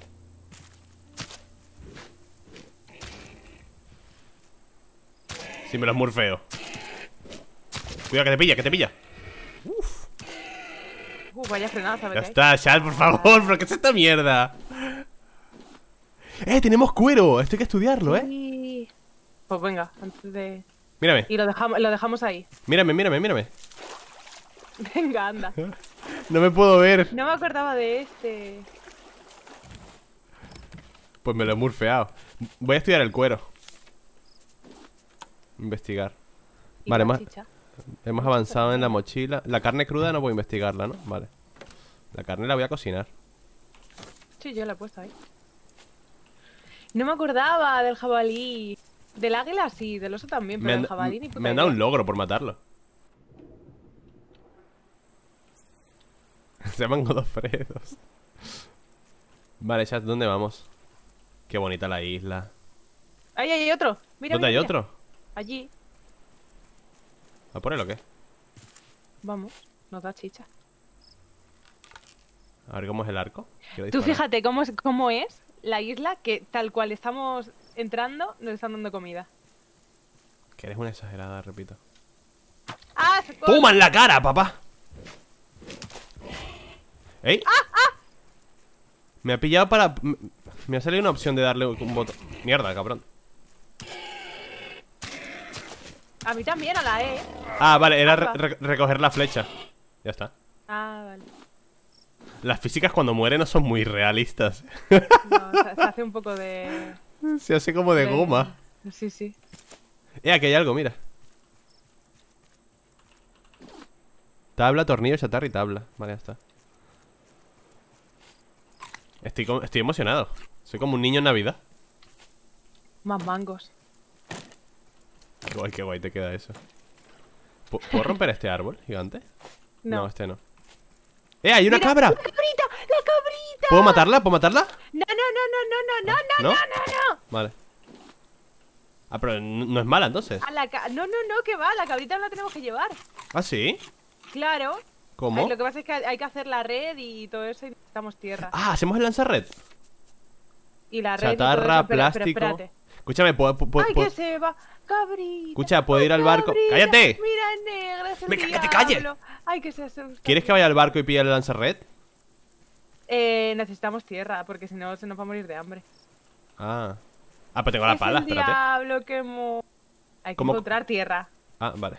Si me los murfeo. Cuidado, que te pilla, que te pilla. Vaya frenaza, Ya ¿verdad? está, Shal, por favor. ¿Pero qué es esta mierda? Tenemos cuero. Esto hay que estudiarlo, Sí. Pues venga, antes de... Mírame, Y lo dejamos ahí. mírame. Venga, anda. No me puedo ver. No me acordaba de este. Pues me lo he murfeado. Voy a estudiar el cuero. Investigar. Y Vale, la más. chicha. Hemos avanzado en la mochila. La carne cruda no puedo investigarla, ¿no? Vale. La carne la voy a cocinar. Sí, yo la he puesto ahí. No me acordaba del jabalí. Del águila sí, del oso también, pero del jabalí ni puta me han dado idea. un logro por matarlo. Se llaman Godofredos. Vale, chat, ¿dónde vamos? Qué bonita la isla. Ahí hay otro. Mira, ¿Dónde hay mira. otro? Allí. ¿A por él o qué? Vamos, nos da chicha. A ver cómo es el arco. Quiero Tú disparar. fíjate cómo es la isla que tal cual estamos entrando, nos están dando comida. Que eres una exagerada, repito. ¡Ah! ¡Puma en la cara, papá! ¡Ey! Me ha pillado para... Me ha salido una opción de darle un botón. Mierda, cabrón. A mí también, a la E. Ah, vale, era recoger la flecha. Ya está. Ah, vale. Las físicas cuando mueren no son muy realistas. No, se hace un poco de... Se hace como de goma. Sí, sí. Aquí hay algo, mira. Tabla, tornillo, chatarra y tabla. Vale, ya está. Estoy emocionado. Soy como un niño en Navidad. Más mangos. Qué guay te queda eso. ¿Puedo romper este árbol gigante? No, este no. ¡Hay una cabra! ¡La cabrita! ¡La cabrita! ¿Puedo matarla? ¿Puedo matarla? No, no, no, no, no, no, no, no, no, no. Vale. Ah, pero no es mala entonces. No, no, no, que va, la cabrita la tenemos que llevar. ¿Ah, sí? Claro. ¿Cómo? Ay, lo que pasa es que hay que hacer la red y todo eso y necesitamos tierra. Ah, hacemos el lanzarred. Y la red Chatarra, y todo eso, pero plástico. espérate. Escúchame, Ay, que se va, cabrita. Escucha, ¿puedo ir al barco? Cabrita, ¡Cállate! Mira, negra, es el Venga, que te diablo. calles. Ay, que se asusta. ¿Quieres que vaya al barco y pille el lanzarred? Necesitamos tierra, porque si no se nos va a morir de hambre. Ah. Ah, pues tengo la Es pala, el espérate. diablo, que hay que ¿Cómo? encontrar tierra. Ah, vale.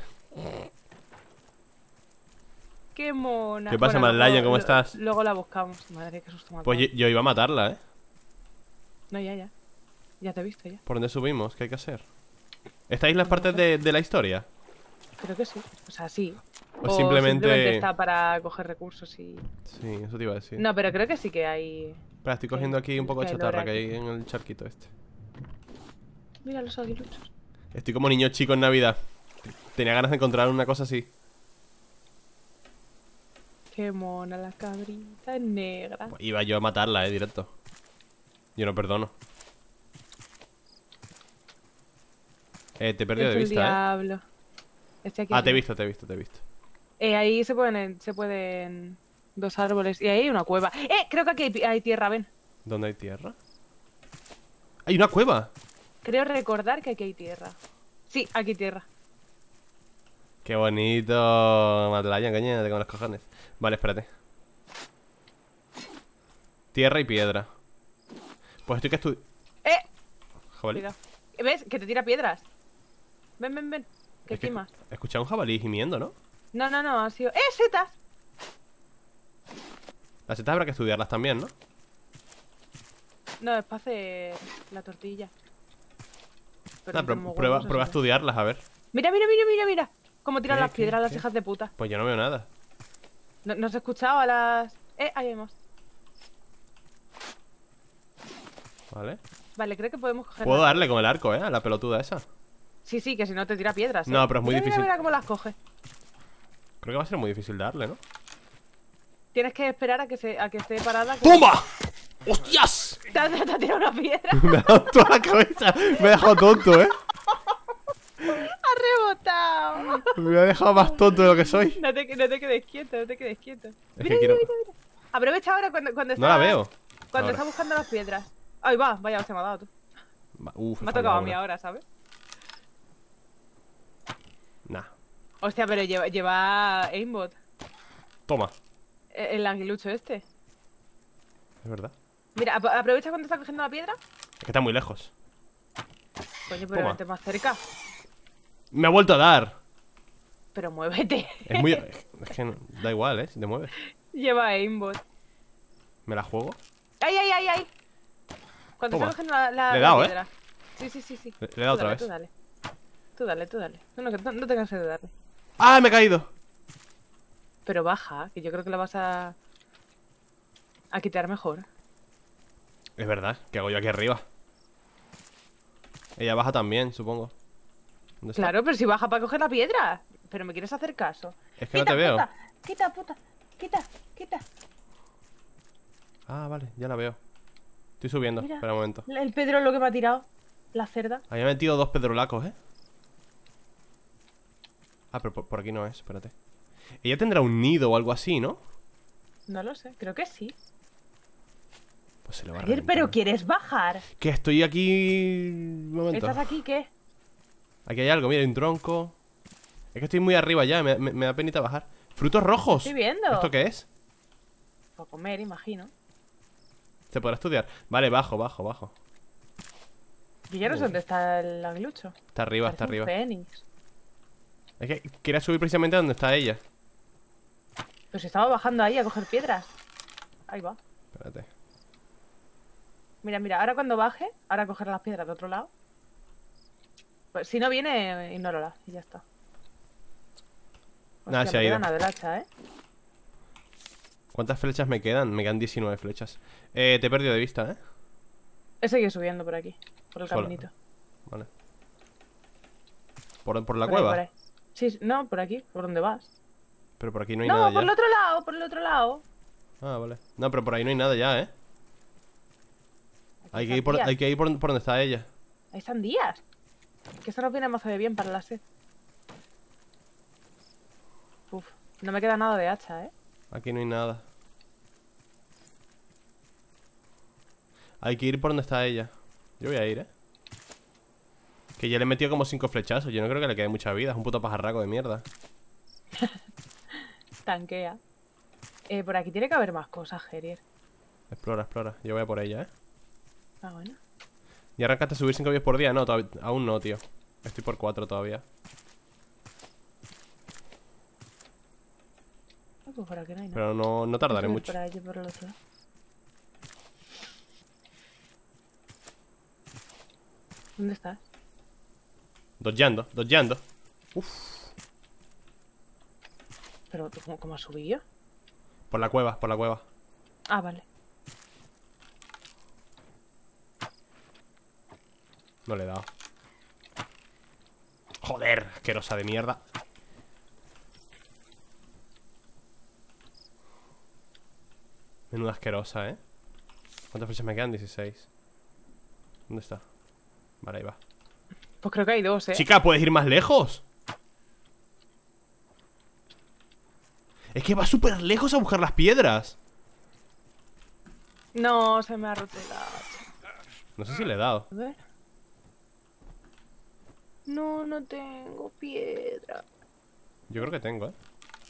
Qué mona. ¿Qué pasa, Bueno, Madlayan? luego- ¿Cómo lo- estás? Luego la buscamos. Madre, qué susto me ha Pues dado. yo iba a matarla, ¿eh? No, ya. Ya te he visto, ya. ¿Por dónde subimos? ¿Qué hay que hacer? ¿Estáis las partes de la historia? Creo que sí. O sea, sí. O simplemente- está para coger recursos y... Sí, eso te iba a decir. No, pero creo que sí que hay... Espera, estoy cogiendo aquí un poco de que hay chatarra lore que aquí. hay en el charquito este. Mira los aguiluchos. Estoy como niño chico en Navidad. Tenía ganas de encontrar una cosa así. Qué mona la cabrita negra. Iba yo a matarla, directo. Yo no perdono. Te he perdido de Es el vista, diablo. Este aquí te he arriba. visto, te he visto, te he visto. Ahí se pueden dos árboles. Y ahí hay una cueva. Creo que aquí hay tierra, ven. ¿Dónde hay tierra? ¡Hay una cueva! Creo recordar que aquí hay tierra. Sí, aquí hay tierra. ¡Qué bonito! Matlayan, cañete con los cojones. Vale, espérate. Tierra y piedra. Pues estoy que estudiar. Jabalí. Cuidado. ¿Ves? Que te tira piedras. Ven, ven, ven. Que Es que quemas. he escuchado un jabalí gimiendo, ¿no? No, no, no, ha sido... setas! Las setas habrá que estudiarlas también, ¿no? No, es para hacer la tortilla. Pero como prueba huevos, a eso. estudiarlas, a ver. Mira, mira, mira, mira, mira. Cómo tiran ¿Qué, las qué, piedras las qué? hijas de puta. Pues yo no veo nada. ¿No has escuchado a las...? Ahí hay más. ¿Vale? Vale, creo que podemos coger... Puedo darle con el arco, a la pelotuda esa. Sí, sí, que si no te tira piedras. No, pero es muy Mira, difícil. Mira, mira cómo las coge. Creo que va a ser muy difícil darle, ¿no? Tienes que esperar a que esté parada. ¡Toma! ¡Hostias! ¿Te has tirado una piedra? Me ha dado toda la cabeza. Me ha dejado tonto, ¿eh? ¡Ha rebotado! Me ha dejado más tonto de lo que soy. No te quedes quieto, no te quedes quieto. que Mira, quiero- mira, mira, mira. Aprovecha ahora cuando está... No la veo. Cuando Ahora. está buscando las piedras. Ahí va, vaya, se me ha dado tú. Uf, Me ha tocado a mí ahora, ¿sabes? Nah. Hostia, pero lleva aimbot. Toma. El aguilucho este. Es verdad. Mira, aprovecha cuando está cogiendo la piedra. Es que está muy lejos. Coño, pero Toma. vente más cerca. Me ha vuelto a dar. Pero muévete. Es muy... Es que da igual, ¿eh? Si te mueves. Lleva aimbot. ¿Me la juego? ¡Ay, ay, ay, ay! Cuando Toma. está cogiendo la Le he dado, piedra. Sí, sí, sí, sí. Le he dado Tú otra dale, vez. Tú dale. Tú dale, tú dale. No te canses de darle. ¡Ah, me he caído! Pero baja, que yo creo que la vas a quitar mejor. Es verdad. ¿Qué hago yo aquí arriba? Ella baja también, supongo. ¿Dónde está? Claro, pero si baja para coger la piedra. Pero me quieres hacer caso. Es que no te veo. Quita, puta. Quita. Ah, vale, ya la veo. Estoy subiendo, Mira. espera un momento. El Pedro lo que me ha tirado. La cerda. Había metido 2 pedrolacos, ¿eh? Ah, pero por aquí no es, espérate. Ella tendrá un nido o algo así, ¿no? No lo sé, creo que sí. Pues se le va a Ayer, reventar. pero ¿quieres bajar? Que estoy aquí... Un momento. ¿Estás aquí qué? Aquí hay algo, mira, hay un tronco. Es que estoy muy arriba ya, me da penita bajar. ¡Frutos rojos! Estoy viendo. ¿Esto qué es? Para comer, imagino. Se podrá estudiar. Vale, bajo, bajo, bajo. Yo ya no sé dónde está el aguilucho. Está arriba, Parece está un arriba. fénix. Es que quería subir precisamente a donde está ella. Pues si estaba bajando ahí a coger piedras. Ahí va. Espérate. Mira, mira, ahora cuando baje, ahora coger las piedras de otro lado. Pues si no viene, ignórala y ya está. Nada, Hostia, se ha me ido. queda nada del hacha, ¿eh? ¿Cuántas flechas me quedan? Me quedan 19 flechas. Te he perdido de vista, ¿eh? He seguido subiendo por aquí, por el Sola. caminito. Vale. ¿Por la Por ahí, cueva? por ahí. Sí, no, por aquí, por donde vas. Pero por aquí no hay No, nada por ya. el otro lado, por el otro lado. Ah, vale. No, pero por ahí no hay nada ya, ¿eh? Hay que ir por, sandías. hay que ir por donde está ella. Hay sandías. Que esto nos viene mazo de bien para la sed. Uf, no me queda nada de hacha, ¿eh? Aquí no hay nada. Hay que ir por donde está ella. Yo voy a ir, ¿eh? Que ya le he metido como 5 flechazos. Yo no creo que le quede mucha vida. Es un puto pajarraco de mierda. Tanquea. Por aquí tiene que haber más cosas, Gerier. Explora, explora. Yo voy a por ella, ¿eh? Ah, bueno. ¿Y arrancaste a subir 5 vídeos por día? No, aún no, tío. Estoy por 4 todavía. Ah, pues por aquí no hay nada. Pero no tardaré Voy a subir mucho. Por allí, por el otro lado. ¿Dónde estás? Dodgeando, dodgeando. ¿Pero tú cómo has subido? Por la cueva, por la cueva. Ah, vale. No le he dado. Joder, asquerosa de mierda. Menuda asquerosa, ¿eh? ¿Cuántas flechas me quedan? 16. ¿Dónde está? Vale, ahí va. Pues creo que hay dos, ¿eh? Chica, ¿puedes ir más lejos? Es que va súper lejos a buscar las piedras. No, se me ha roto el hacha. No sé si le he dado. A ver. No, no tengo piedra. Yo creo que tengo, ¿eh?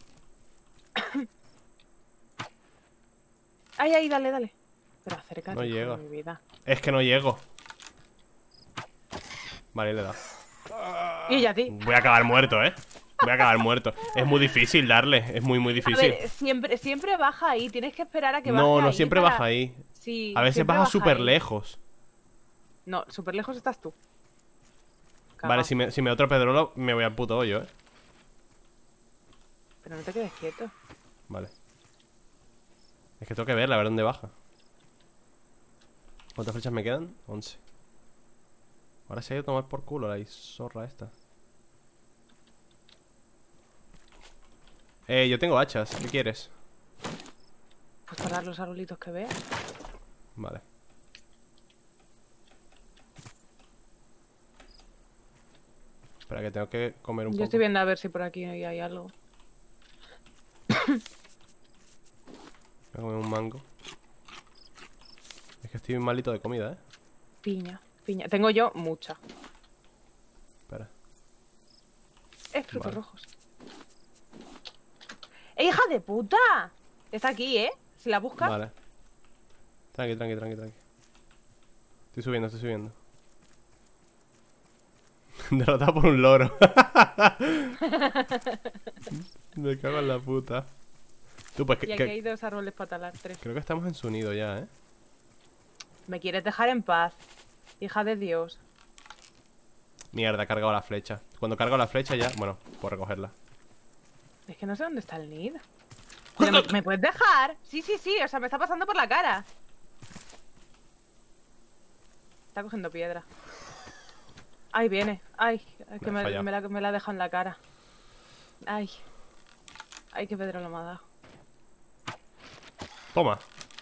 Ay, ay, dale, dale. Pero acércate, No hijo llego. de mi vida. Es que no llego. Vale, le he dado. Y ya a ti. Voy a acabar muerto, ¿eh? Voy a acabar muerto. Es muy difícil darle. Es muy, muy A difícil. ver, siempre baja ahí. Tienes que esperar a que baje No, no ahí siempre para- baja ahí. Sí, A veces siempre baja súper ahí. lejos. No, súper lejos estás tú. Vale, Cagao. si me da otro pedrolo, me voy al puto hoyo, ¿eh? Pero no te quedes quieto. Vale. Es que tengo que verla, a ver dónde baja. ¿Cuántas flechas me quedan? 11. Ahora se ha ido a tomar por culo la zorra esta. Yo tengo hachas. ¿Qué quieres? Pues talar los arbolitos que veas. Vale. Espera, que tengo que comer un Yo poco. estoy viendo a ver si por aquí hay algo. Voy a comer un mango. Es que estoy malito de comida, ¿eh? Piña, piña. Tengo yo mucha. Espera. Frutos Vale. rojos. ¡Hija de puta! Está aquí, ¿eh? Si la buscas. Vale. Tranqui, tranqui, tranqui, tranqui. Estoy subiendo, estoy subiendo. Derrotado por un loro. Me cago en la puta. Tú, pues Y aquí hay dos árboles para talar, 3. creo que estamos en su nido ya, ¿eh? ¿Me quieres dejar en paz? Hija de Dios. Mierda, he cargado la flecha. Cuando cargo la flecha ya... Bueno, puedo recogerla. Es que no sé dónde está el nido. Pero ¿me puedes dejar? Sí, sí, sí. O sea, me está pasando por la cara. Está cogiendo piedra. Ay, viene. Ay, que Me ha fallado. me la ha dejado en la cara. Ay. Ay, qué Pedro lo me ha dado. Toma.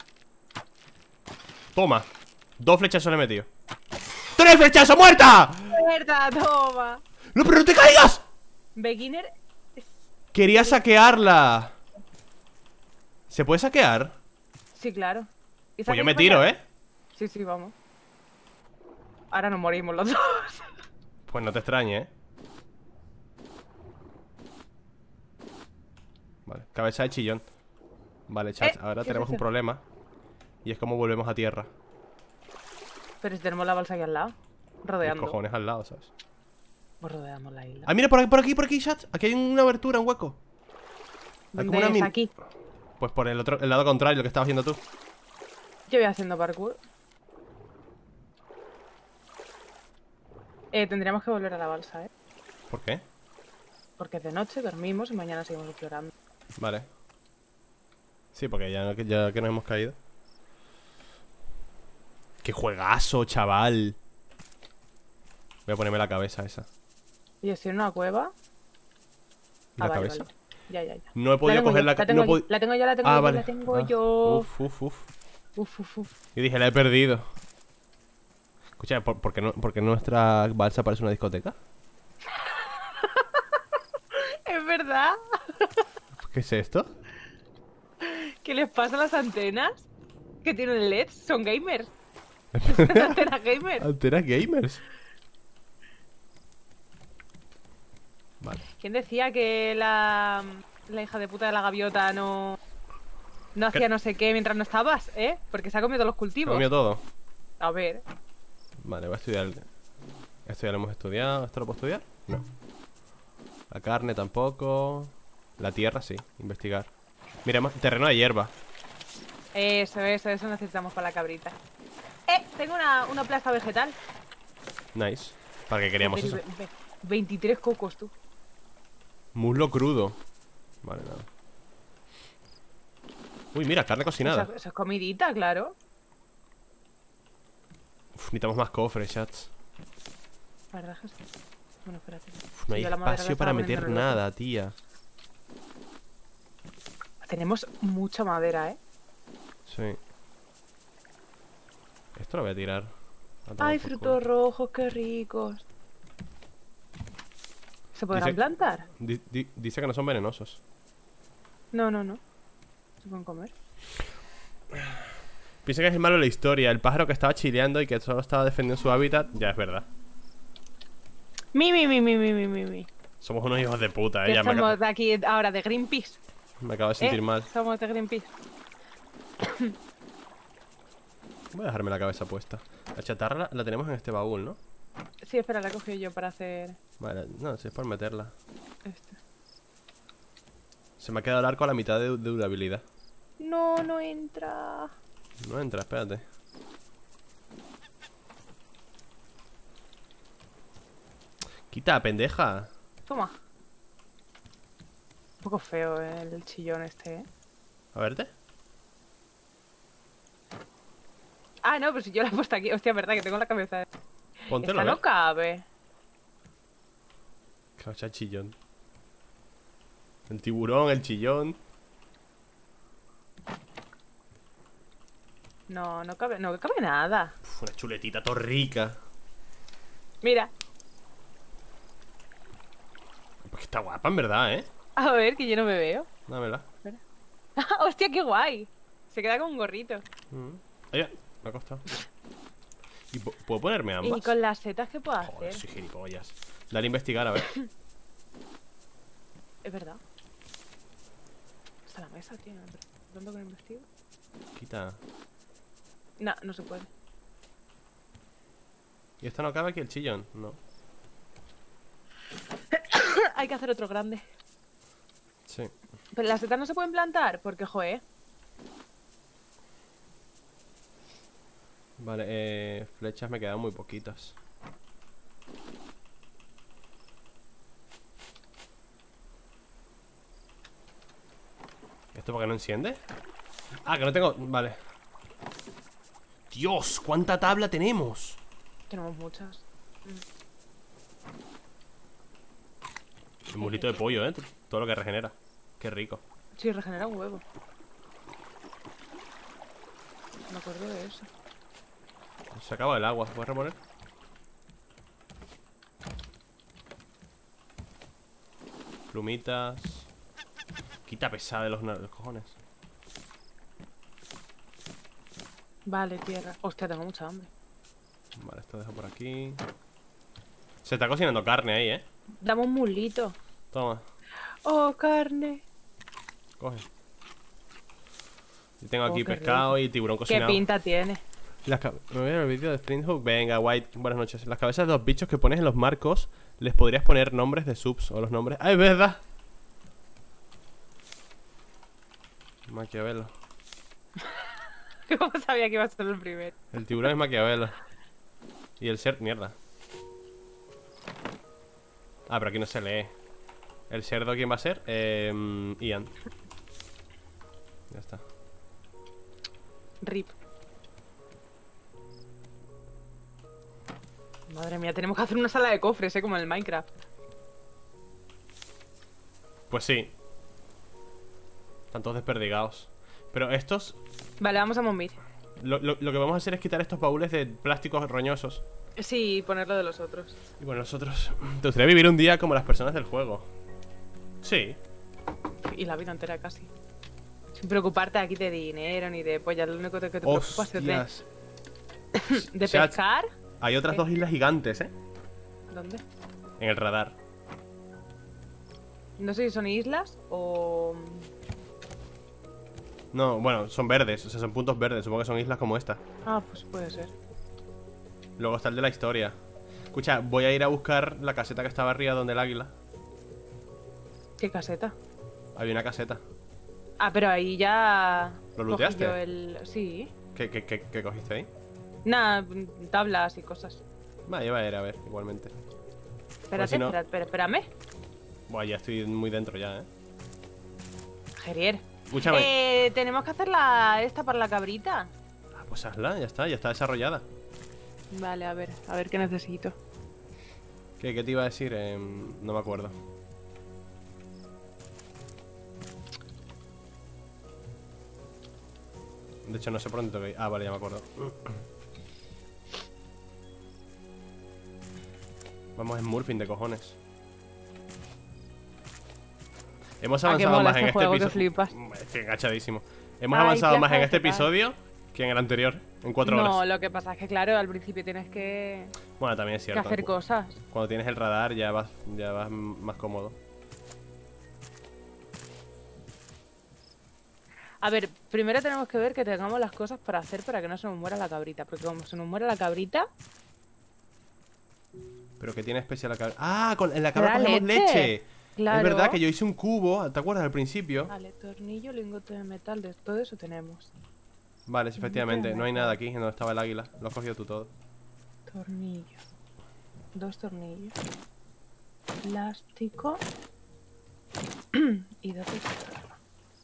Toma. 2 flechazos le he metido. ¡3 flechazos! ¡Muerta! ¡Mierda, toma! ¡No, pero no te caigas! Beginner. Quería saquearla. ¿Se puede saquear? Sí, claro. ¿Y Pues yo saquéis me tiro, joyas? ¿eh? Sí, sí, vamos. Ahora nos morimos los dos. Pues no te extrañe, ¿eh? Vale, cabeza de chillón. Vale, chat, ahora ¿qué es tenemos un eso? problema. Y es como volvemos a tierra. Pero si tenemos la balsa aquí al lado. Los Rodeando. cojones al lado, ¿sabes? Pues rodeamos la isla. Ah, mira, por aquí, chat. Aquí hay una abertura, un hueco. Hay como ¿Dónde una es? Aquí. Pues por el lado contrario, lo que estabas haciendo tú. Yo voy haciendo parkour. Tendríamos que volver a la balsa, ¿eh? ¿Por qué? Porque es de noche, dormimos y mañana seguimos explorando. Vale. Sí, porque ya que nos hemos caído. ¡Qué juegazo, chaval! Voy a ponerme la cabeza esa. Y estoy en una cueva. ¿La vale, cabeza? vale. Ya. No he podido coger la cabeza. La tengo yo, la tengo yo, la tengo yo, vale. la tengo yo. Uf. Uf. Y dije, la he perdido. Escucha, ¿por qué nuestra balsa parece una discoteca? Es verdad. ¿Qué es esto? ¿Qué les pasa a las antenas? Que tienen LEDs, son gamers. Son antenas gamers. Antenas gamers. Vale. ¿Quién decía que la hija de puta de la gaviota no hacía no sé qué mientras no estabas, eh? Porque se ha comido los ¿Se cultivos. comió todo? A ver. Vale, voy a estudiar. Esto ya lo hemos estudiado. ¿Esto lo puedo estudiar? No. La carne tampoco. La tierra sí, investigar. Mira, terreno de hierba. Eso necesitamos para la cabrita. Tengo una plasta vegetal. Nice. ¿Para qué queríamos eso? 23 cocos, tú. Muslo crudo. Vale, nada. Uy, mira, carne cocinada. Eso es comidita, claro. Uf, necesitamos más cofres, chats. La verdad es que sí. Bueno, espérate. No hay Yo la madera la espacio estaba para poniendo meter en el otro. nada, tía. Tenemos mucha madera, ¿eh? Sí. Esto lo voy a tirar. A tomar Ay, por frutos culo. rojos, qué ricos. ¿Se podrán Dice- plantar? Dice que no son venenosos. No. Se pueden comer. Piensa que es el malo de la historia. El pájaro que estaba chileando y que solo estaba defendiendo su hábitat. Ya es verdad. Mi. Somos unos hijos de puta, Que Ya somos de aquí ahora de Greenpeace. me acabo de sentir mal. Somos de Greenpeace. Voy a dejarme la cabeza puesta. La chatarra la tenemos en este baúl, ¿no? Sí, espera, la he cogido yo para hacer Vale, no, si es por meterla. esto. Se me ha quedado el arco a la mitad de durabilidad. No entra. No entra, espérate. Quita, pendeja. Toma. Un poco feo el chillón este, ¿eh? A verte. Ah, no, pero si yo la he puesto aquí. Hostia, verdad que tengo la cabeza. Póntelo, Esta ¿eh? no cabe. Caucha chillón. El tiburón, el chillón. No cabe nada. Uf, una chuletita torrica. Mira. Pues que está guapa, en verdad, ¿eh? A ver, que yo no me veo. Dámela. Hostia, qué guay. Se queda con un gorrito. Oye, me ha costado. ¿Y puedo ponerme ambas? ¿Y con las setas qué puedo Joder, hacer? soy gilipollas. Dale a investigar, a ver. Es verdad. Está la mesa, tío. ¿Dónde que investigo? Quita. No se puede. ¿Y esto no cabe aquí el chillón? No. Hay que hacer otro grande. Sí. Pero las setas no se pueden plantar porque, joder. Vale, flechas me quedan muy poquitas. ¿Esto por qué no enciende? Ah, que no tengo... Vale. Dios, ¿cuánta tabla tenemos? Tenemos muchas. Un mulito de pollo, ¿eh? Todo lo que regenera. Qué rico. Sí, regenera un huevo. Me acuerdo de eso. Se acaba el agua, ¿se puede reponer? Plumitas. Quita pesada de los cojones. Vale, tierra. Hostia, tengo mucha hambre. Vale, esto dejo por aquí. Se está cocinando carne ahí, ¿eh? Dame un mulito. Toma, Oh, carne. coge. Yo tengo aquí qué pescado rico. y tiburón ¿Qué cocinado. pinta tiene? Me voy a ver el vídeo de Flint Hook. Venga, White, buenas noches. Las cabezas de los bichos que pones en los marcos les podrías poner nombres de subs o los nombres. ¡Ah, es verdad! Maquiavelo. ¿Cómo sabía que iba a ser el primero? El tiburón es Maquiavelo. Y el cerdo, mierda. Ah, pero aquí no se lee. ¿El cerdo quién va a ser? Ian. Ya está. Rip. Madre mía, tenemos que hacer una sala de cofres, como en el Minecraft. Pues sí. Están todos desperdigados. Pero estos... Vale, vamos a morir. Lo que vamos a hacer es quitar estos baúles de plásticos roñosos. Sí, y ponerlo de los otros. Y bueno, nosotros... Te gustaría vivir un día como las personas del juego. Sí. Y la vida entera casi. Sin preocuparte aquí de dinero ni de pollas. Lo único que te preocupas es Hostias. de Chat. pescar. Hay otras dos islas gigantes, ¿eh? ¿Dónde? En el radar. No sé si son islas o... No, bueno, son verdes. O sea, son puntos verdes. Supongo que son islas como esta. Ah, pues puede ser. Luego está el de la historia. Escucha, voy a ir a buscar la caseta que estaba arriba donde el águila. ¿Qué caseta? Había una caseta. Ah, pero ahí ya... ¿Lo cogí looteaste? yo el... Sí. ¿Qué cogiste ahí? Nada, tablas y cosas. Va, iba a ir a ver, igualmente. Espérate, si no- espérame. Buah, ya estoy muy dentro ya, ¿eh? Gerier. Escúchame. Tenemos que hacer esta para la cabrita. Ah, pues hazla, ya está desarrollada. Vale, a ver qué necesito. ¿Qué te iba a decir? No me acuerdo. De hecho, no sé por dónde tengo que ir. Ah, vale, ya me acuerdo. Vamos en Murphy de cojones. Hemos Ah, qué avanzado mola más en este este juego, que episodio. flipas. Estoy enganchadísimo. Hemos Ay, avanzado qué más en haces, este qué tal. episodio que en el anterior, en 4 No, horas. lo que pasa es que, claro, al principio tienes que Bueno, también es cierto. hacer cosas. Cuando tienes el radar ya vas más cómodo. A ver, primero tenemos que ver que tengamos las cosas para hacer para que no se nos muera la cabrita. Porque como se nos muera la cabrita... Pero que tiene especial la cabra. ¡Ah! En la ¿Te cabra da cogemos leche. Claro. Es verdad que yo hice un cubo, ¿te acuerdas al principio? Vale, tornillo, lingote de metal, de todo eso tenemos. Vale, sí, efectivamente. No hay nada aquí donde estaba el águila. Lo has cogido tú todo. Tornillo. 2 tornillos. Plástico. Y 2 de tierra.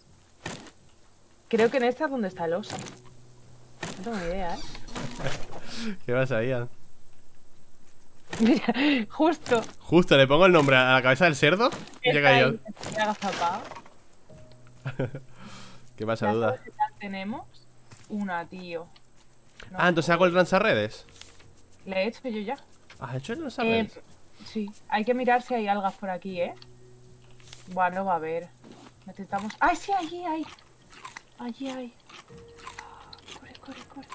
Creo que en esta es donde está el oso. No tengo ni idea, ¿eh? ¿Qué pasa, Ian? Mira, justo. Justo, le pongo el nombre a la cabeza del cerdo y llega Está yo. ahí, me ha agazapado. ¿Qué pasa, Ya duda? sabes qué tal tenemos. Una, tío. No, Ah, entonces hago el lanzarredes. Le he hecho yo ya. ¿Has hecho el lanzarredes? Sí, hay que mirar si hay algas por aquí, ¿eh? Bueno, va a haber. Necesitamos... ¡Ay, sí! Allí hay. Allí hay. Corre, corre, corre.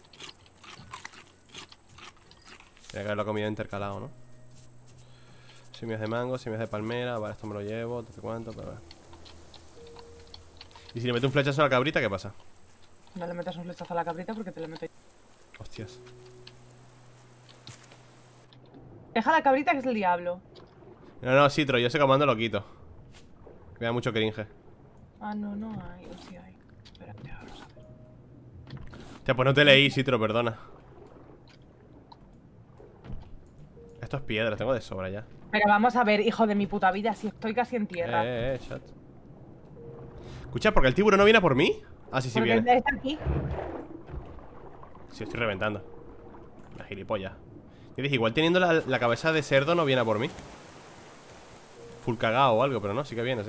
Tiene que haberlo comido intercalado, ¿no? Semillas de mango, semillas de palmera. Vale, esto me lo llevo, no sé cuánto, pero vale. ¿Y si le meto un flechazo a la cabrita, qué pasa? No le metas un flechazo a la cabrita porque te lo meto yo. Hostias. Deja la cabrita que es el diablo. No, Citro, yo ese comando lo quito. Me da mucho cringe. Ah, no, no hay. O sí hay. Espérate, vamos a ver. Hostia, pues no te leí, Citro, perdona. Esto es piedra, tengo de sobra ya. Pero vamos a ver, hijo de mi puta vida, si estoy casi en tierra. Chat. Escucha, ¿porque el tiburón no viene a por mí? Ah, sí, sí Porque viene. está aquí. Sí, estoy reventando. La gilipollas. Yo dije, igual teniendo la cabeza de cerdo no viene a por mí. Full cagado o algo, pero no, sí que viene, sí.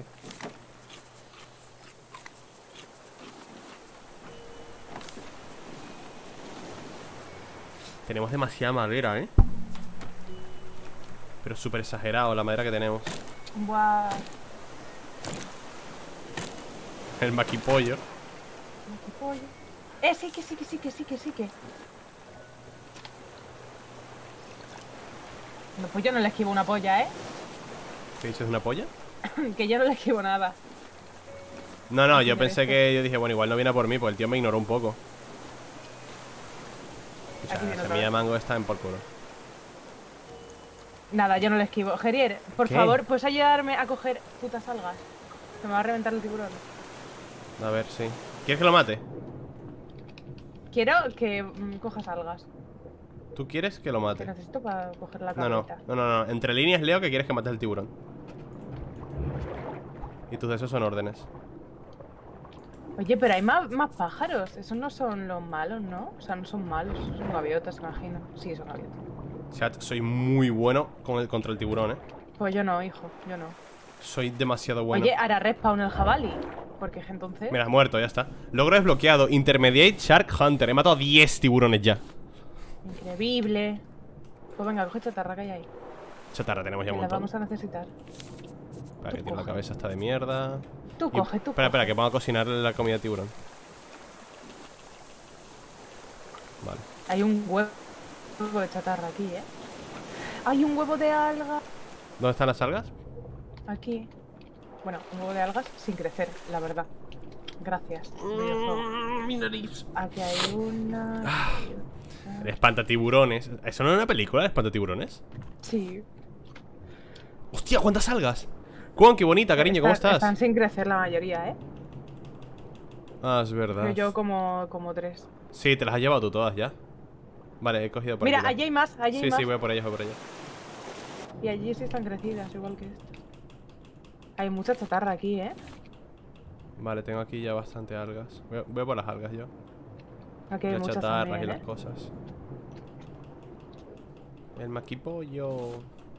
Tenemos demasiada madera, ¿eh? Pero súper exagerado la madera que tenemos. Buah. El maquipollo. ¿Qué pollo? Sí, que. No, pues yo no le esquivo una polla, ¿eh? ¿Qué dices, una polla? Que yo no le esquivo nada. No, no, yo Haciendo pensé esto. que... Yo dije, bueno, igual no viene a por mí, pues el tío me ignoró un poco. O Aquí sea, viene la otra semilla de vez. mango está en por culo. Nada, yo no le esquivo. Gerier, por ¿Qué? favor, ¿puedes ayudarme a coger putas algas? Se me va a reventar el tiburón. A ver, sí. ¿Quieres que lo mate? Quiero que cojas algas. ¿Tú quieres que lo Te mate? necesito para coger la No, no, cabrita. no, no, no. Entre líneas leo que quieres que mates el tiburón. Y tus deseos son órdenes. Oye, pero hay más pájaros. Esos no son los malos, ¿no? O sea, no son malos. Son gaviotas, imagino. Sí, son gaviotas. Chat, soy muy bueno contra el tiburón, Pues yo no, hijo. Yo no. Soy demasiado bueno. Oye, hará respawn el jabalí. Porque es que entonces... Mira, muerto, ya está. Logro desbloqueado. Intermediate Shark Hunter. He matado a 10 tiburones ya. Increíble. Pues venga, coge chatarra que hay ahí. Chatarra tenemos ya Que un la montón. vamos a necesitar. Para que tú tiene la coge. cabeza está de mierda. Tú Y- coge, tú Espera, espera, coge. que vamos a cocinarle la comida de tiburón. Vale. Hay un huevo de chatarra aquí, ¿eh? Hay un huevo de alga ¿Dónde están las algas? aquí. Bueno, un huevo de algas sin crecer, la verdad. Gracias. videojuego. Mi nariz. Aquí hay una. aquí hay otra. El espantatiburones. ¿Eso no es una película, el espantatiburones? Sí. ¡Hostia, cuántas algas! ¡Cuán, qué bonita, cariño! ¿Cómo estás? Están sin crecer la mayoría, ¿eh? Ah, es verdad. Yo como 3. Sí, te las has llevado tú todas ya. Vale, he cogido por Mira, aquí. allí hay más, allí hay Sí, más. sí, voy por ellas, voy por ellas. Y allí sí están crecidas, igual que esta. Hay mucha chatarra aquí, ¿eh? Vale, tengo aquí ya bastante algas. Voy por las algas yo. Aquí hay Las muchas chatarras también, y ¿eh? las cosas. El maquipollo.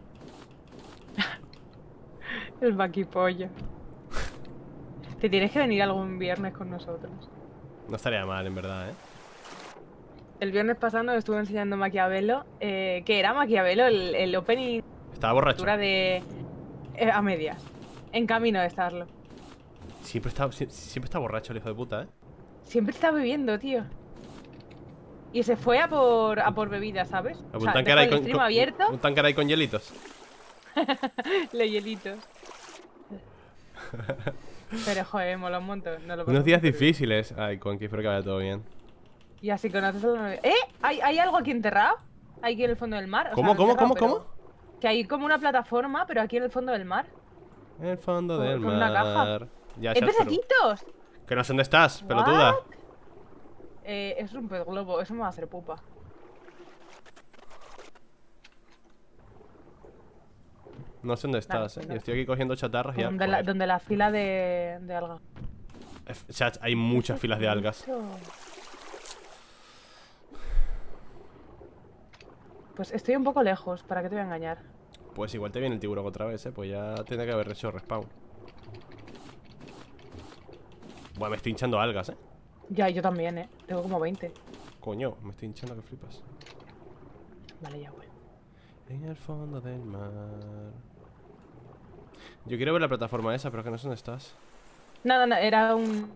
El vaquipollo. Te tienes que venir algún viernes con nosotros. No estaría mal, en verdad, ¿eh? El viernes pasado nos estuve enseñando Maquiavelo. ¿Qué era Maquiavelo? El opening Estaba borracho. de... a medias. En camino de estarlo. Siempre está borracho el hijo de puta, ¿eh? Siempre está bebiendo, tío. Y se fue a por bebida, ¿sabes? O sea, Un dejó el stream abierto, un tanque ahí con hielitos. le hielitos. Pero joder, mola un montón. No lo Unos pasamos días súper bien. difíciles. Ay, Conky, espero que vaya todo bien. Y así conoces a los... ¡Eh! ¿Hay algo aquí enterrado? Aquí en el fondo del mar. O sea, ¿Cómo, no cómo, enterrado, cómo, pero cómo? Que hay como una plataforma, pero aquí en el fondo del mar. En el fondo Con- del con una caja. mar. Ya, ¡Eh, chat, pero- pececitos! Que no sé dónde estás, pelotuda. What? Es un pez globo, eso me va a hacer pupa. No sé dónde estás, pues ¿eh? no. Yo estoy aquí cogiendo chatarras y ya. Donde la fila de alga. Chat, hay muchas filas de algas. Pues estoy un poco lejos, ¿para qué te voy a engañar? Pues igual te viene el tiburón otra vez, ¿eh? Pues ya tiene que haber hecho respawn. Buah, me estoy hinchando algas, ¿eh? Ya, yo también, ¿eh? Tengo como 20. Coño, me estoy hinchando que flipas. Vale, ya, bueno. En el fondo del mar. Yo quiero ver la plataforma esa, pero que no sé dónde estás. No, era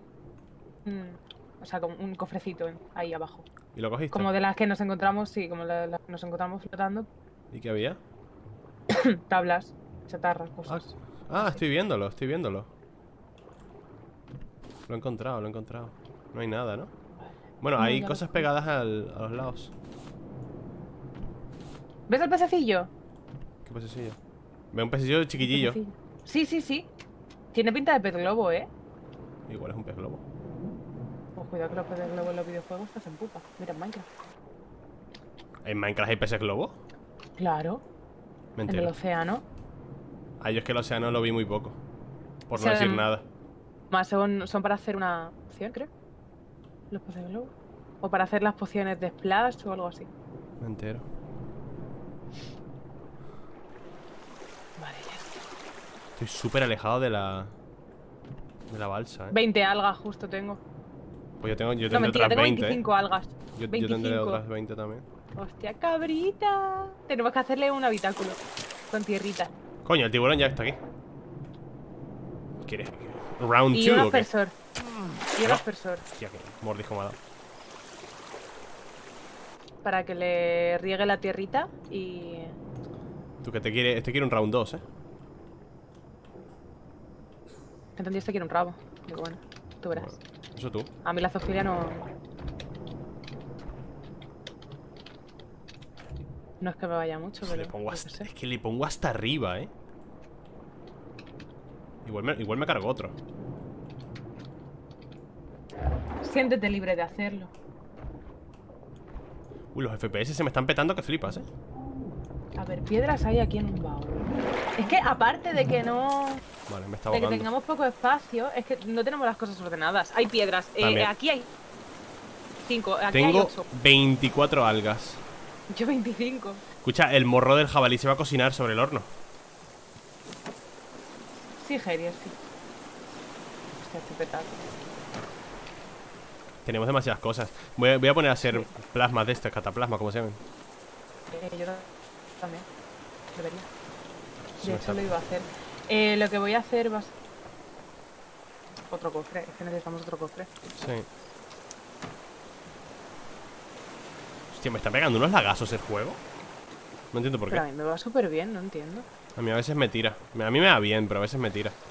o sea, como un cofrecito ahí abajo. ¿Y lo cogiste? Como de las que nos encontramos, sí, como las que nos encontramos flotando. ¿Y qué había? Tablas, chatarras, cosas. Ah, estoy viéndolo, estoy viéndolo. Lo he encontrado, lo he encontrado. No hay nada, ¿no? Bueno, No, hay ya lo cosas sé. pegadas a los lados. ¿Ves el pececillo? ¿Qué pececillo? Veo un pececillo chiquillillo. Pececillo. Sí. Tiene pinta de pez globo, ¿eh? Igual es un pez globo. Pues cuidado que los peces globo en los videojuegos te hacen pupa. Mira, en Minecraft. ¿En Minecraft hay peces globo? Claro, en el Mentira. océano. Ah, yo es que el océano lo vi muy poco. Por no O sea, decir nada. Más son para hacer una poción, creo. Los peces globo. O para hacer las pociones de splash o algo así. Me entero. Vale, ya está. Estoy súper alejado de la balsa, ¿eh? 20 algas justo tengo. Pues yo No, tendré mentira, otras tengo 20, 25 algas. Yo 25. tendré otras 20 también. Hostia, cabrita. Tenemos que hacerle un habitáculo con tierrita. Coño, el tiburón ya está aquí. ¿Quieres? ¿Round Y 2 un o qué? aspersor. Y un No. aspersor. Hostia, qué mordisco me ha dado. Para que le riegue la tierrita y... Tú que te quiere un round 2, ¿eh? Entendí, este quiere un rabo. que bueno, tú verás. Bueno, eso tú. A mí la zoofilia no... No es que me vaya mucho, Uf, pero... le pongo yo hasta, qué sé. es que le pongo hasta arriba, Igual me cargo otro. Siéntete libre de hacerlo. Uy, los FPS se me están petando que flipas, A ver, piedras hay aquí en un baúl. Es que aparte de que no... Vale, me está De que ahogando. tengamos poco espacio, es que no tenemos las cosas ordenadas. Hay piedras. También. Aquí hay 5, aquí hay Tengo 8. 24 algas. Yo 25. Escucha, el morro del jabalí se va a cocinar sobre el horno. Sí, Gerier, sí. Hostia, estoy petado. Tenemos demasiadas cosas. Voy a poner a hacer plasmas de estos, cataplasma, como se llaman. Yo también. Debería. Sí, De me hecho está- lo iba a hacer. Lo que voy a hacer va a ser... Otro cofre. Es que necesitamos otro cofre. Sí. Hostia, me está pegando unos lagazos el juego. No entiendo por Pero qué. a mí me va súper bien, no entiendo. A mí a veces me tira. A mí me va bien, pero a veces me tira.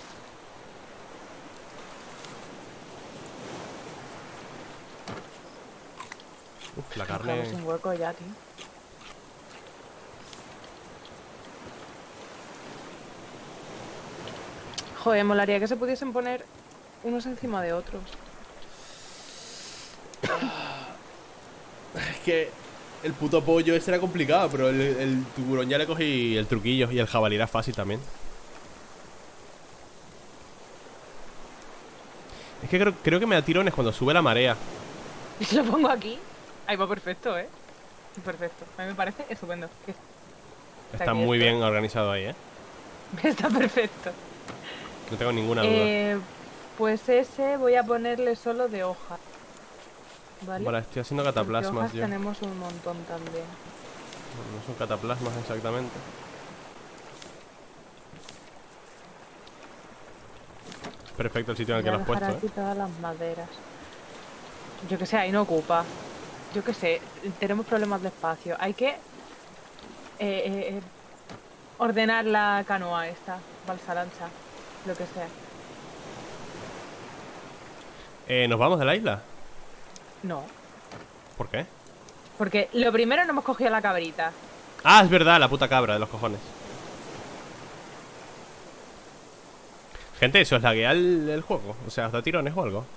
Uf, la carne. Estamos sin hueco ya, tío. Joder, molaría que se pudiesen poner unos encima de otros. Es que el puto pollo ese era complicado, pero el tiburón ya le cogí el truquillo. Y el jabalí era fácil también. Es que creo que me da tirones cuando sube la marea. Y si lo pongo aquí, ahí va perfecto, ¿eh? Perfecto. A mí me parece estupendo. Está aquí muy esto. bien organizado ahí, Está perfecto. No tengo ninguna duda. Pues ese voy a ponerle solo de hoja. ¿Vale? Vale, estoy haciendo Porque cataplasmas hojas yo. tenemos un montón también. No son cataplasmas exactamente. Perfecto el sitio en el que Voy lo a has dejar puesto, aquí todas las maderas. Yo que sé, ahí no ocupa. Yo que sé, tenemos problemas de espacio. Hay que ordenar la canoa esta, balsa lancha, lo que sea. ¿Nos vamos de la isla? No, ¿Por qué? porque lo primero no hemos cogido la cabrita. Ah, es verdad, la puta cabra de los cojones. Gente, ¿eso es laguea el juego? O sea, ¿os da tirones o algo?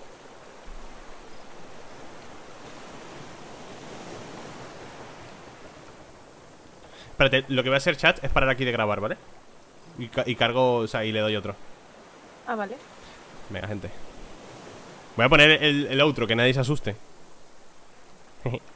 Espérate, lo que voy a hacer, chat, es parar aquí de grabar, ¿vale? Y cargo, o sea, y le doy otro. Ah, vale. Venga, gente. Voy a poner el outro, que nadie se asuste.